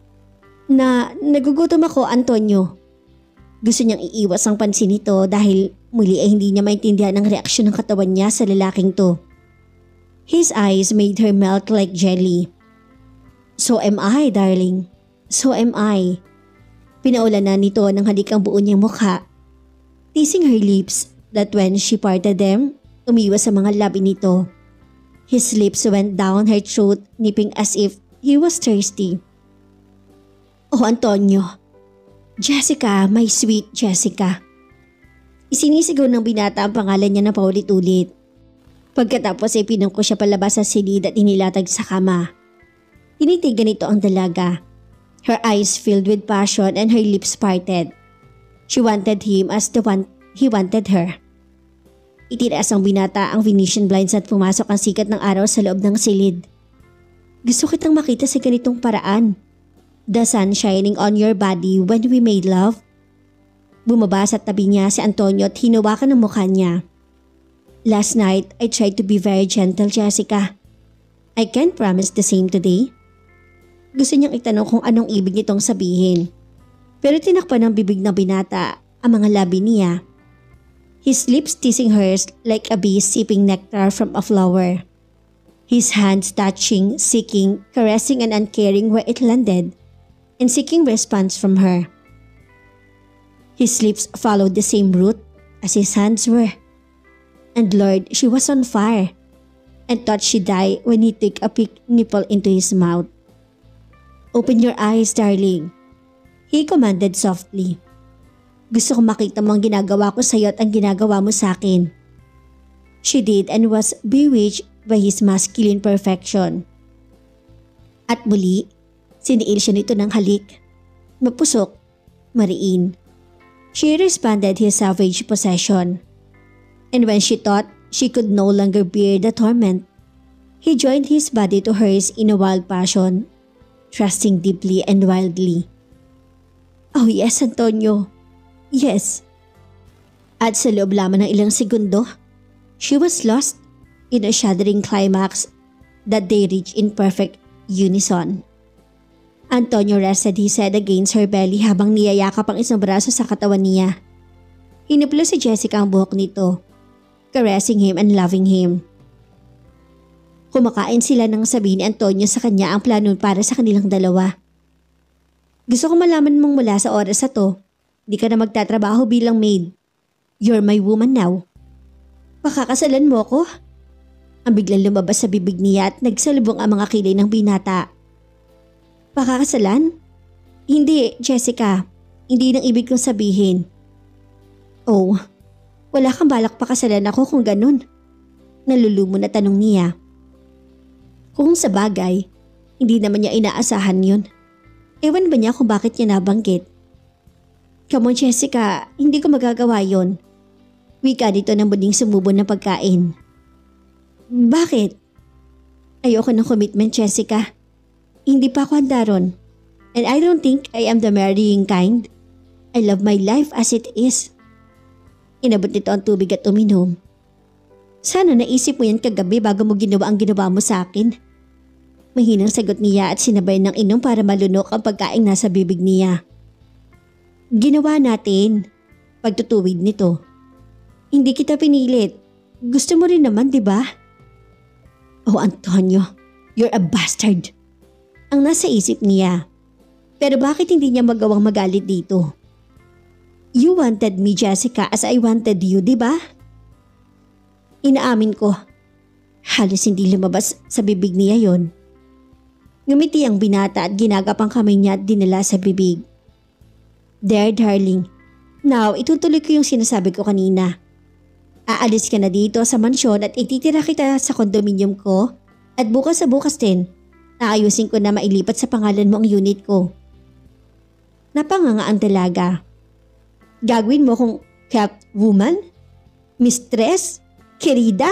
Na nagugutom ako, Antonio. Gusto niyang iiwas ang pansin nito dahil muli ay hindi niya maintindihan ang reaksyon ng katawan niya sa lalaking to. His eyes made her melt like jelly. So am I, darling. So am I. Pinaulan na nito ng halik ang buo niyang mukha. Teasing her lips that when she parted them, umiwas sa mga labi nito. His lips went down her throat, nipping as if he was thirsty. Oh, Antonio. Jessica, my sweet Jessica. Isinisigaw ng binata ang pangalan niya na paulit-ulit. Pagkatapos ay pinangko siya palabas sa silid at inilatag sa kama. Tinitigan nito ang dalaga. Her eyes filled with passion and her lips parted. She wanted him as the one he wanted her. Itinaas ang binata ang Venetian blinds at pumasok ang sikat ng araw sa loob ng silid. Gusto kitang makita sa ganitong paraan. The sun shining on your body when we made love. Bumaba sa tabi niya si Antonio at hinawakan ang mukha niya. Last night, I tried to be very gentle, Jessica. I can't promise the same today. Gusto niyang itanong kung anong ibig nitong sabihin. Pero tinakpan ng bibig ng binata ang mga labi niya. His lips teasing hers like a bee sipping nectar from a flower. His hands touching, seeking, caressing and uncaring where it landed, and seeking response from her. His lips followed the same route as his hands were. And Lord, she was on fire and thought she'd die when he took a big nipple into his mouth. Open your eyes, darling, he commanded softly. Gusto kong makita mo ang ginagawa ko sa iyo at ang ginagawa mo sa akin. She did and was bewitched by his masculine perfection. At muli, siniil siya nito ng halik. Mapusok, mariin. She responded his savage possession. And when she thought she could no longer bear the torment, he joined his body to hers in a wild passion, trusting deeply and wildly. Oh yes, Antonio. Yes. At sa loob lamang ng ilang segundo, she was lost in a shuddering climax that they reach in perfect unison. Antonio rested his head against her belly habang niyayakap ang isang braso sa katawan niya. Hinuplo si Jessica ang buhok nito, caressing him and loving him. Kumakain sila nang sabihin ni Antonio sa kanya ang plano para sa kanilang dalawa. Gusto ko malaman mong mula sa oras na to, di ka na magtatrabaho bilang maid. You're my woman now. Pakakasalan mo ko? Ang biglang lumabas sa bibig niya at nagsalubong ang mga kilay ng binata. Pakakasalan? Hindi, Jessica. Hindi nang ibig kong sabihin. Oh, wala kang balak pakasalan ako kung ganun. Nalulumo na tanong niya. Kung sa bagay, hindi naman niya inaasahan yun. Ewan ba niya kung bakit niya nabanggit? Come on Jessica, hindi ko magagawa yon. Wika dito ng muling sumubo ng pagkain. Bakit? Ayoko ng commitment Jessica. Hindi pa ako handa ron. And I don't think I am the marrying kind. I love my life as it is. Inabot nito ang tubig at uminom. Sana naisip mo yan kagabi bago mo ginawa ang ginawa mo sa akin. Mahinang sagot niya at sinabay ng inom para malunok ang pagkaing nasa bibig niya. Ginawa natin. Pagtutuwid nito. Hindi kita pinilit. Gusto mo rin naman, di ba? Oh Antonio, you're a bastard. Ang nasa isip niya. Pero bakit hindi niya magawang magalit dito? You wanted me, Jessica, as I wanted you, di ba? Inaamin ko. Halos hindi lumabas sa bibig niya yon. Ngumiti ang binata at ginagapang kamay niya at dinala sa bibig. There, darling. Now, itutuloy ko yung sinasabi ko kanina. Aalis ka na dito sa mansyon at ititira kita sa kondominium ko at bukas sa bukas din, naayusin ko na mailipat sa pangalan mo ang unit ko. Napanganga ang dalaga. Gagawin mo kong kept woman? Mistress? Querida?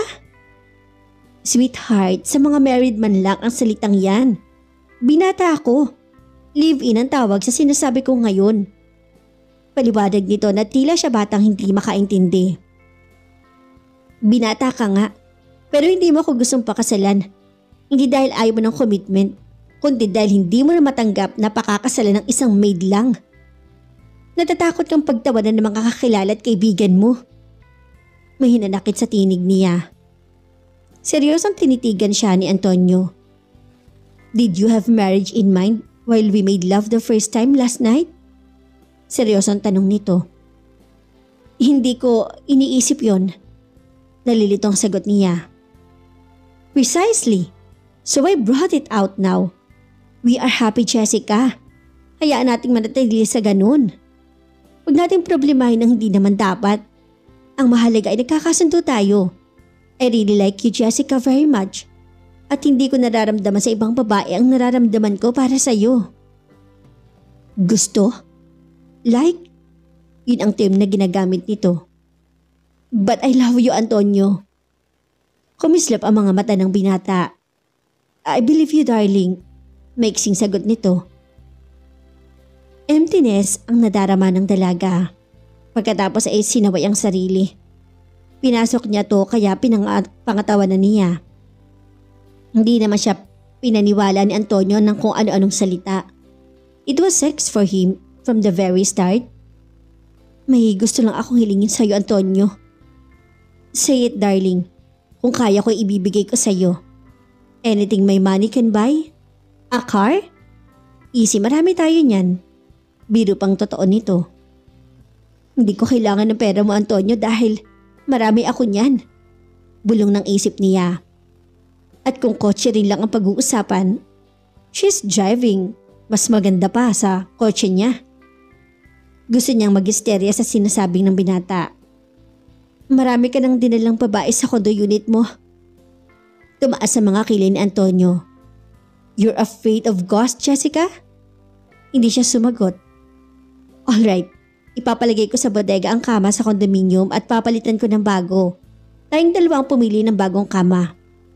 Sweetheart, sa mga married man lang ang salitang yan. Binata ako. Live-in ang tawag sa sinasabi ko ngayon. Paliwanag nito na tila siya batang hindi makaintindi. Binata ka nga, pero hindi mo ako gustong pakasalan. Hindi dahil ayaw mo ng commitment, kundi dahil hindi mo na matanggap na pakakasalan ng isang maid lang. Natatakot kang pagtawanan ng mga kakilala at kaibigan mo. May hinanakit sa tinig niya. Seryosong tinitigan siya ni Antonio. Did you have marriage in mind while we made love the first time last night? Seryosong tanong nito. Hindi ko iniisip yon. Nalilitong sagot niya. Precisely. So I brought it out now. We are happy, Jessica. Hayaan nating manatili sa ganun. Huwag nating problemahin ang hindi naman dapat. Ang mahalaga ay nagkakasundo tayo. I really like you, Jessica, very much. At hindi ko nararamdaman sa ibang babae ang nararamdaman ko para sa iyo. Gusto? Like? Yun ang term na ginagamit nito. But I love you, Antonio. Kumislap ang mga mata ng binata. I believe you, darling. Maiksing sagot nito. Emptiness ang nadarama ng dalaga. Pagkatapos ay sinaway ang sarili. Pinasok niya to kaya pinangatawanan niya. Hindi naman siya pinaniwala ni Antonio ng kung ano-anong salita. It was sex for him from the very start. May gusto lang akong hilingin sa'yo, Antonio. Say it, darling. Kung kaya ko ibibigay ko sa'yo. Anything my money can buy? A car? Easy, marami tayo niyan. Biro pang totoo nito. Hindi ko kailangan ng pera mo, Antonio, dahil marami ako niyan. Bulong ng isip niya. At kung kotse rin lang ang pag-uusapan, she's driving. Mas maganda pa sa kotse niya. Gusto niyang mag-hysteria sa sinasabing ng binata. Marami ka nang dinalang babae sa condo unit mo. Tumaas sa mga kilay ni Antonio. You're afraid of ghosts, Jessica? Hindi siya sumagot. Alright, ipapalagay ko sa bodega ang kama sa condominium at papalitan ko ng bago. Tayong dalawa ang pumili ng bagong kama.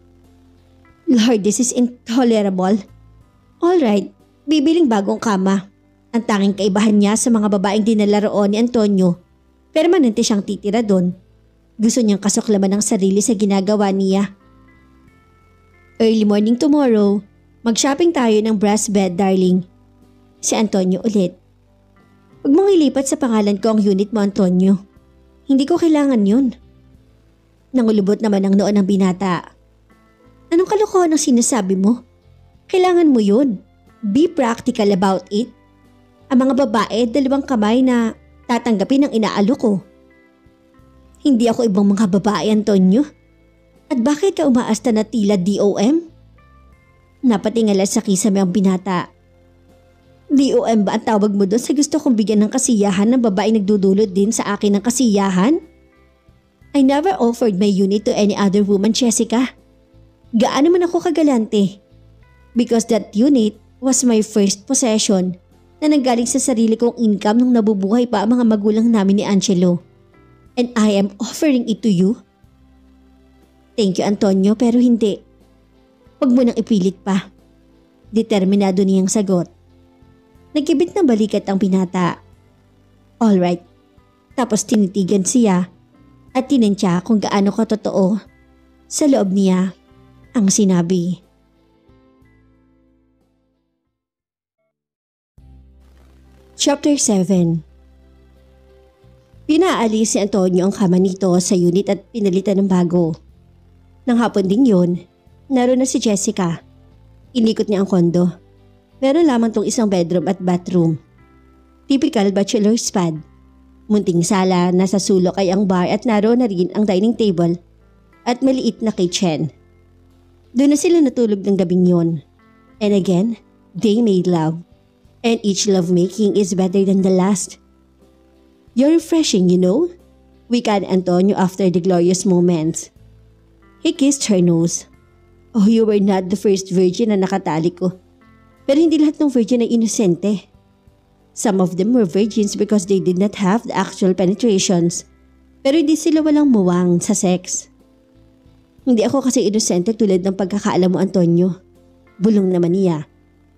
Lord, this is intolerable. Alright, bibiling bagong kama. Ang tanging kaibahan niya sa mga babaeng dinala roon ni Antonio. Permanente siyang titira doon. Gusto niyang kasuklaman ng sarili sa ginagawa niya. Early morning tomorrow, mag-shopping tayo ng brass bed, darling. Si Antonio ulit. Huwag mong ilipat sa pangalan ko ang unit mo, Antonio. Hindi ko kailangan yun. Nangulubot naman ang noon ng binata. Anong kalokohan ang sinasabi mo? Kailangan mo yun. Be practical about it. Ang mga babae, dalawang kamay na tatanggapin ang inaalok ko. Hindi ako ibang mga babae, Antonio. At bakit ka umaasta na tila D O M? Napatingala sa kisame ang binata. D O M ba ang tawag mo doon sa gusto kong bigyan ng kasiyahan ng babae nagdudulot din sa akin ng kasiyahan? I never offered my unit to any other woman, Jessica. Gaano man ako kagalante? Because that unit was my first possession na nanggaling sa sarili kong income nung nabubuhay pa ang mga magulang namin ni Angelo. And I am offering it to you? Thank you, Antonio, pero hindi. Huwag mo nang ipilit pa. Determinado niyang sagot. Nagkibit ng balikat ang binata. Alright. Tapos tinitigan siya at tinensya kung gaano katotoo sa loob niya ang sinabi. Chapter seven. Pinaalis si Antonio ang kama nito sa unit at pinalitan ng bago. Nang hapon ding yun, naroon na si Jessica. Inikot niya ang kondo. Meron lamang tong isang bedroom at bathroom. Typical bachelor's pad. Munting sala, nasa sulok ay ang bar at naroon na rin ang dining table at maliit na kitchen. Doon na sila natulog ng gabing yun. And again, they made love. And each lovemaking is better than the last. You're refreshing, you know? Wika ni Antonio after the glorious moments. He kissed her nose. Oh, you were not the first virgin na nakatali ko. Pero hindi lahat ng virgin ay inosente. Some of them were virgins because they did not have the actual penetrations. Pero hindi sila walang muwang sa sex. Hindi ako kasi inosente tulad ng pagkakaalam mo, Antonio. Bulong naman niya.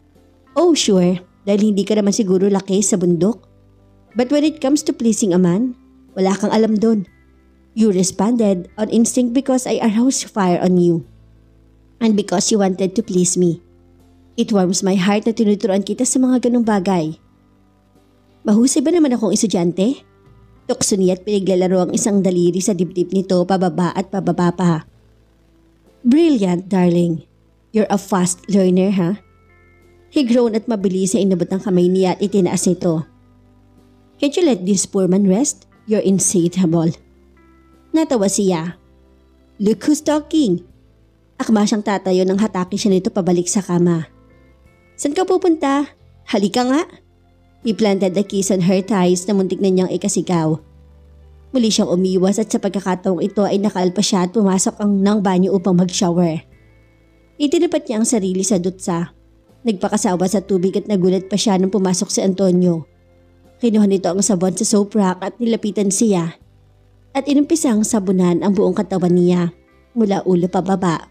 Oh sure, dahil hindi ka naman siguro laki sa bundok. But when it comes to pleasing a man, wala kang alam doon. You responded on instinct because I aroused fire on you. And because you wanted to please me. It warms my heart na tinuturuan kita sa mga ganong bagay. Mahusay ba naman akong estudyante? Tukso niya at pinaglalaro ang isang daliri sa dibdib nito pababa at pababa pa. Brilliant, darling. You're a fast learner, ha? Huh? He groaned at mabilis sa inabot ng kamay niya at itinaas ito. Can't you let this poor man rest? You're insatiable. Natawa siya. Look who's talking. Akma siyang tatayo nang hatake siya nito pabalik sa kama. San ka pupunta? Halika nga. He planted a kiss on her thighs na muntik na niyang ikasigaw. Muli siyang umiwas at sa pagkakataong ito ay nakaalpa siya at pumasok ang ng banyo upang mag-shower. Itinapat niya ang sarili sa dutsa. Nagpakasawa sa tubig at nagulat pa siya nung pumasok si Antonio. Kinuha nito ang sabon sa soap rack at nilapitan siya. At inumpisang sabunan ang buong katawan niya mula ulo pababa.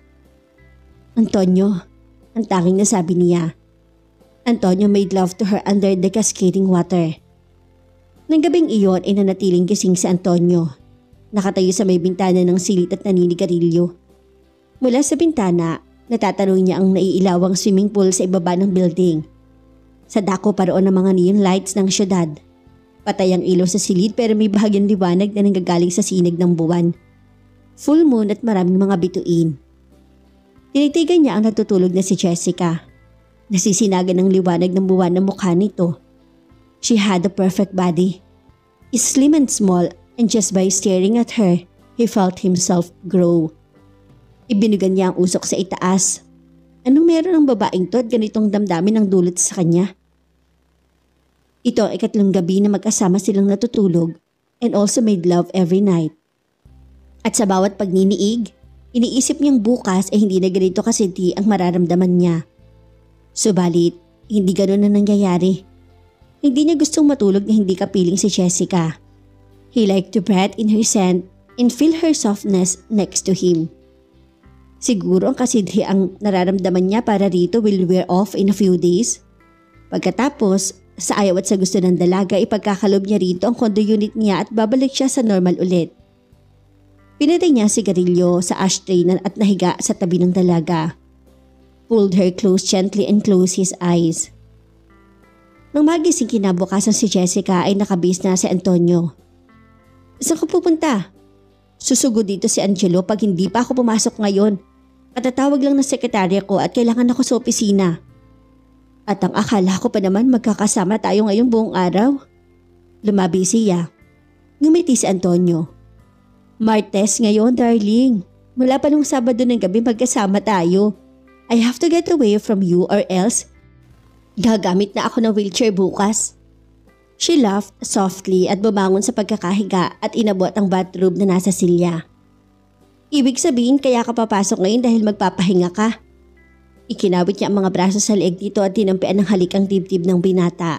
Antonio, ang tanging nasabi niya. Antonio made love to her under the cascading water. Nang gabing iyon ay nanatiling gising si Antonio. Nakatayo sa may bintana ng silit at naninigarilyo. Mula sa bintana, natatanong niya ang naiilawang swimming pool sa ibaba ng building. Sa dako paroon ng mga neon lights ng syudad. Patay ang ilaw sa silid pero may bahagyang liwanag na nanggagaling sa sinag ng buwan. Full moon at maraming mga bituin. Tinitigan niya ang natutulog na si Jessica. Nasisinagan ng liwanag ng buwan ng mukha nito. She had a perfect body. Slim and small, and just by staring at her, he felt himself grow. Ibinugan niya ang usok sa itaas. Anong meron ang babaeng to at ganitong damdamin ang dulot sa kanya? Ito ang ikatlong gabi na magkasama silang natutulog and also made love every night. At sa bawat pagniniig, iniisip niyang bukas ay hindi na ganito kasinti ang mararamdaman niya. Subalit, hindi ganoon na nangyayari. Hindi niya gustong matulog na hindi kapiling si Jessica. He liked to breathe in her scent and feel her softness next to him. Siguro ang kasidhi ang nararamdaman niya para rito will wear off in a few days. Pagkatapos, sa ayaw at sa gusto ng dalaga, ipagkakalob niya rito ang condo unit niya at babalik siya sa normal ulit. Pinatay niya ang sigarilyo sa ashtray at nahiga sa tabi ng dalaga. pulled her close gently and closed his eyes. Nang magising kinabukasan si Jessica ay nakabis na si Antonio. Saan ka pupunta? Susugod dito si Angelo pag hindi pa ako pumasok ngayon. Katatawag lang ng sekretarya ko at kailangan ako sa opisina. At ang akala ko pa naman magkakasama tayo ngayong buong araw. Lumabi siya. Ngumiti si Antonio. Martes ngayon, darling. Mula pa nung Sabado ng gabi magkasama tayo. I have to get away from you or else gagamit na ako ng wheelchair bukas. She laughed softly at bumangon sa pagkakahiga at inabot ang bathrobe na nasa silya. Ibig sabihin kaya ka papasok ngayon dahil magpapahinga ka. Ikinawit niya ang mga braso sa leeg dito at tinampian ng halik ang dibdib ng binata.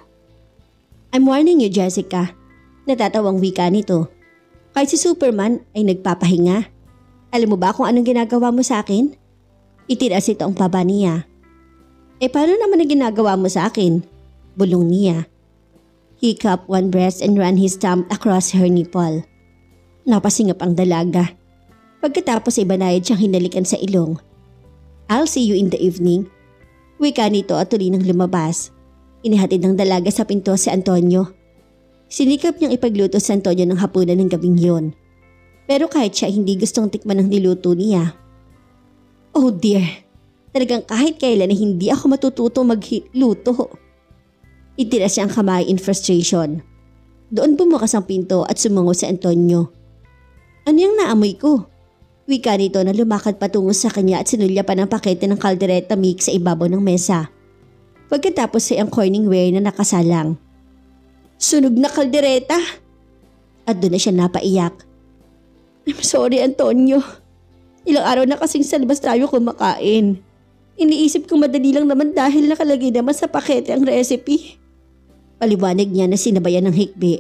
I'm warning you, Jessica. Natatawang wika nito. Kahit si Superman ay nagpapahinga. Alam mo ba kung anong ginagawa mo sa akin? Itiras ito ang baba niya. Eh paano naman ang ginagawa mo sa akin? Bulong niya. He cupped one breast and ran his thumb across her nipple. Napasingap ang dalaga. Pagkatapos ay banayad siyang hinalikan sa ilong. I'll see you in the evening. Wika nito at tuloy nang lumabas. Inihatid ng dalaga sa pinto si Antonio. Sinikap niyang ipagluto si Antonio ng hapunan ng gabing yun. Pero kahit siya hindi gustong tikman ng niluto niya. Oh dear, talagang kahit kailan na hindi ako matututo magluto. Itiras siya ang kamay in frustration. Doon bumukas ang pinto at sumungo si Antonio. Ano yung naamoy ko? Wika nito na lumakad patungo sa kanya at sinulya pa ng pakete ng caldereta mix sa ibabaw ng mesa. Pagkatapos ay ang Corningware na nakasalang. Sunog na kaldereta! At doon na siya napaiyak. I'm sorry, Antonio. Ilang araw na kasing sa labas tayo kumakain. Iniisip kong madali lang naman dahil nakalagay naman sa pakete ang recipe. Paliwanag niya na sinabayan ng hikbi.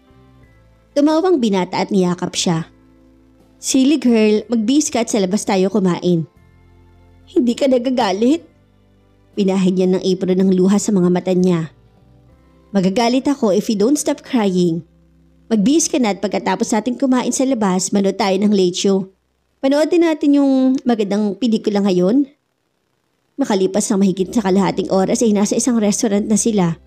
Tumawang binata at niyakap siya. Silly girl, magbihis ka at sa labas tayo kumain. Hindi ka nagagalit? Pinahid niya ng apron ng luha sa mga mata niya. Magagalit ako if you don't stop crying. Magbihis ka na at pagkatapos natin kumain sa labas, manood tayo ng late show. Panood din natin yung magandang pelikula ngayon. Makalipas ng mahigit sa kalahating oras ay nasa isang restaurant na sila.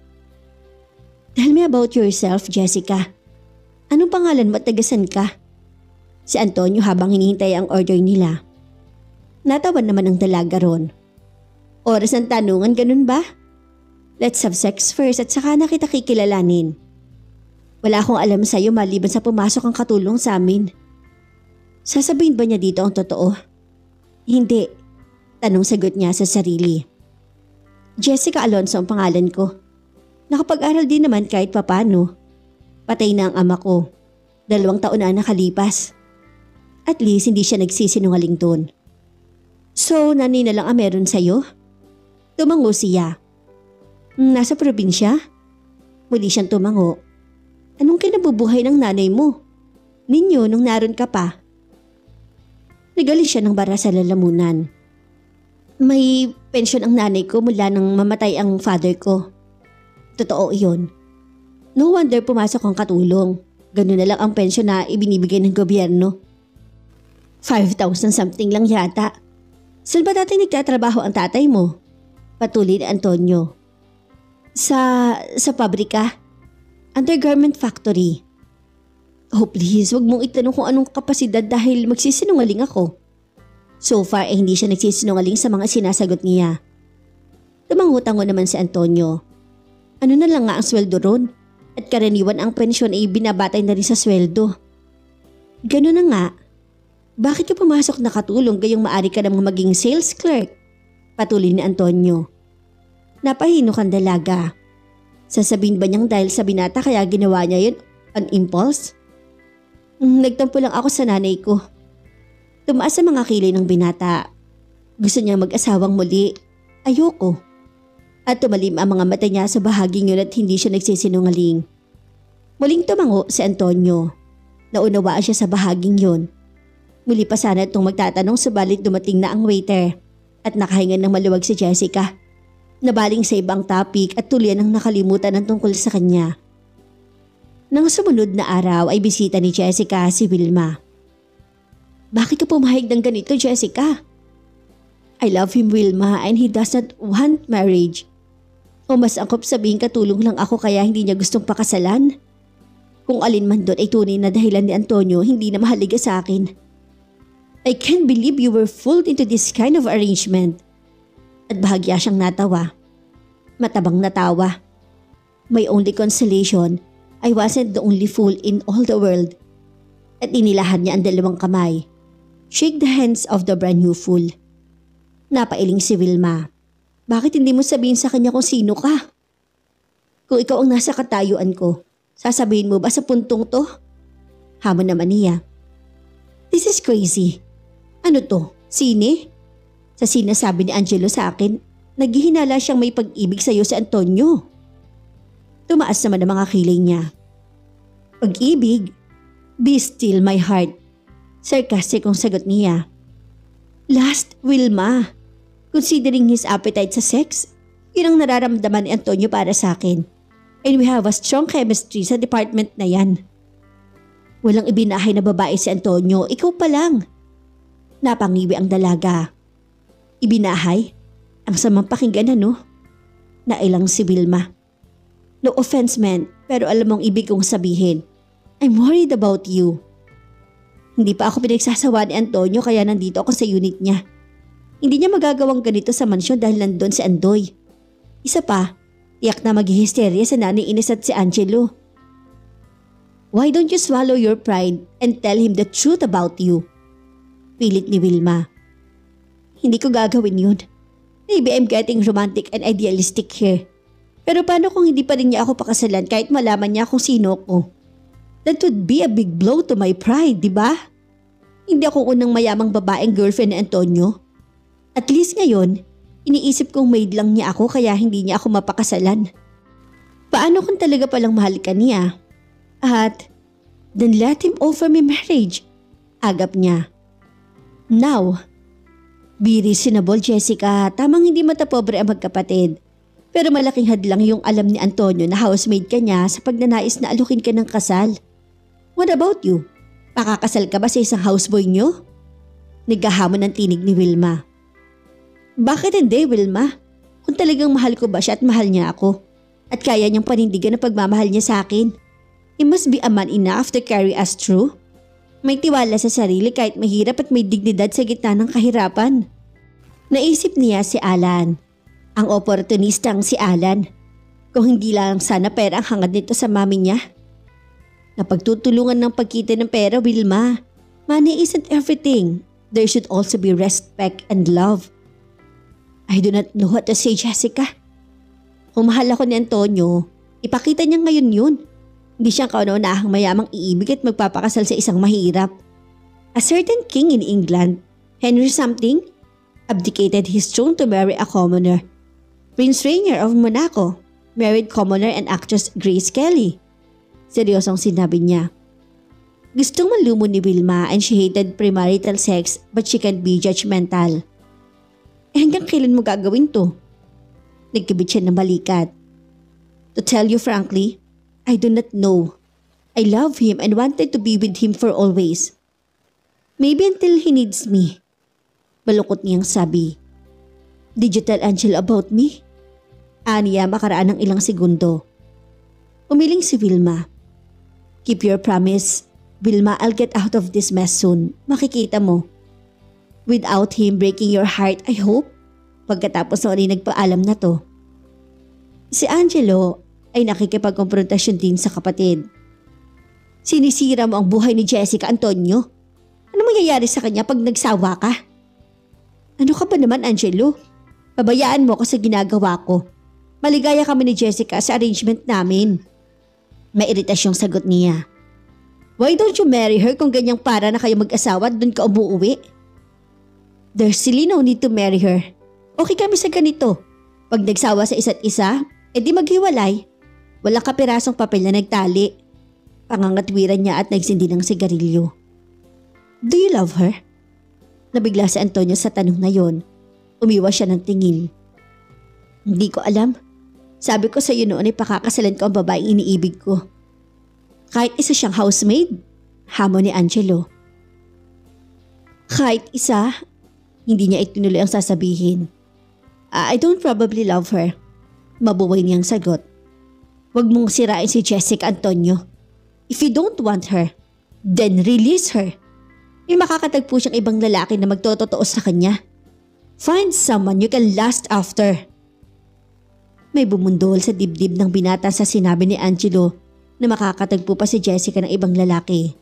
Tell me about yourself, Jessica. Anong pangalan mo at tagasan ka? Si Antonio habang hinihintay ang order nila. Natawan naman ang dalaga ron. Oras ng tanungan, ganun ba? Let's have sex first at saka na kita kikilalanin. Wala akong alam sa'yo maliban sa pumasok ang katulong sa amin. Sasabihin ba niya dito ang totoo? Hindi. Tanong sagot niya sa sarili. Jessica Alonso ang pangalan ko. Nakapag-aral din naman kahit papano. Patay na ang ama ko. Dalawang taon na nakalipas. At least hindi siya nagsisinungaling doon. So, nanay na lang ang meron sa'yo? Tumango siya. Nasa probinsya? Muli siyang tumango. Anong kinabubuhay ng nanay mo? Ninyo nung naroon ka pa? Nagali siya ng bara sa lalamunan. May pensyon ang nanay ko mula nang mamatay ang father ko. Totoo iyon. No wonder pumasok ang katulong. Ganun na lang ang pensyon na ibinibigay ng gobyerno. five thousand something lang yata. Saan ba dati nagtatrabaho ang tatay mo? Patuloy ni Antonio. Sa, sa pabrika. Undergarment factory. Oh please, wag mong itanong kung anong kapasidad dahil magsisinungaling ako. So far ay eh, hindi siya nagsisinungaling sa mga sinasagot niya. Tumangutango naman si Antonio. Ano na lang nga ang sweldo ron? At karaniwan ang pensyon ay binabatay na rin sa sweldo. Ganun na nga. Bakit ka pumasok na katulong gayong maari ka namang maging sales clerk? Patuloy ni Antonio. Napahino kang dalaga. Sasabihin ba niyang dahil sa binata kaya ginawa niya yun on impulse? Nagtampo lang ako sa nanay ko. Tumaas sa mga kilay ng binata. Gusto niya mag-asawang muli. Ayoko. At tumalim ang mga mata niya sa bahaging yun at hindi siya nagsisinungaling. Muling tumango si Antonio. Naunawaan siya sa bahaging yun. Muli pa sana itong magtatanong subalit dumating na ang waiter at nakahinga ng maluwag si Jessica. Nabaling sa ibang topic at tuloy nang nakalimutan ang tungkol sa kanya. Nang sumunod na araw ay bisita ni Jessica si Wilma. Bakit ka pumahig ng ganito, Jessica? I love him, Wilma, and he doesn't want marriage. O mas angkop sabihin katulong lang ako kaya hindi niya gustong pakasalan? Kung alin man doon ay tunay na dahilan ni Antonio, hindi na mahalaga sa akin. I can't believe you were fooled into this kind of arrangement. At bahagya siyang natawa. Matabang natawa. My only consolation, I wasn't the only fool in all the world. At inilahan niya ang dalawang kamay. Shake the hands of the brand new fool. Napailing si Wilma. Bakit hindi mo sabihin sa kanya kung sino ka? Kung ikaw ang nasa katayuan ko, sasabihin mo ba sa puntong to? Hamon naman niya. This is crazy. Ano to? Sine? Sa sinasabi ni Angelo sa akin, naghihinala siyang may pag-ibig sa iyo si Antonio. Tumaas naman ang mga kilay niya. Pag-ibig? Be still, my heart. Sarcastic ang sagot niya. Last, Wilma. Considering his appetite sa sex, yun ang nararamdaman ni Antonio para sa akin. And we have a strong chemistry sa department na yan. Walang ibinahay na babae si Antonio, ikaw pa lang. Napangiwi ang dalaga. Ibinahay? Ang samang pakinggan ano? Nailang si Wilma. No offense man, pero alam mong ibig kong sabihin. I'm worried about you. Hindi pa ako pinagsasawa ni Antonio kaya nandito ako sa unit niya. Hindi niya magagawang ganito sa mansyon dahil nandun si Andoy. Isa pa, tiyak na maghihisterya sa nanay Ines at si Angelo. Why don't you swallow your pride and tell him the truth about you? Pilit ni Wilma. Hindi ko gagawin yun. Maybe I'm getting romantic and idealistic here. Pero paano kung hindi pa rin niya ako pakasalan kahit malaman niya kung sino ko? That would be a big blow to my pride, di ba? Hindi ako unang mayamang babaeng girlfriend ni Antonio. At least ngayon, iniisip kong maid lang niya ako kaya hindi niya ako mapakasalan. Paano kung talaga palang mahal ka niya? At, then let him offer me marriage. Agap niya. Now, be reasonable, Jessica. Tamang hindi matapobre ang magkapatid. Pero malaking hadlang yung alam ni Antonio na housemaid ka niya sa pagnanais na alukin ka ng kasal. What about you? Pakakasal ka ba sa isang houseboy niyo? Nagkahamon ng tinig ni Wilma. Bakit hindi, Wilma? Kung talagang mahal ko ba siya at mahal niya ako, at kaya niyang panindigan ang pagmamahal niya sa akin, he must be a man enough to carry us through. May tiwala sa sarili kahit mahirap at may dignidad sa gitna ng kahirapan. Naisip niya si Alan. Ang oportunistang si Alan. Kung hindi lang sana pera ang hangad nito sa mami niya. Napagtutulungan ng pagkita ng pera, Wilma. Money isn't everything. There should also be respect and love. I do not know what to say, Jessica. Kung mahal ako ni Antonio, ipakita niya ngayon yun. Hindi siya kauna-unahang mayamang iibig at magpapakasal sa isang mahirap. A certain king in England, Henry something, abdicated his throne to marry a commoner. Prince Rainier of Monaco married commoner and actress Grace Kelly. Seryosong sinabi niya. Gustong malumo ni Wilma and she hated premarital sex but she can't be judgmental. Eh hanggang kailan mo gagawin to? Nagkibit siya ng balikat. To tell you frankly, I do not know. I love him and wanted to be with him for always. Maybe until he needs me. Balukot niyang sabi. Did you tell Angel about me? Aniya makaraan ng ilang segundo. Umiling si Wilma. Keep your promise. Wilma, I'll get out of this mess soon. Makikita mo. Without him breaking your heart, I hope. Pagkatapos na rin nagpaalam na to. Si Angelo ay nakikipagkonfrontasyon din sa kapatid. Sinisira mo ang buhay ni Jessica, Antonio. Ano mangyayari sa kanya pag nagsawa ka? Ano ka ba naman, Angelo? Pabayaan mo ako sa ginagawa ko. Maligaya kami ni Jessica sa arrangement namin. May iritasyong sagot niya. Why don't you marry her kung ganyang para na kayo mag-asawa at doon ka umuwi? There's really no need to marry her. Okay kami sa ganito. Pag nagsawa sa isa't isa, edi maghiwalay. Walang kapirasong papel na nagtali. Pangangatwiran niya at nagsindi ng sigarilyo. Do you love her? Nabigla si Antonio sa tanong na yon. Umiwas siya ng tingin. Hindi ko alam. Sabi ko sa iyo noon ay pakakasalan ko ang babaeng iniibig ko. Kahit isa siyang housemaid, hamon ni Angelo. Kahit isa? Hindi niya itinuloy ang sasabihin. I don't probably love her. Mabuhay niyang sagot. Huwag mong sirain si Jessica, Antonio. If you don't want her, then release her. May makakatagpo siyang ibang lalaki na magtototoo sa kanya. Find someone you can last after. May bumundol sa dibdib ng binata sa sinabi ni Angelo na makakatagpo pa si Jessica ng ibang lalaki.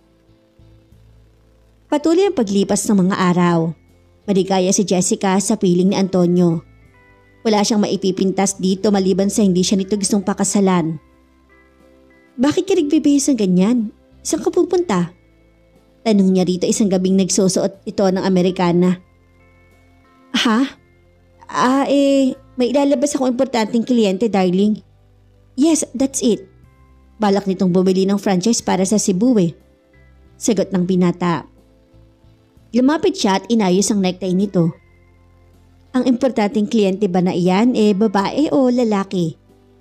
Patuloy ang paglipas ng mga araw. Maligaya si Jessica sa piling ni Antonio. Wala siyang maipipintas dito maliban sa hindi siya nito gustong pakasalan. Bakit ka nagbibihis ng ganyan? Saan ka pupunta? Tanong niya rito isang gabing nagsusuot ito ng Amerikana. Ha? Ah eh, may ilalabas akong importanteng kliyente, darling. Yes, that's it. Balak nitong bumili ng franchise para sa Cebu eh. Sagot ng binata. Lumapit siya at inayos ang necktie nito. Ang importanteng kliyente ba na iyan eh babae o lalaki?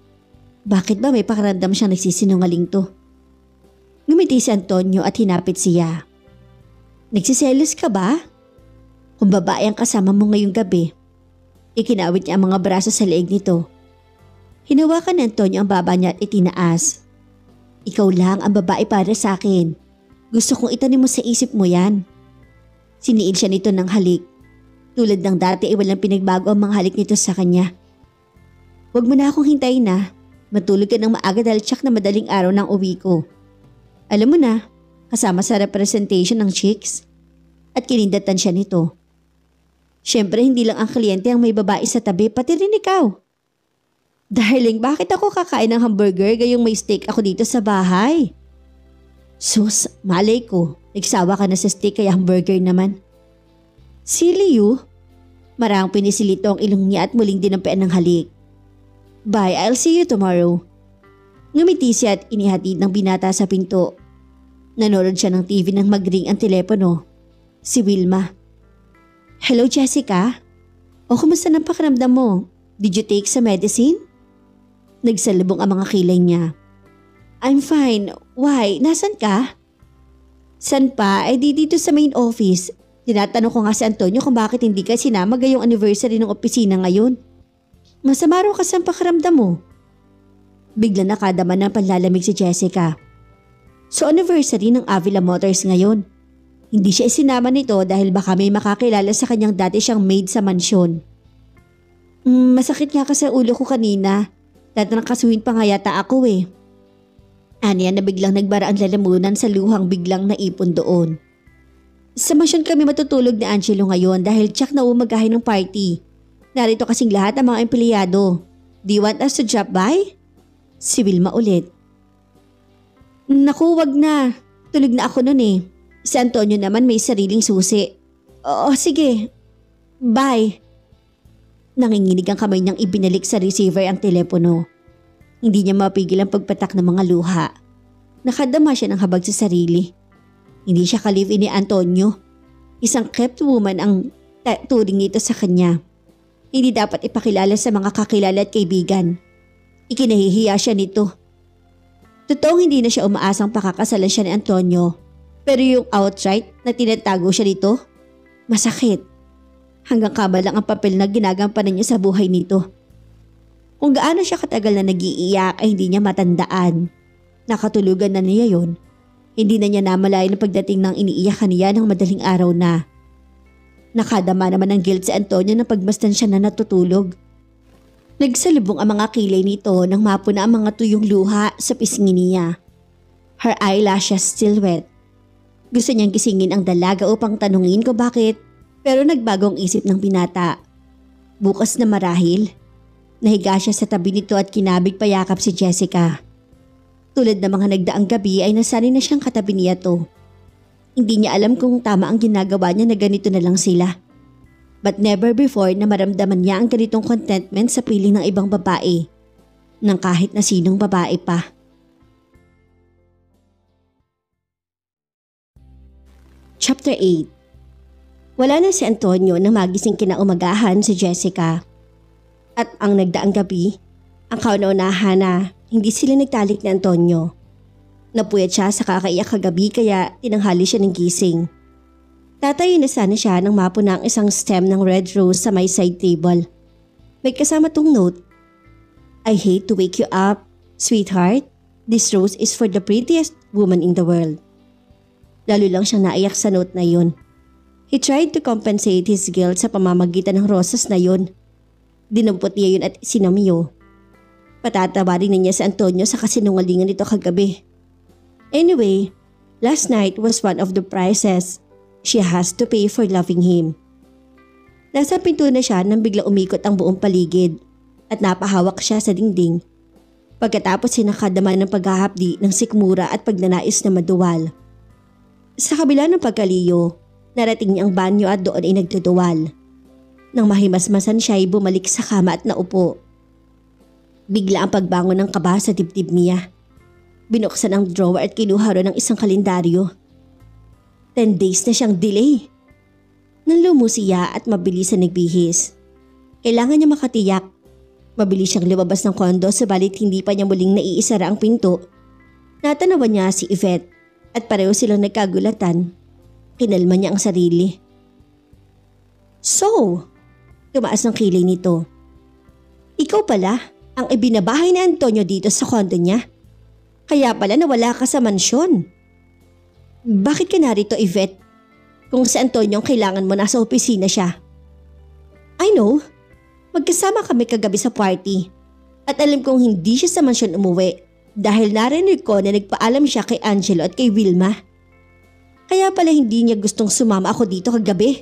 Bakit ba may pakiramdam siyang nagsisinungaling to? Ngumiti si Antonio at hinapit siya. Nagsiselos ka ba? Kung babae ang kasama mo ngayong gabi. Ikinawit niya ang mga braso sa leeg nito. Hinawakan ni Antonio ang baba niya at itinaas. Ikaw lang ang babae para sa akin. Gusto kong itanim mo sa isip mo yan. Siniil siya nito ng halik. Tulad ng dati ay walang pinagbago ang mga halik nito sa kanya. Huwag mo na akong hintayin na. Matulog ka ng maaga dahil tsak na madaling araw ng uwi ko. Alam mo na, kasama sa representation ng chicks. At kinindatan siya nito. Siyempre hindi lang ang kliyente ang may babae sa tabi, pati rin ikaw. Darling, bakit ako kakain ng hamburger gayong may steak ako dito sa bahay? Sus, malay ko. Nagsawa ka na sa steak kaya hamburger naman. Silly you. Marang pinisilito ang ilong niya at muling dinampian ng halik. Bye, I'll see you tomorrow. Ngumiti siya at inihatid ng binata sa pinto. Nanonood siya ng T V nang mag-ring ang telepono. Si Wilma. Hello Jessica? O kumusta ng pakiramdam mo? Did you take some medicine? Nagsalubong ang mga kilay niya. I'm fine. Why? Nasaan ka? San pa? Ay di dito sa main office. Tinatanong ko nga si Antonio kung bakit hindi ka sinama gayong anniversary ng opisina ngayon. Masama raw kasi ang pakiramdam mo. Bigla nakadama ng panlalamig si Jessica. So anniversary ng Avila Motors ngayon. Hindi siya isinama nito dahil baka may makakilala sa kanyang dati siyang maid sa mansyon. Mm, masakit nga kasi ulo ko kanina. Tatrangkasuhin pa nga yata ako eh. Aniya na biglang nagbara ang lalamunan sa luhang biglang naipon doon. Sa mansyon kami matutulog ni Angelo ngayon dahil tsak na umagahin ng party. Narito kasing lahat ang mga empleyado. Do you want us to drop by? Si Wilma ulit. Naku, wag na. Tulog na ako nun eh. Si Antonio naman may sariling susi. Oo, sige. Bye. Nanginginig ang kamay niyang ibinalik sa receiver ang telepono. Hindi niya mapigil ang pagpatak ng mga luha. Nakadama siya ng habag sa sarili. Hindi siya ka-live-in ni Antonio. Isang kept woman ang turing nito sa kanya. Hindi dapat ipakilala sa mga kakilala at kaibigan. Ikinahihiya siya nito. Totoong hindi na siya umaasang pakakasalan siya ni Antonio. Pero yung outright na tinatago siya nito, masakit. Hanggang kaba lang ang papel na ginagampanan niya sa buhay nito. Kung gaano siya katagal na nag-iiyak ay hindi niya matandaan. Nakatulugan na niya yon. Hindi na niya namalayan ang pagdating ng iniiyakan niya ng madaling araw na. Nakadama naman ng guilt si Antonio na pagmasdan siya na natutulog. Nagsalubong ang mga kilay nito nang mapuna ang mga tuyong luha sa pisngi niya. Her eyelashes still wet. Gusto niyang gisingin ang dalaga upang tanungin ko bakit, pero nagbago ang isip ng binata. Bukas na marahil. Nahiga siya sa tabi nito at kinabig payakap si Jessica. Tulad ng mga nagdaang gabi ay nasanay na siyang katabi niya to. Hindi niya alam kung tama ang ginagawa niya na ganito na lang sila. But never before na maramdaman niya ang ganitong contentment sa piling ng ibang babae. Nang kahit na sinong babae pa. Chapter eight. Wala na si Antonio nang magising kinaumagahan si Jessica. At ang nagdaang gabi, ang kauna-unahan na hindi sila nagtalik ni Antonio. Napuyat siya sa kakaiyak kagabi kaya tinanghali siya ng gising. Tatayo na sana siya nang mapuna ang isang stem ng red rose sa may side table. May kasama tong note. I hate to wake you up, sweetheart. This rose is for the prettiest woman in the world. Lalo lang siyang naiyak sa note na yun. He tried to compensate his guilt sa pamamagitan ng rosas na yun. Dinampot niya yun at sinamiyo. Patatawarin na niya si Antonio sa kasinungalingan nito kagabi. Anyway, last night was one of the prices she has to pay for loving him. Nasa pinto na siya nang biglang umikot ang buong paligid at napahawak siya sa dingding. Pagkatapos sinakadama ng paghahapdi ng sikmura at pagnanais na maduwal. Sa kabila ng pagkaliyo, narating niya ang banyo at doon ay nagtuduwal. Nang mahimasmasan siya ay bumalik sa kama at naupo. Bigla ang pagbangon ng kaba sa dibdib niya. Binuksan ang drawer at kinuha ron ng isang kalendaryo. Ten days na siyang delay. Nanlumo siya at mabilis na nagbihis. Kailangan niya makatiyak. Mabilis siyang lumabas ng kondo sabalit hindi pa niya muling naiisara ang pinto. Natanawan niya si Yvette at pareho silang nagkagulatan. Kinalma niya ang sarili. So, tumaas ng kilay nito. Ikaw pala ang ibinabahay ni Antonio dito sa kondo niya. Kaya pala nawala ka sa mansyon. Bakit ka narito, Yvette? Kung si Antonio ang kailangan mo, nasa opisina siya. I know. Magkasama kami kagabi sa party. At alam kong hindi siya sa mansyon umuwi dahil narinig ko na nagpaalam siya kay Angelo at kay Wilma. Kaya pala hindi niya gustong sumama ako dito kagabi.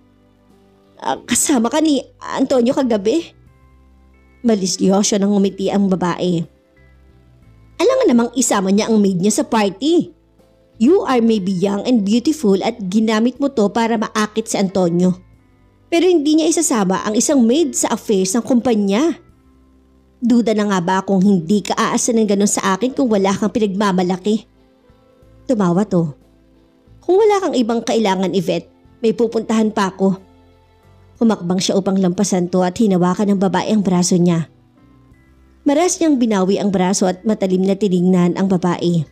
Uh, kasama ka ni Antonio kagabi? Malisyoso nang umiti ang babae. Alangan namang isama niya ang maid niya sa party. You are maybe young and beautiful at ginamit mo to para maakit si Antonio. Pero hindi niya isasama ang isang maid sa affairs ng kumpanya. Duda na nga ba kung hindi ka aasa ng ganun sa akin kung wala kang pinagmamalaki? Tumawa to. Kung wala kang ibang kailangan, Yvette, may pupuntahan pa ako. Humakbang siya upang lampasan to at hinawakan ng babae ang braso niya. Maras niyang binawi ang braso at matalim na tiningnan ang babae.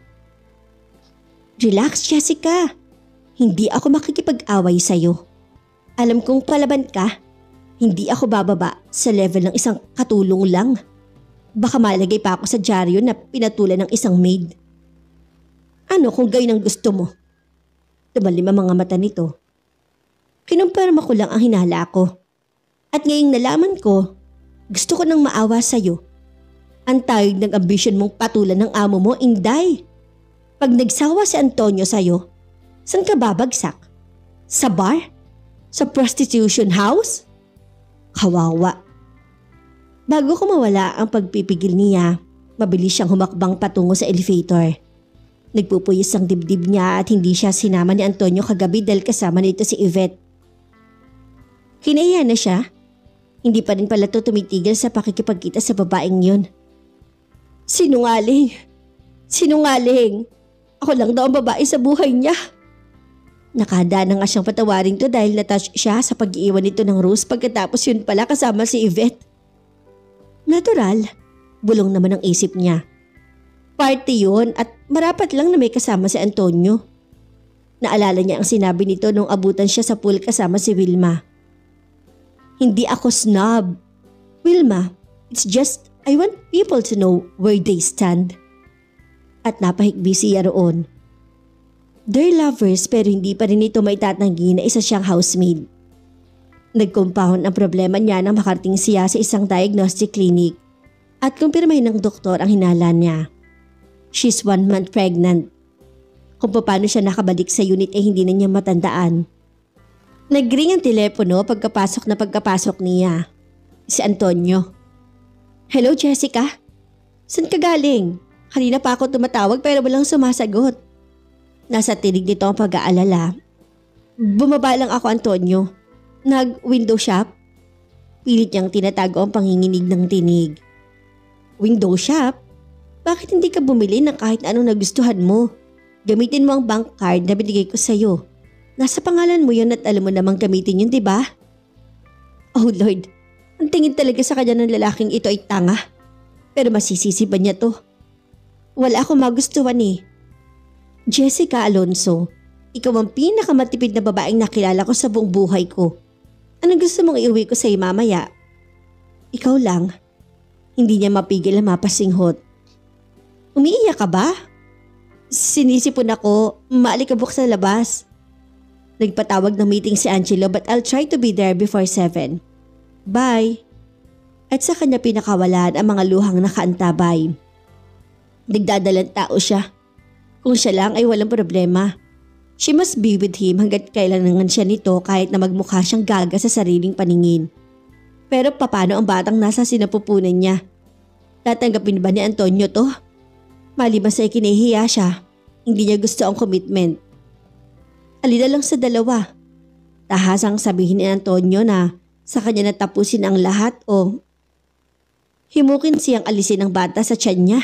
Relax, Jessica. Hindi ako makikipag-away sa'yo. Alam kong palaban ka. Hindi ako bababa sa level ng isang katulong lang. Baka malagay pa ako sa dyaryo na pinatulan ng isang maid. Ano kung gayon ang gusto mo? Tumalim ang mga mata nito. Kinumpirma ko lang ang hinala ko. At ngayong nalaman ko, gusto ko nang maawa sa'yo. Ang tayog ng ambisyon mong patulan ng amo mo, Inday. Pag nagsawa si Antonio sa'yo, saan ka babagsak? Sa bar? Sa prostitution house? Kawawa. Bago ko mawala ang pagpipigil niya, mabilis siyang humakbang patungo sa elevator. Nagpupuyos ang dibdib niya at hindi siya sinama ni Antonio kagabi dahil kasama nito si Yvette. Kinaya na siya. Hindi pa rin pala ito tumitigil sa pakikipagkita sa babaeng yun. Sinungaling. Sinungaling. Ako lang daw ang babae sa buhay niya. Nakahanda na nga siyang patawarin to dahil natouch siya sa pag-iiwan nito ng Rose pagkatapos yun pala kasama si Yvette. Natural. Bulong naman ang isip niya. Party yun at marapat lang na may kasama si Antonio. Naalala niya ang sinabi nito nung abutan siya sa pool kasama si Wilma. Hindi ako snob. Wilma, it's just I want people to know where they stand. At napahikbi siya roon. They're lovers pero hindi pa rin ito maitatanggi na isa siyang housemaid. Nag-compound ang problema niya nang makarating siya sa isang diagnostic clinic at kumpirmahin ng doktor ang hinala niya. She's one month pregnant. Kung paano siya nakabalik sa unit ay hindi na niya matandaan. Nag-ring ang telepono pagkapasok na pagkapasok niya. Si Antonio. Hello, Jessica? Saan ka galing? Kanina pa ako tumatawag pero walang sumasagot. Nasa tinig nito ang pag-aalala. Bumaba lang ako, Antonio. Nag-window shop? Pilit niyang tinatago ang panginginig ng tinig. Window shop? Bakit hindi ka bumili ng kahit anong nagustuhan mo? Gamitin mo ang bank card na binigay ko sa'yo. Nasa pangalan mo yun at alam mo namang gamitin yun, di ba? Oh Lord, ang tingin talaga sa kanya ng lalaking ito ay tanga. Pero masisisi ba niya to? Wala akong magustuhan eh. Jessica Alonso, Ikaw ang pinakamatipid na babaeng nakilala ko sa buong buhay ko. Anong gusto mong iuwi ko sa'yo mamaya? Ikaw lang. Hindi niya mapigil na mapasinghot. Umiiyak ka ba? Sinisipon ako, maalikabok sa labas. Nagpatawag ng meeting si Angelo but I'll try to be there before seven. Bye. At sa kanya pinakawalan ang mga luhang nakaantabay. Nagdadalang tao siya. Kung siya lang ay walang problema. She must be with him hanggat kailangan siya nito kahit na magmukha siyang gaga sa sariling paningin. Pero paano ang batang nasa sinapupunan niya? Tatanggapin ba ni Antonio to? Maliban sa ikinihiya siya, hindi niya gusto ang commitment. Alina lang sa dalawa. Tahasang sabihin ni Antonio na sa kanya natapusin ang lahat o himukin siyang alisin ang bata sa tiyan niya.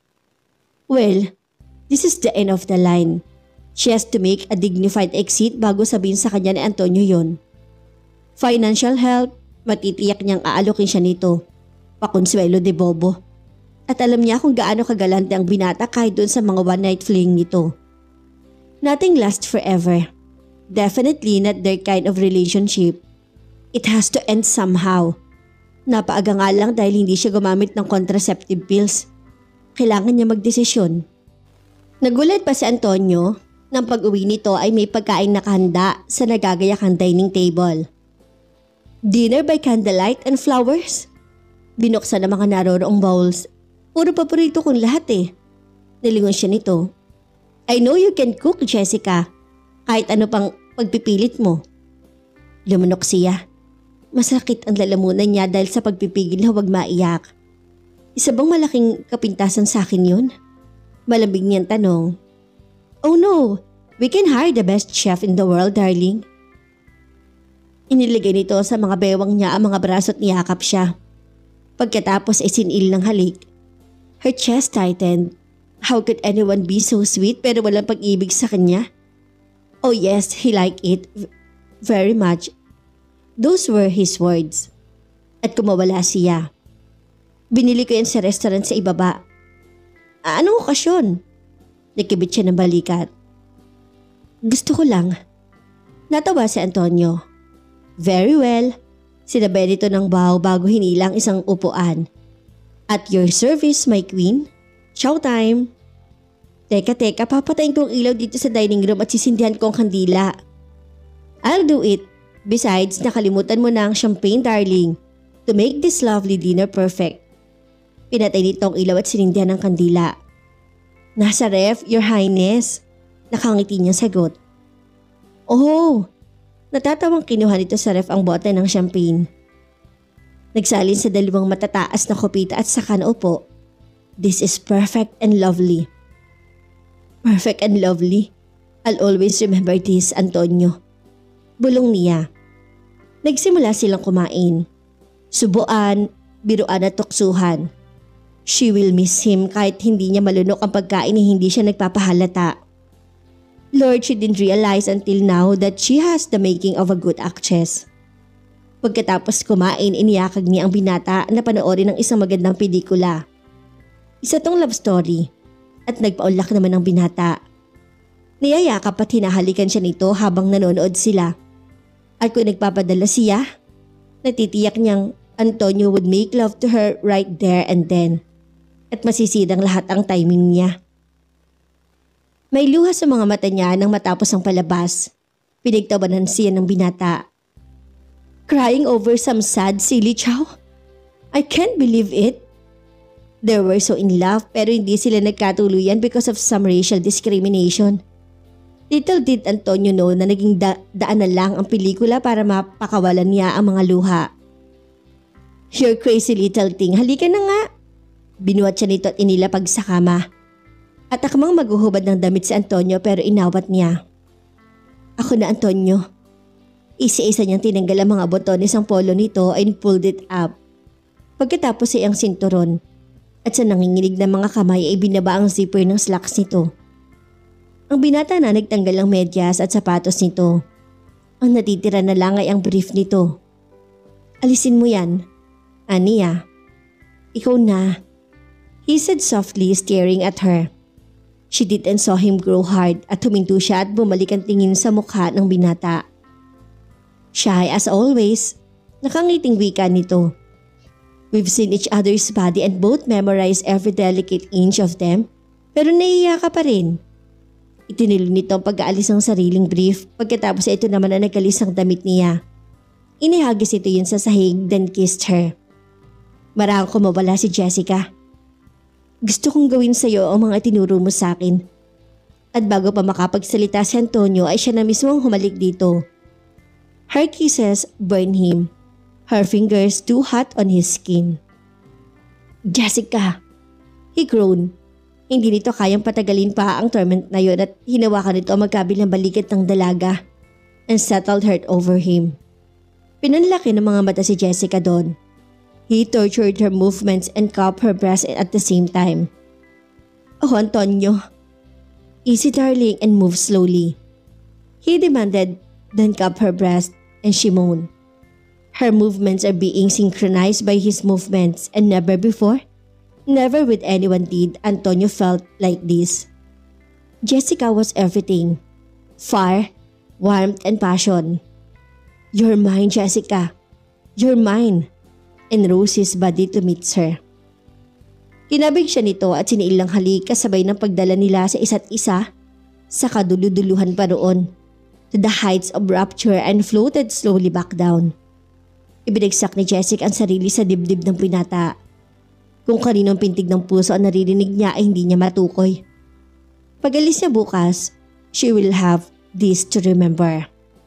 Well, this is the end of the line. She has to make a dignified exit bago sabihin sa kanya ni Antonio yon. Financial help, matitiyak niyang aalokin siya nito. Pakonsuelo de bobo. At alam niya kung gaano kagalante ang binata kahit doon sa mga one night fling nito. Nothing lasts forever. Definitely not their kind of relationship. It has to end somehow. Napaaga nga lang dahil hindi siya gumamit ng contraceptive pills. Kailangan niya magdesisyon. Nagulat pa si Antonio nang pag-uwi nito ay may pagkain nakahanda sa nagagayakang dining table. Dinner by candlelight and flowers? Binuksan ang mga naroroong bowls. Puro paborito kong lahat eh. Nilingon siya nito. I know you can cook, Jessica. Kahit ano pang pagpipilit mo. Lumunok siya. Masakit ang lalamunan niya dahil sa pagpipigil na huwag maiyak. Isa bang malaking kapintasan sa akin yun? Malambing niyang tanong. Oh no, we can hire the best chef in the world, darling. Iniligay nito sa mga bewang niya ang mga braso at niyakap siya. Pagkatapos ay sinil ng halik. Her chest tightened. How could anyone be so sweet pero walang pag-ibig sa kanya? Oh yes, he liked it v- very much. Those were his words. At kumawala siya. Binili ko yan sa restaurant sa ibaba. Ah, anong okasyon? Nakibit siya ng balikat. Gusto ko lang. Natawa si Antonio. Very well. Sinabay nito ng baw bago hinilang isang upuan. At your service, my queen. Showtime. Teka, teka, papatayin ko ang ilaw dito sa dining room at sisindihan ko ang kandila. I'll do it. Besides, nakalimutan mo na ang champagne, darling, to make this lovely dinner perfect. Pinatay nito ang ilaw at sinindihan ng kandila. Nasa ref, your highness. Nakangiti niyang sagot. Oh, natatawang kinuha nito sa ref ang bote ng champagne. Nagsalin sa dalawang matataas na kopita at saka naupo. This is perfect and lovely. Perfect and lovely. I'll always remember this, Antonio. Bulong niya. Nagsimula silang kumain. Subuan, biruan at tuksuhan. She will miss him kahit hindi niya malunok ang pagkain ni hindi siya nagpapahalata. Lord, she didn't realize until now that she has the making of a good actress. Pagkatapos kumain, iniyakag niya ang binata na panoorin ng isang magandang pelikula. Isa tong love story at nagpaulak naman ang binata. Niyayakap at hinahalikan siya nito habang nanonood sila. At kung nagpapadala siya, natitiyak niyang Antonio would make love to her right there and then. At masisidang lahat ang timing niya. May luha sa mga mata niya nang matapos ang palabas. Pinagtawanan siya ng binata. Crying over some sad silly chow? I can't believe it. They were so in love pero hindi sila nagkatuluyan because of some racial discrimination. Little did Antonio know na naging da- daan na lang ang pelikula para mapakawalan niya ang mga luha. You're crazy little thing, halika na nga. Binuhat siya nito at inilapag sa kama. At akmang maghuhubad ng damit si Antonio pero inawat niya. Ako na, Antonio. Isa-isa niyang tinanggal ang mga botones ng polo nito and pulled it up. Pagkatapos ay ang sinturon. At sa nanginginig na mga kamay ay binaba ang zipper ng slacks nito. Ang binata na nagtanggal ng medyas at sapatos nito. Ang natitira na lang ay ang brief nito. Alisin mo yan. Aniya. Ikaw na. He said softly, staring at her. She did and saw him grow hard at huminto siya at bumalik ang tingin sa mukha ng binata. Shy as always, nakangiting wika nito. We've seen each other's body and both memorized every delicate inch of them, pero naiiya ka pa rin. Itinilo nito ang pag-aalis ng sariling brief pagkatapos ito naman ang nagalis ang damit niya. Inihagis ito yun sa sahig then kissed her. Marang kumawala si Jessica. Gusto kong gawin sa iyo ang mga tinuro mo sa akin. At bago pa makapagsalita si Antonio ay siya na mismo ang humalik dito. Her kisses burned him. Her fingers too hot on his skin. Jessica! He groaned. Hindi nito kayang patagalin pa ang torment na yun at hinawakan nito ang magkabilang balikat ng dalaga and settled her over him. Pinanlaki ng mga mata si Jessica doon. He tortured her movements and cupped her breast at the same time. Oh, Antonio. Easy, darling, and move slowly. He demanded, then cupped her breast, and she moaned. Her movements are being synchronized by his movements, and never before, never with anyone did Antonio felt like this. Jessica was everything. Fire, warmth, and passion. You're mine, Jessica. You're mine. And rose his body to meet her. Kinabig siya nito at siniilang halik kasabay ng pagdala nila sa isa't isa sa kaduluduluhan pa roon to the heights of rapture and floated slowly back down. Ibinagsak ni Jessica ang sarili sa dibdib ng pinata. Kung kaninong pintig ng puso ang naririnig niya ay hindi niya matukoy. Pag-alis niya bukas, she will have this to remember.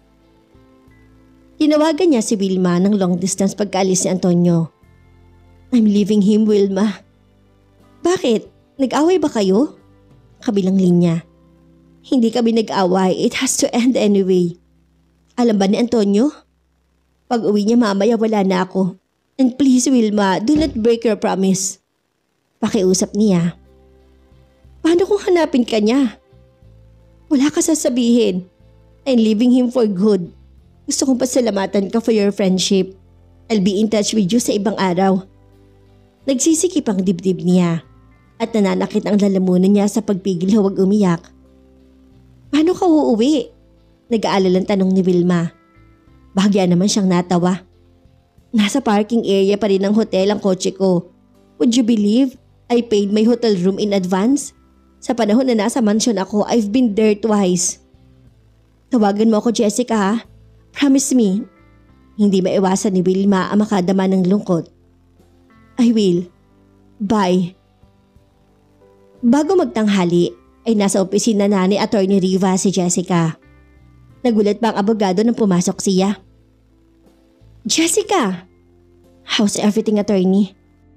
Tinawagan niya si Wilma ng long distance pagkaalis ni Antonio. I'm leaving him, Wilma. Bakit? Nag-away ba kayo? Kabilang linya. Hindi kami nag-away. It has to end anyway. Alam ba ni Antonio? Pag uwi niya mamaya wala na ako. And please, Wilma, do not break your promise. Pakiusap niya. Paano kung hanapin ka niya? Wala ka sasabihin. I'm leaving him for good. Gusto kong pasalamatan ka for your friendship. I'll be in touch with you sa ibang araw. Nagsisikip ang dibdib niya at nananakit ang lalamunan niya sa pagpigil huwag umiyak. Paano ka uuwi? Nag-aalalang tanong ni Wilma. Bahagya naman siyang natawa. Nasa parking area pa rin ng hotel ang kotse ko. Would you believe I paid my hotel room in advance? Sa panahon na nasa mansion ako, I've been there twice. Tawagan mo ako, Jessica, ha? Promise me. Hindi maiwasan ni Wilma ang makadama ng lungkot. I will. Bye. Bago magtanghali, ay nasa opisina na ni Attorney Riva si Jessica. Nagulat pa ang abogado nang pumasok siya. Jessica! How's everything, attorney?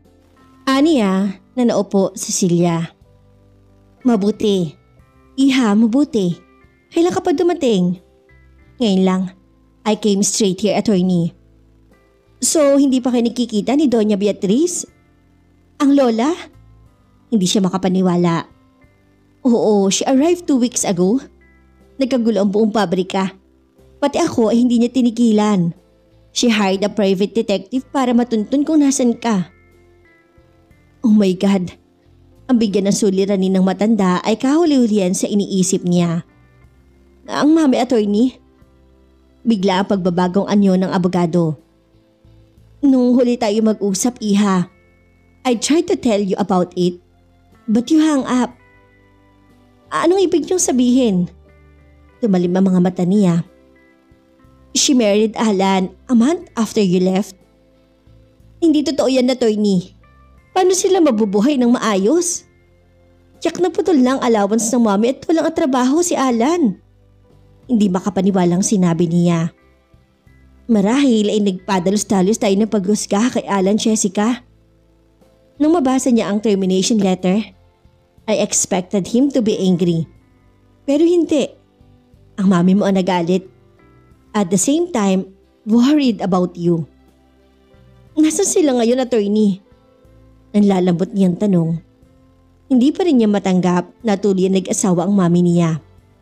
Aniya, na naupo si Celia. Mabuti. Iha, mabuti. Kailan ka pa dumating? Ngayon lang. I came straight here, attorney. So, hindi pa kayo nakikita ni Doña Beatriz? Ang lola? Hindi siya makapaniwala. Oo, she arrived two weeks ago. Nagkagulo ang buong pabrika. Pati ako ay hindi niya tinigilan. She hired a private detective para matuntun kung nasan ka. Oh my God. Ang bigyan ng suliranin ng matanda ay kahuli-hulihan sa iniisip niya. Ang mami, attorney? Bigla ang pagbabagong anyo ng abogado. Nung huli tayo mag-usap, Iha, I tried to tell you about it, but you hung up. Anong ibig niyong sabihin? Tumalim ang mga mata niya. She married Alan a month after you left. Hindi totoo yan, attorney. Paano sila mabubuhay ng maayos? Tiyak na putol na ang allowance ng mami at walang trabaho si Alan. Hindi makapaniwalang sinabi niya. Marahil ay nagpadalos-dalos tayo ng paghusga kay Alan, Jessica. Nung mabasa niya ang termination letter, I expected him to be angry. Pero hindi. Ang mami mo ang nagalit. At the same time, worried about you. Nasaan sila ngayon, attorney? Nanlalambot niyang tanong. Hindi pa rin niya matanggap na tuloy nag-asawa ang mami niya.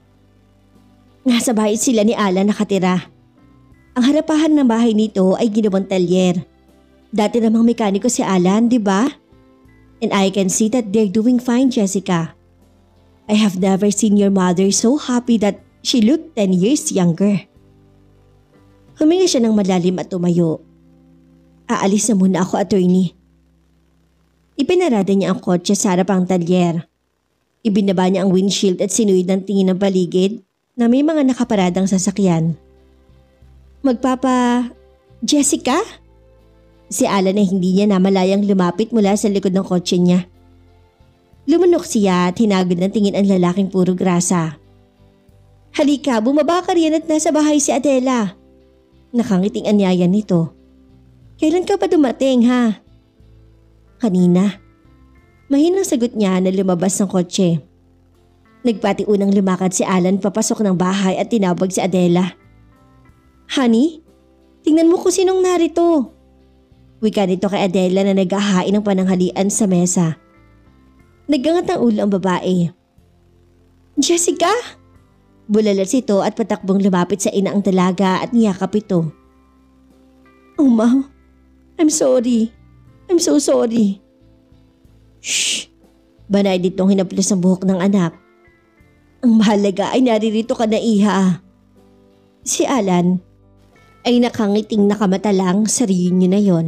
Nasa bahay sila ni Alan nakatira. Ang harapahan ng bahay nito ay ginawang talyer. Dati namang mekaniko si Alan, di ba? And I can see that they're doing fine, Jessica. I have never seen your mother so happy that she looked ten years younger. Huminga siya ng malalim at tumayo. Aalis na muna ako, attorney. Ipinarada niya ang kotse sa harap ang talyer. Ibinaba niya ang windshield at sinuwid ng tingin ng paligid na may mga nakaparadang sasakyan. Magpapa... Jessica? Si Alan ay hindi niya namalayang lumapit mula sa likod ng kotse niya. Lumunok siya at hinagod ng tingin ang lalaking puro grasa. Halika, bumaba ka riyan at nasa bahay si Adela. Nakangiting anyaya nito. Kailan ka pa dumating, ha? Kanina. Mahinang sagot niya na lumabas ng kotse. Nagpatiunang lumakad si Alan papasok ng bahay at tinawag si Adela. Honey, tingnan mo kung sinong narito. Wika nito kay Adela na naghahain ng pananghalian sa mesa. Nagangat ang ulo ang babae. Jessica? Bulalas ito at patakbong lumapit sa ina ang dalaga at niyakap ito. Oh, Mom. I'm sorry. I'm so sorry. Shh! Banay ditong hinaplos ang buhok ng anak. Ang mahalaga ay naririto ka na, iha. Si Alan ay nakangiting nakamata lang sa reunion na yon.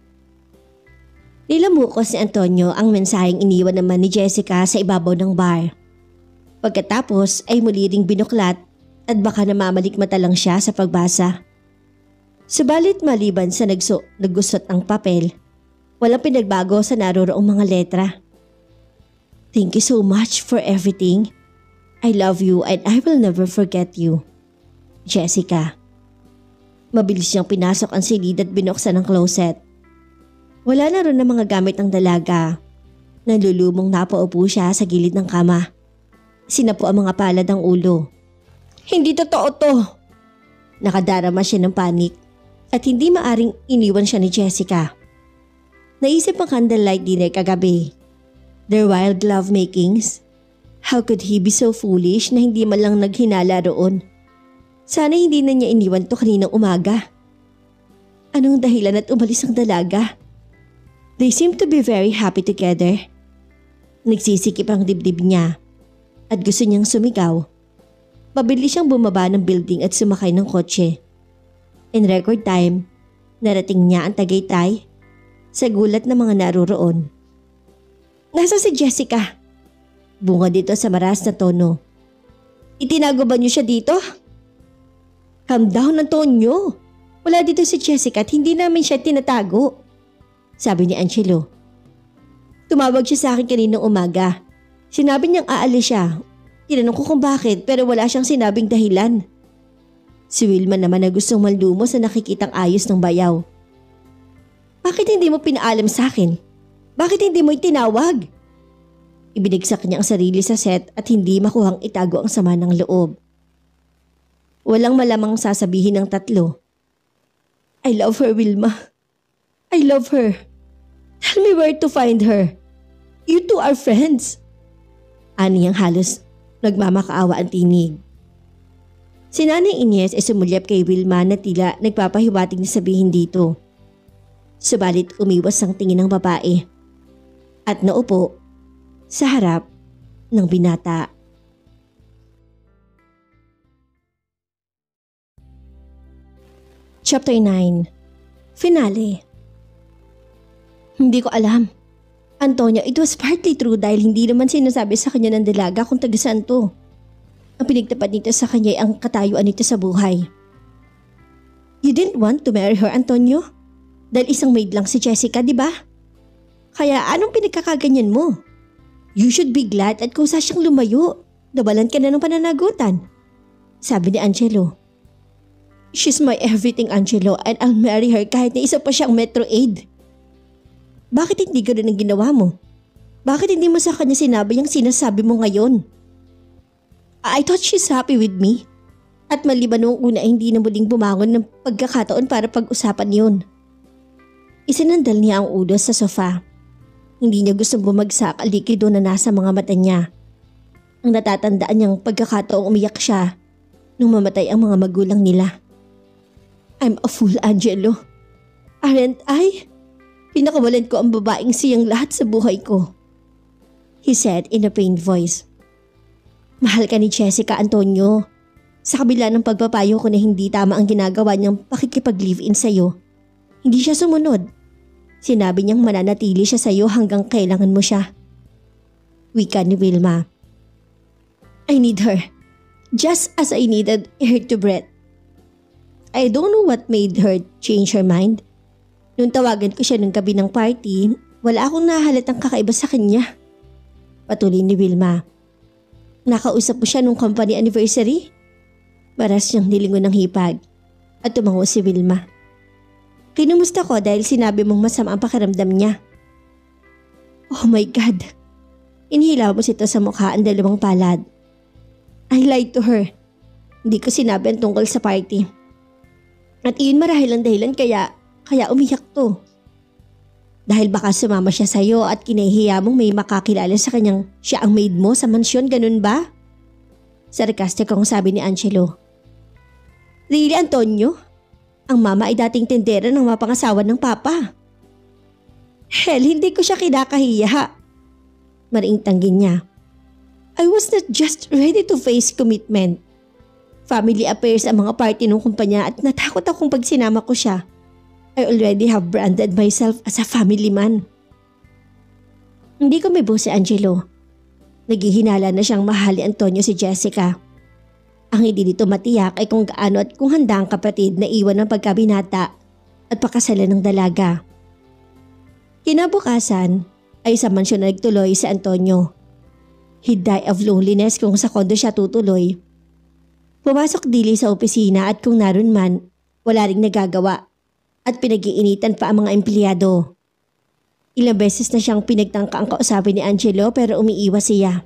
Nilamukos ni Antonio ang mensaheng iniwan naman ni Jessica sa ibabaw ng bar. Pagkatapos ay muli ring binuklat at baka namamalikmata lang siya sa pagbasa. Subalit maliban sa nagso, naggusot ng papel, walang pinagbago sa naroroong mga letra. Thank you so much for everything. I love you and I will never forget you. Jessica. Mabilis niyang pinasok ang silid at binuksan ang closet. Wala na rin ng mga gamit ng dalaga. Nalulumong napaupo siya sa gilid ng kama. Sinapo ang mga palad ng ulo. Hindi totoo to. Nakadarama siya ng panik at hindi maaring iniwan siya ni Jessica. Naisip ang candlelight dinner kagabi. Their wild love makings. How could he be so foolish na hindi man lang naghinala roon? Sana hindi na niya iniwan to kaninang umaga. Anong dahilan at umalis ang dalaga? They seem to be very happy together. Nagsisikip ang dibdib niya at gusto niyang sumigaw. Mabilis siyang bumaba ng building at sumakay ng kotse. In record time, narating niya ang Tagaytay sa gulat ng mga naroroon. Nasa si Jessica? Bunga dito sa maras na tono. Itinago ba niyo siya dito? Calm down, Antonio. Wala dito si Jessica at hindi namin siya tinatago. Sabi ni Angelo. Tumawag siya sa akin kaninang umaga. Sinabi niyang aalis siya. Tinanong ko kung bakit pero wala siyang sinabing dahilan. Si Wilma naman na gustong maldumo sa nakikitang ayos ng bayaw. Bakit hindi mo pinaalam sa akin? Bakit hindi mo itinawag? Ibinigsak niya ang sarili sa set at hindi makuhang itago ang sama ng loob. Walang malamang sasabihin ng tatlo. I love her, Wilma. I love her. Tell me where to find her. You two are friends. Ani ang halos nagmamakaawa ang tinig. Si Nanay Ines ay sumulyap kay Wilma na tila nagpapahiwatig na sabihin dito. Subalit umiwas ang tingin ng babae at naupo sa harap ng binata. Chapter nine. Finale. Hindi ko alam. Antonio, it was partly true dahil hindi naman sinasabi sa kanya ng dalaga kung taga-saan to. Ang pinagtapat nito sa kanya ay ang katayuan nito sa buhay. You didn't want to marry her, Antonio? Dahil isang maid lang si Jessica, di ba? Kaya anong pinagkakaganyan mo? You should be glad at kusa siyang lumayo. Nabalan ka na ng pananagutan. Sabi ni Angelo. She's my everything, Angelo, and I'll marry her kahit na isa pa siyang Metro Aid. Bakit hindi ganoon ang ginawa mo? Bakit hindi mo sa kanya sinabi yung sinasabi mo ngayon? I thought she's happy with me. At maliban noong una hindi na muling bumangon ng pagkakataon para pag-usapan yun. Isinandal niya ang ulo sa sofa. Hindi niya gustong bumagsak ang likido na nasa mga mata niya. Ang natatandaan niyang pagkakataong umiyak siya nung mamatay ang mga magulang nila. I'm a fool, Angelo. Aren't I? Pinakawalan ko ang babaeng siyang lahat sa buhay ko. He said in a pained voice. Mahal ka ni Jessica, Antonio. Sa kabila ng pagpapayo ko na hindi tama ang ginagawa niyang pakikipag-live-in sa'yo, hindi siya sumunod. Sinabi niyang mananatili siya sa'yo hanggang kailangan mo siya. Wika ni Wilma. I need her, just as I needed her to breathe. I don't know what made her change her mind. Nung tawagan ko siya nung gabi ng party, wala akong nahalatang kakaiba sa kanya. Patuloy ni Wilma. Nakausap mo siya nung company anniversary? Baras niyang nilingon ng hipag at tumango si Wilma. Kinumusta ko dahil sinabi mong masama ang pakiramdam niya. Oh my God! Inhilaw mo sito sa mukha ang dalawang palad. I lied to her. Hindi ko sinabi ang tungkol sa party. At iyon marahil ang dahilan kaya, kaya umiyak to. Dahil baka sumama siya sa'yo at kinahiya mong may makakilala sa kanyang siya ang maid mo sa mansyon, ganun ba? Sarcastic ang sabi ni Angelo. Really, Antonio? Ang mama ay dating tendera ng mapangasawa ng papa. Hell, hindi ko siya kinakahiya. Maring tanggin niya. I was not just ready to face commitment. Family affairs ang mga party ng kumpanya at natakot akong pag sinama ko siya. I already have branded myself as a family man. Hindi ko mibo si Angelo. Naghihinala na siyang mahal ni Antonio si Jessica. Ang hindi dito matiyak ay kung gaano at kung handa ang kapatid na iwan ng pagkabinata at pakasalan ng dalaga. Kinabukasan ay sa mansyon na nagtuloy si Antonio. He'd die of loneliness kung sa kondo siya tutuloy. Pumasok dili sa opisina at kung naroon man, wala ring nagagawa at pinag-iinitan pa ang mga empleyado. Ilang beses na siyang pinagtangka ang kausapin ni Angelo pero umiiwas siya.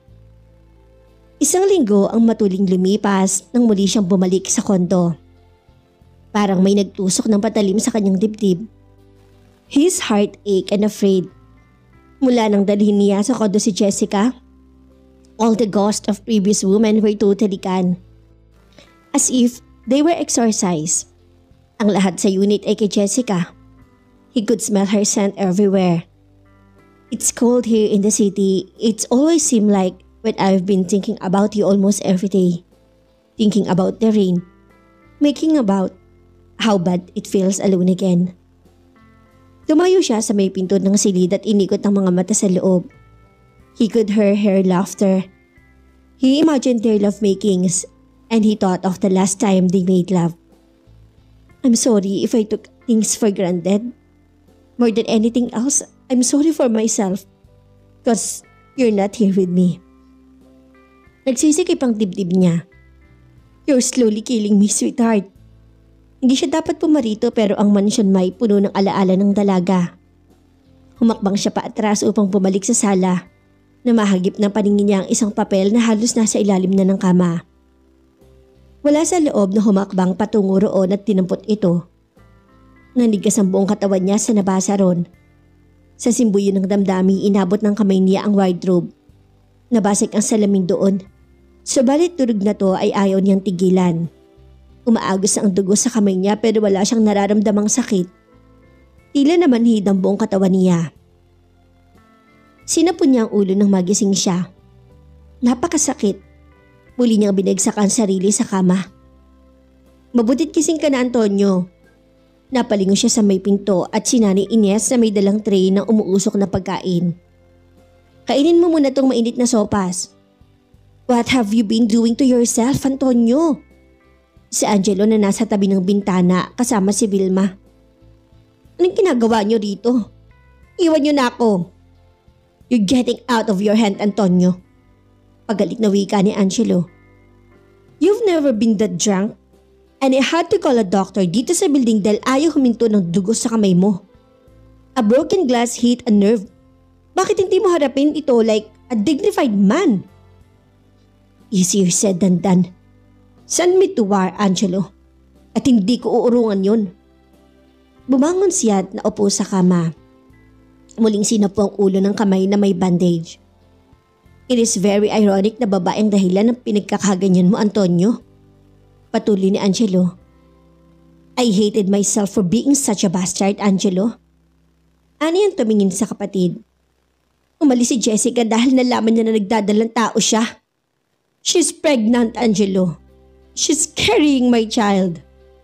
Isang linggo ang matuling lumipas nang muli siyang bumalik sa kondo. Parang may nagtusok ng patalim sa kanyang dibdib. His heart ached and afraid. Mula nang dalhin niya sa kondo si Jessica, all the ghosts of previous women were totally gone. As if they were exorcised. Ang lahat sa unit ay kay Jessica. He could smell her scent everywhere. It's cold here in the city. It's always seemed like when I've been thinking about you almost every day. Thinking about the rain. Making about how bad it feels alone again. Tumayo siya sa may pinto ng silid at inikot ang mga mata sa loob. He could hear her laughter. He imagined their lovemakings and he thought of the last time they made love. I'm sorry if I took things for granted. More than anything else, I'm sorry for myself because you're not here with me. Nagsisikip ang dibdib niya. You're slowly killing me, sweetheart. Hindi siya dapat pumarito pero ang mansyon may puno ng alaala ng dalaga. Humakbang siya pa atras upang bumalik sa sala. Namahagip ng paningin niya ang isang papel na halos nasa ilalim na ng kama. Wala sa loob na humakbang patungo roon at tinampot ito. Nanigas ang buong katawan niya sa nabasa ron. Sa simbuyo ng damdami, inabot ng kamay niya ang wardrobe. Nabasag ang salamin doon. Subalit durog na to ay ayaw niyang tigilan. Umaagos ang dugo sa kamay niya pero wala siyang nararamdamang sakit. Tila naman hid ang buong katawan niya. Sinapon niya ang ulo nang magising siya. Napakasakit. Muli niyang binagsak ang sarili sa kama. Mabutit kising ka na, Antonio. Napalingon siya sa may pinto at sinani Ines na may dalang tray ng umuusok na pagkain. Kainin mo muna tong mainit na sopas. What have you been doing to yourself, Antonio? Si Angelo na nasa tabi ng bintana kasama si Vilma. Anong ginagawa niyo rito? Iwan niyo na ako. You're getting out of your hand, Antonio. Pagalit na wika ni Angelo. You've never been that drunk? And I had to call a doctor dito sa building dahil ayaw huminto ng dugo sa kamay mo. A broken glass hit a nerve. Bakit hindi mo harapin ito like a dignified man? Easier said than done. Send me to war, Angelo. At hindi ko uurungan yun. Bumangon siya at naupo sa kama. Muling sinapo ang ulo ng kamay na may bandage. It is very ironic na babaeng dahilan ng pinagkakaganyan mo, Antonio. Patuloy ni Angelo. I hated myself for being such a bastard, Angelo. Ani ang tumingin sa kapatid. Umalis si Jessica dahil nalaman niya na nagdadalang tao siya. She's pregnant, Angelo. She's carrying my child.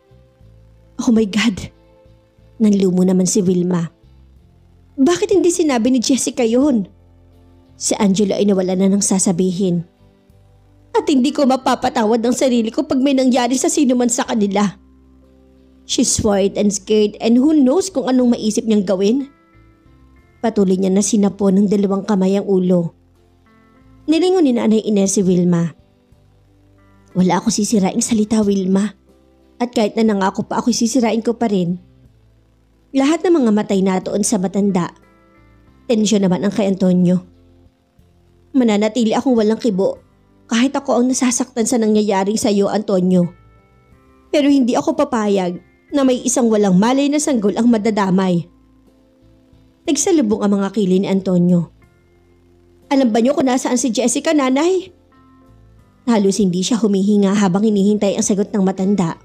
Oh my God. Nanlumo naman si Wilma. Bakit hindi sinabi ni Jessica yun? Si Angelo ay nawala na ng sasabihin. At hindi ko mapapatawad ang sarili ko pag may nangyari sa sino man sa kanila. She's worried and scared and who knows kung anong maisip niyang gawin. Patuloy niya na sinapo ng dalawang kamay ang ulo. Nilingon ni Nanay Ines si Wilma. Wala ako sisiraing salita, Wilma. At kahit na nangako pa ako, sisirain ko pa rin. Lahat ng mga matay natoon sa matanda. Tensyon naman ang kay Antonio. Mananatili akong walang kibo kahit ako ang nasasaktan sa nangyayari sa iyo, Antonio. Pero hindi ako papayag na may isang walang malay na sanggol ang madadamay. Nagsalubong ang mga kilay ni Antonio. Alam ba niyo kung nasaan si Jessica, Nanay? Halos hindi siya humihinga habang hinihintay ang sagot ng matanda.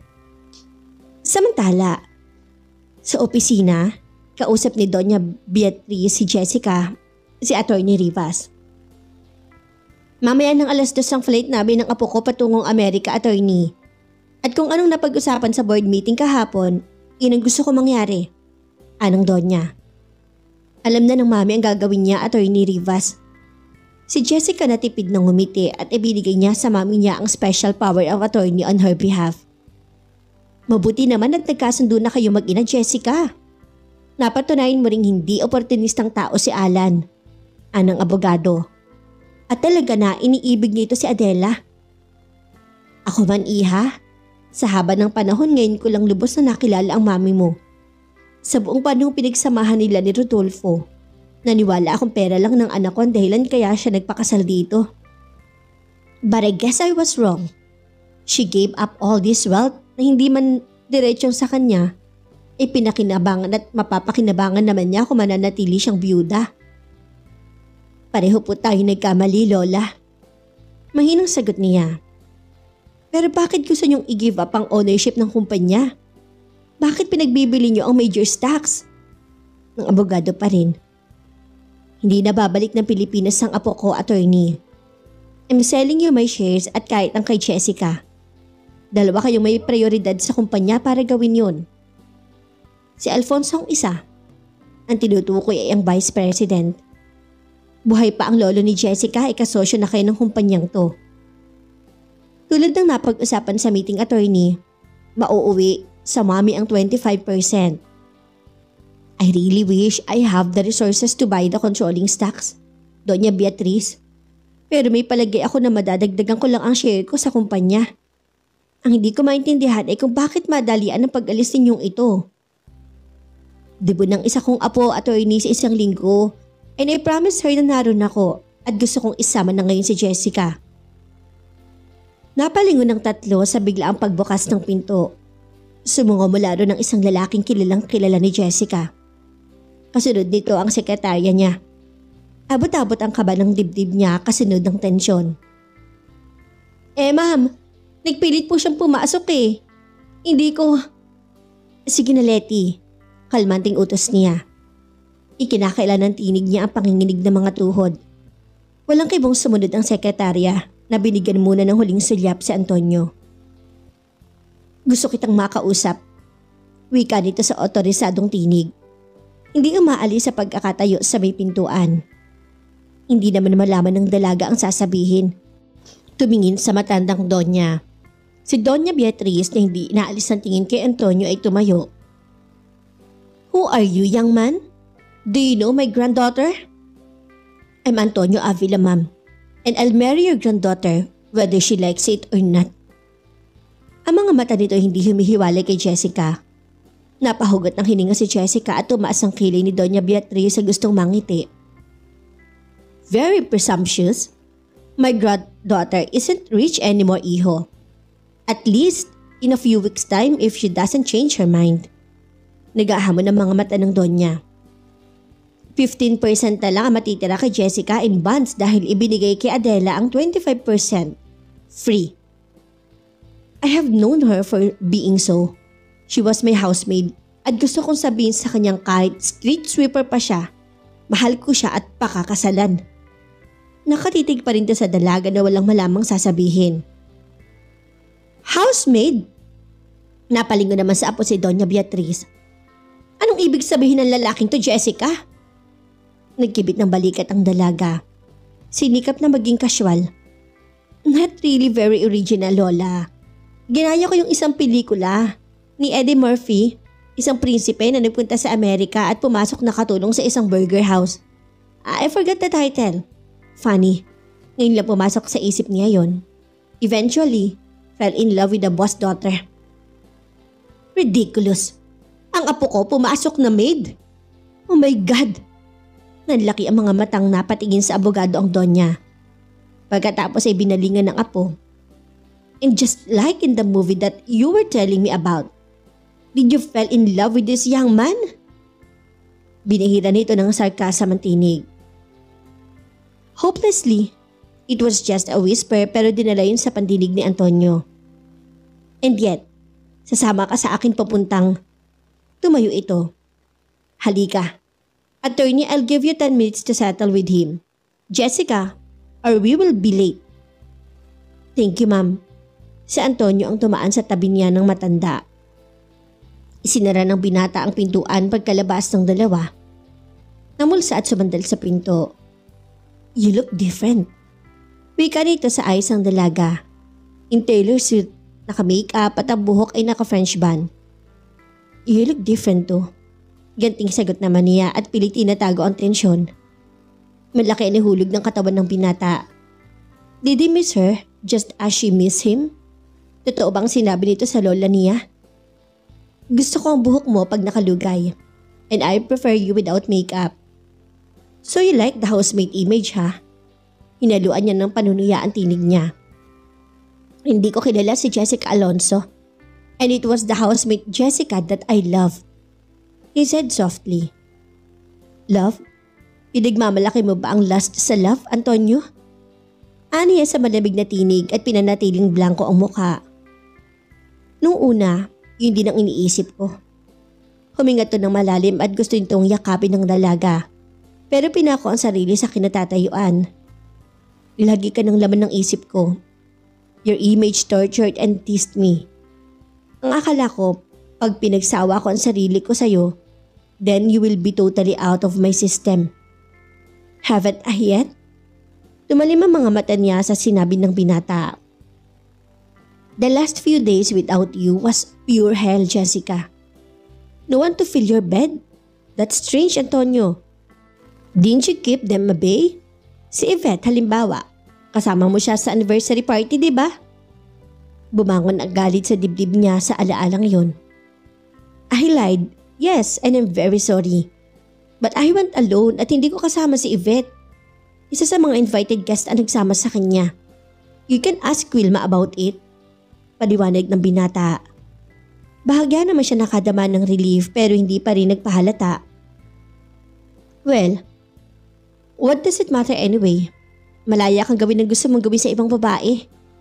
Samantala, sa opisina, kausap ni Doña Beatriz si Jessica, si Attorney Rivas. Mamaya ng alas dos ang flight namin ng apo ko patungong Amerika, Attorney. At kung anong napag-usapan sa board meeting kahapon, yun ang gusto ko mangyari. Anong Doña? Alam na ng mami ang gagawin niya, Attorney Rivas. Si Jessica natipid ng ngumiti at ibinigay niya sa mami niya ang special power of attorney on her behalf. Mabuti naman at nagkasundo na kayo mag-ina, Jessica. Napatunayan mo ring hindi oportunistang tao si Alan, anang abogado. At talaga na iniibig nito si Adela. Ako man, iha, sa haba ng panahon ngayon ko lang lubos na nakilala ang mami mo. Sa buong panahong pinagsamahan nila ni Rodolfo, naniwala akong pera lang ng anak ko ang dahilan kaya siya nagpakasal dito. But I guess I was wrong. She gave up all this wealth na hindi man diretsong sa kanya, ay pinakinabangan at mapapakinabangan naman niya kung mananatili siyang byuda. Pareho po tayo nagkamali, Lola. Mahinang sagot niya. Pero bakit gusto niyong i-give up ang ownership ng kumpanya? Bakit pinagbibili niyo ang major stocks? Ang abogado pa rin. Hindi na babalik ng Pilipinas ang apo ko, Attorney. I'm selling you my shares at kahit ang kay Jessica. Dalawa kayong may prioridad sa kumpanya para gawin yun. Si Alfonso ang isa. Ang tinutukoy ay ang Vice President. Buhay pa ang lolo ni Jessica ay kasosyo na kayo ng kumpanyang to. Tulad ng napag-usapan sa meeting, Attorney, mauuwi sa mami ang twenty-five percent. I really wish I have the resources to buy the controlling stocks, Doña Beatriz. Pero may palagay ako na madadagdagan ko lang ang share ko sa kumpanya. Ang hindi ko maintindihan ay kung bakit madalian ang pag-alis ninyong ito. Debo ng isa kong apo, Attorney, sa isang linggo, and I promise her na naroon ako at gusto kong isama na ngayon si Jessica. Napalingon ng tatlo sa biglaang pagbukas ng pinto. Sumungo mula roon ng isang lalaking kilalang kilala ni Jessica. Kasunod nito ang sekretarya niya. Abot-abot ang kaba ng dibdib niya kasunod ng tensyon. Eh ma'am, nagpilit po siyang pumasok eh. Hindi ko… Sige na, Letty. Kalmanting utos niya. Ikinakailan ng tinig niya ang panginginig ng mga tuhod. Walang kibong sumunod ang sekretarya na binigyan muna ng huling sulyap si Antonio. Gusto kitang makausap. Wika nito sa otorisadong tinig. Hindi umaalis sa pagkakatayo sa may pintuan. Hindi naman malaman ng dalaga ang sasabihin. Tumingin sa matandang Donya. Si Doña Beatriz na hindi inaalis ang tingin kay Antonio ay tumayo. Who are you, young man? Do you know my granddaughter? I'm Antonio Avila, ma'am. And I'll marry your granddaughter whether she likes it or not. Ang mga mata nito hindi humihiwalay kay Jessica. Napahugot ng hininga si Jessica at tumaas ang kilay ni Doña Beatriz sa gustong mangiti. Very presumptuous. My granddaughter isn't rich anymore, iho. At least in a few weeks' time if she doesn't change her mind. Nag-ahamon ang mga mata ng Donya. fifteen percent na lang ang matitira kay Jessica in bonds dahil ibinigay kay Adela ang twenty-five percent free. I have known her for being so. She was my housemaid at gusto kong sabihin sa kanyang kahit street sweeper pa siya, mahal ko siya at pakakasalan. Nakatitig pa rin to sa dalaga na walang malamang sasabihin. Housemaid? Napalingon naman sa apo si Doña Beatriz. Anong ibig sabihin ng lalaking to, Jessica? Nagkibit ng balikat ang dalaga. Sinikap na maging casual. Not really very original, Lola. Ginaya ko yung isang pelikula ni Eddie Murphy, isang prinsipe na nagpunta sa Amerika at pumasok na katulong sa isang burger house. I forgot the title. Funny, ngayon lang pumasok sa isip niya yon. Eventually, fell in love with the boss daughter. Ridiculous. Ang apo ko pumasok na maid. Oh my God. Nanlaki ang mga matang napatingin sa abogado ang Donya. Pagkatapos ay binalingan ng apo. And just like in the movie that you were telling me about, did you fall in love with this young man? Binihira nito ng sarkasam ang tinig. Hopelessly, it was just a whisper pero dinala yun sa pandinig ni Antonio. And yet, sasama ka sa akin papuntang, tumayo ito. Halika. Attorney, I'll give you ten minutes to settle with him. Jessica, or we will be late. Thank you, ma'am. Si Antonio ang tumaan sa tabi niya ng matanda. Isinara ng binata ang pintuan pagkalabas ng dalawa. Namulsa at sumandal sa pinto. You look different. Wika nito sa ayos ang dalaga. In tailor suit, naka-makeup at ang buhok ay naka-French band. You look different too. Ganting sagot naman niya at pilit inatago ang tensyon. Malaki ang hulog ng katawan ng binata. Did he miss her just as she miss him? Totoo bang sinabi nito sa lola niya? Gusto ko ang buhok mo pag nakalugay. And I prefer you without makeup. So you like the housemate image, ha? Hinaluan niya ng panunuya ang tinig niya. Hindi ko kilala si Jessica Alonso. And it was the housemate Jessica that I love. He said softly. Love? Pinagmamalaki mo ba ang lust sa love, Antonio? Aniya sa malamig na tinig at pinanatiling blanco ang mukha. Nung una, yun din ang iniisip ko. Huminga to ng malalim at gusto nitong yakapin ng dalaga. Pero pinako ang sarili sa kinatatayuan. Lagi ka ng laman ng isip ko. Your image tortured and teased me. Ang akala ko, pag pinagsawa ko ang sarili ko sa'yo, then you will be totally out of my system. Haven't I yet? Tumalim ang mga mata niya sa sinabi ng binata. The last few days without you was pure hell, Jessica. No one to fill your bed? That's strange, Antonio. Didn't you keep them away? Si Yvette, halimbawa, kasama mo siya sa anniversary party, di ba? Bumangon ang galit sa dibdib niya sa alaalang yon. I lied, yes, and I'm very sorry. But I went alone at hindi ko kasama si Yvette. Isa sa mga invited guest ang nagsama sa kanya. You can ask Wilma about it. Paliwanag ng binata. Bahagya naman siya nakadama ng relief pero hindi pa rin nagpahalata. Well, what does it matter anyway? Malaya kang gawin ang gusto mong gawin sa ibang babae.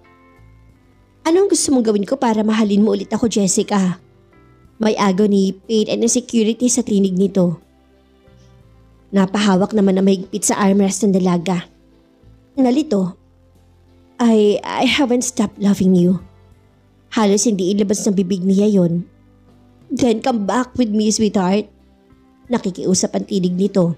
Anong gusto mong gawin ko para mahalin mo ulit ako, Jessica? May agony, pain and insecurity sa tinig nito. Napahawak naman na mahigpit sa armrest ng dalaga. Nalito. I, I haven't stopped loving you. Halos hindi ilabas ng bibig niya yon. Then come back with me, sweetheart. Nakikiusap ang tinig nito.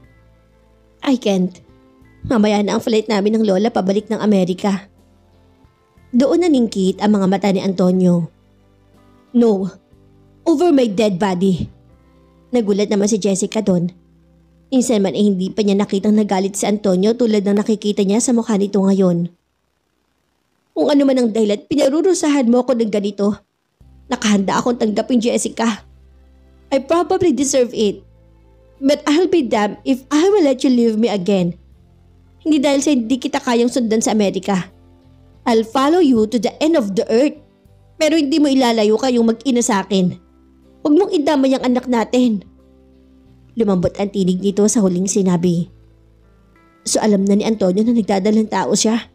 I can't. Mamaya na ang flight namin ng lola pabalik ng Amerika. Doon naningkit ang mga mata ni Antonio. No. Over my dead body. Nagulat naman si Jessica doon. Minsan man ay hindi pa niya nakitang nagalit si Antonio tulad ng nakikita niya sa mukha nito ngayon. Kung ano man ang dahilan, pinarurusahan mo ako ng ganito. Nakahanda akong tanggapin, Jessica. I probably deserve it. But I'll be damned if I will let you leave me again. Hindi dahil sa hindi kita kayang sundan sa Amerika. I'll follow you to the end of the earth. Pero hindi mo ilalayo kayong mag-ina sa akin. Huwag mong idamay ang anak natin. Lumambot ang tinig nito sa huling sinabi. So alam na ni Antonio na nagdadalang tao siya.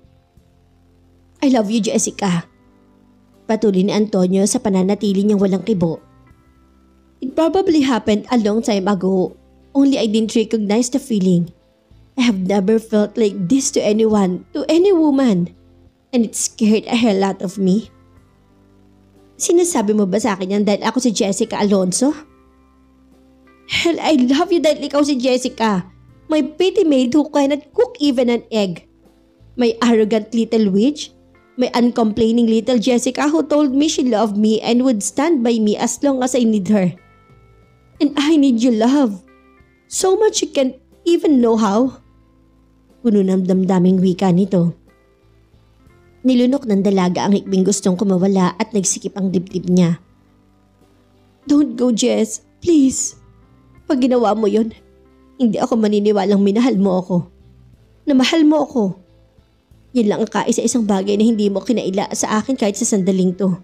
I love you, Jessica. Patuloy ni Antonio sa pananatili niyang walang kibo. It probably happened a long time ago, only I didn't recognize the feeling. I have never felt like this to anyone, to any woman. And it scared a hell out of me. Sinasabi mo ba sa akin yan dahil ako si Jessica Alonso? Hell, I love you dahil ikaw si Jessica. My pretty maid who cannot cook even an egg. My arrogant little witch. My uncomplaining little Jessica who told me she loved me and would stand by me as long as I need her. And I need your love. So much you can't even know how. Puno ng damdaming wika nito. Nilunok ng dalaga ang hikbing gustong kumawala at nagsikip ang dibdib niya. Don't go, Jess. Please. Pag ginawa mo yun, hindi ako maniniwalang minahal mo ako. Na mahal mo ako. Yan lang ang kaisa-isang bagay na hindi mo kinaila sa akin kahit sa sandaling to.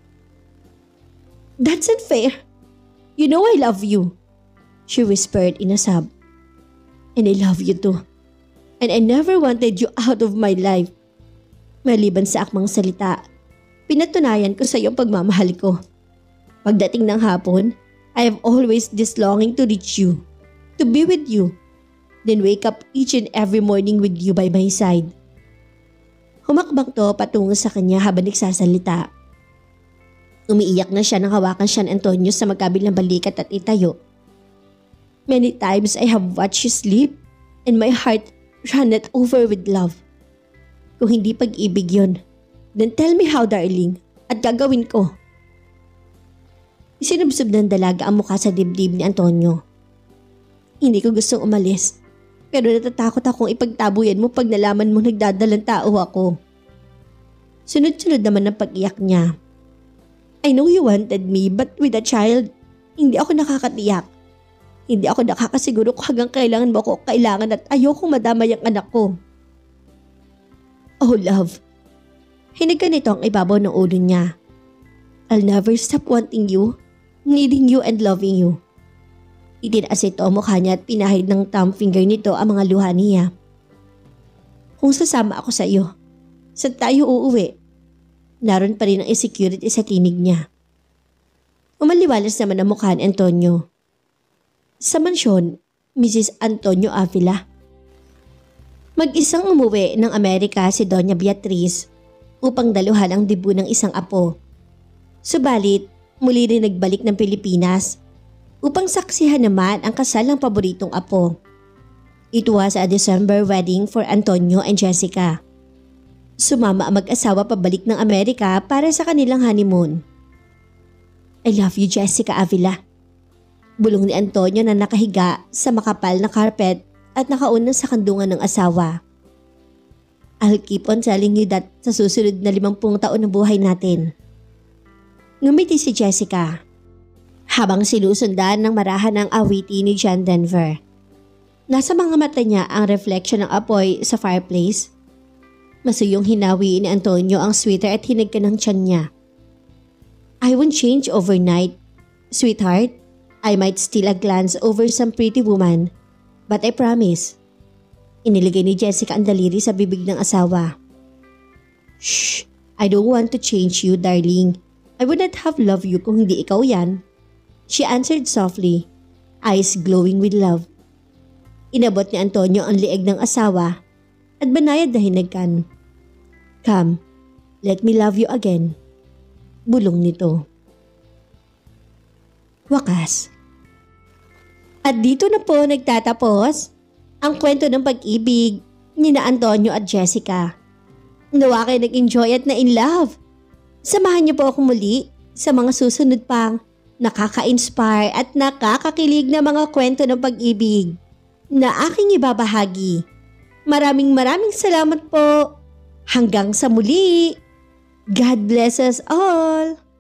That's unfair. You know I love you, she whispered in a sob. And I love you too. And I never wanted you out of my life. Maliban sa akmang salita, pinatunayan ko sa iyo pagmamahal ko. Pagdating ng hapon, I have always this longing to reach you, to be with you, then wake up each and every morning with you by my side. Humakbang to patungo sa kanya habang nagsasalita. Umiiyak na siya nang hawakan siya ni Antonio sa magkabilang balikat at itayo. Many times I have watched you sleep and my heart runneth over with love. Kung hindi pag-ibig yun, then tell me how, darling, at gagawin ko. Isinubsob ng dalaga ang mukha sa dibdib ni Antonio. Hindi ko gustong umalis, pero natatakot akong ipagtabuyan mo pag nalaman mo nagdadalang tao ako. Sunod-sunod naman ang pag-iyak niya. I know you wanted me, but with a child, hindi ako nakakatiyak. Hindi ako nakakasiguro kung hanggang kailangan mo ako kailangan at ayokong madamay ang anak ko. Oh love, hinig ka nito ang ibabaw ng ulo niya. I'll never stop wanting you, needing you and loving you. Itinaas ito ang mukha niya at pinahid ng thumb finger nito ang mga luha niya. Kung sasama ako sa iyo, saan tayo uuwi? Naroon pa rin ang insecurity sa tinig niya. Umaliwalas naman ang mukha ni Antonio. Sa mansyon, Missus Antonio Avila. Mag-isang umuwi ng Amerika si Doña Beatriz upang daluhan ang debu ng isang apo. Subalit, muli rin nagbalik ng Pilipinas upang saksihan naman ang kasal ng paboritong apo. It was a December wedding for Antonio and Jessica. Sumama ang mag-asawa pabalik ng Amerika para sa kanilang honeymoon. I love you, Jessica Avila. Bulong ni Antonio na nakahiga sa makapal na carpet at nakauna sa kandungan ng asawa. I'll keep on telling you that sa susunod na limampung taon ng buhay natin. Ngumiti si Jessica habang sinusundan ng marahan ng awiti ni John Denver. Nasa mga mata niya ang reflection ng apoy sa fireplace. Masuyong hinawi ni Antonio ang sweater at hinagka ng tiyan niya. I won't change overnight, sweetheart. I might steal a glance over some pretty woman. But I promise. Iniligay ni Jessica ang daliri sa bibig ng asawa. Shh! I don't want to change you, darling. I would not have loved you kung hindi ikaw yan. She answered softly, eyes glowing with love. Inabot ni Antonio ang lieg ng asawa at banayad na hinagkan. Come, let me love you again. Bulong nito. Wakas. At dito na po nagtatapos ang kwento ng pag-ibig ni na Antonio at Jessica. Nawa kayo nag-enjoy at na in love. Samahan niyo po ako muli sa mga susunod pang nakaka-inspire at nakakakilig na mga kwento ng pag-ibig na aking ibabahagi. Maraming maraming salamat po. Hanggang sa muli. God bless us all.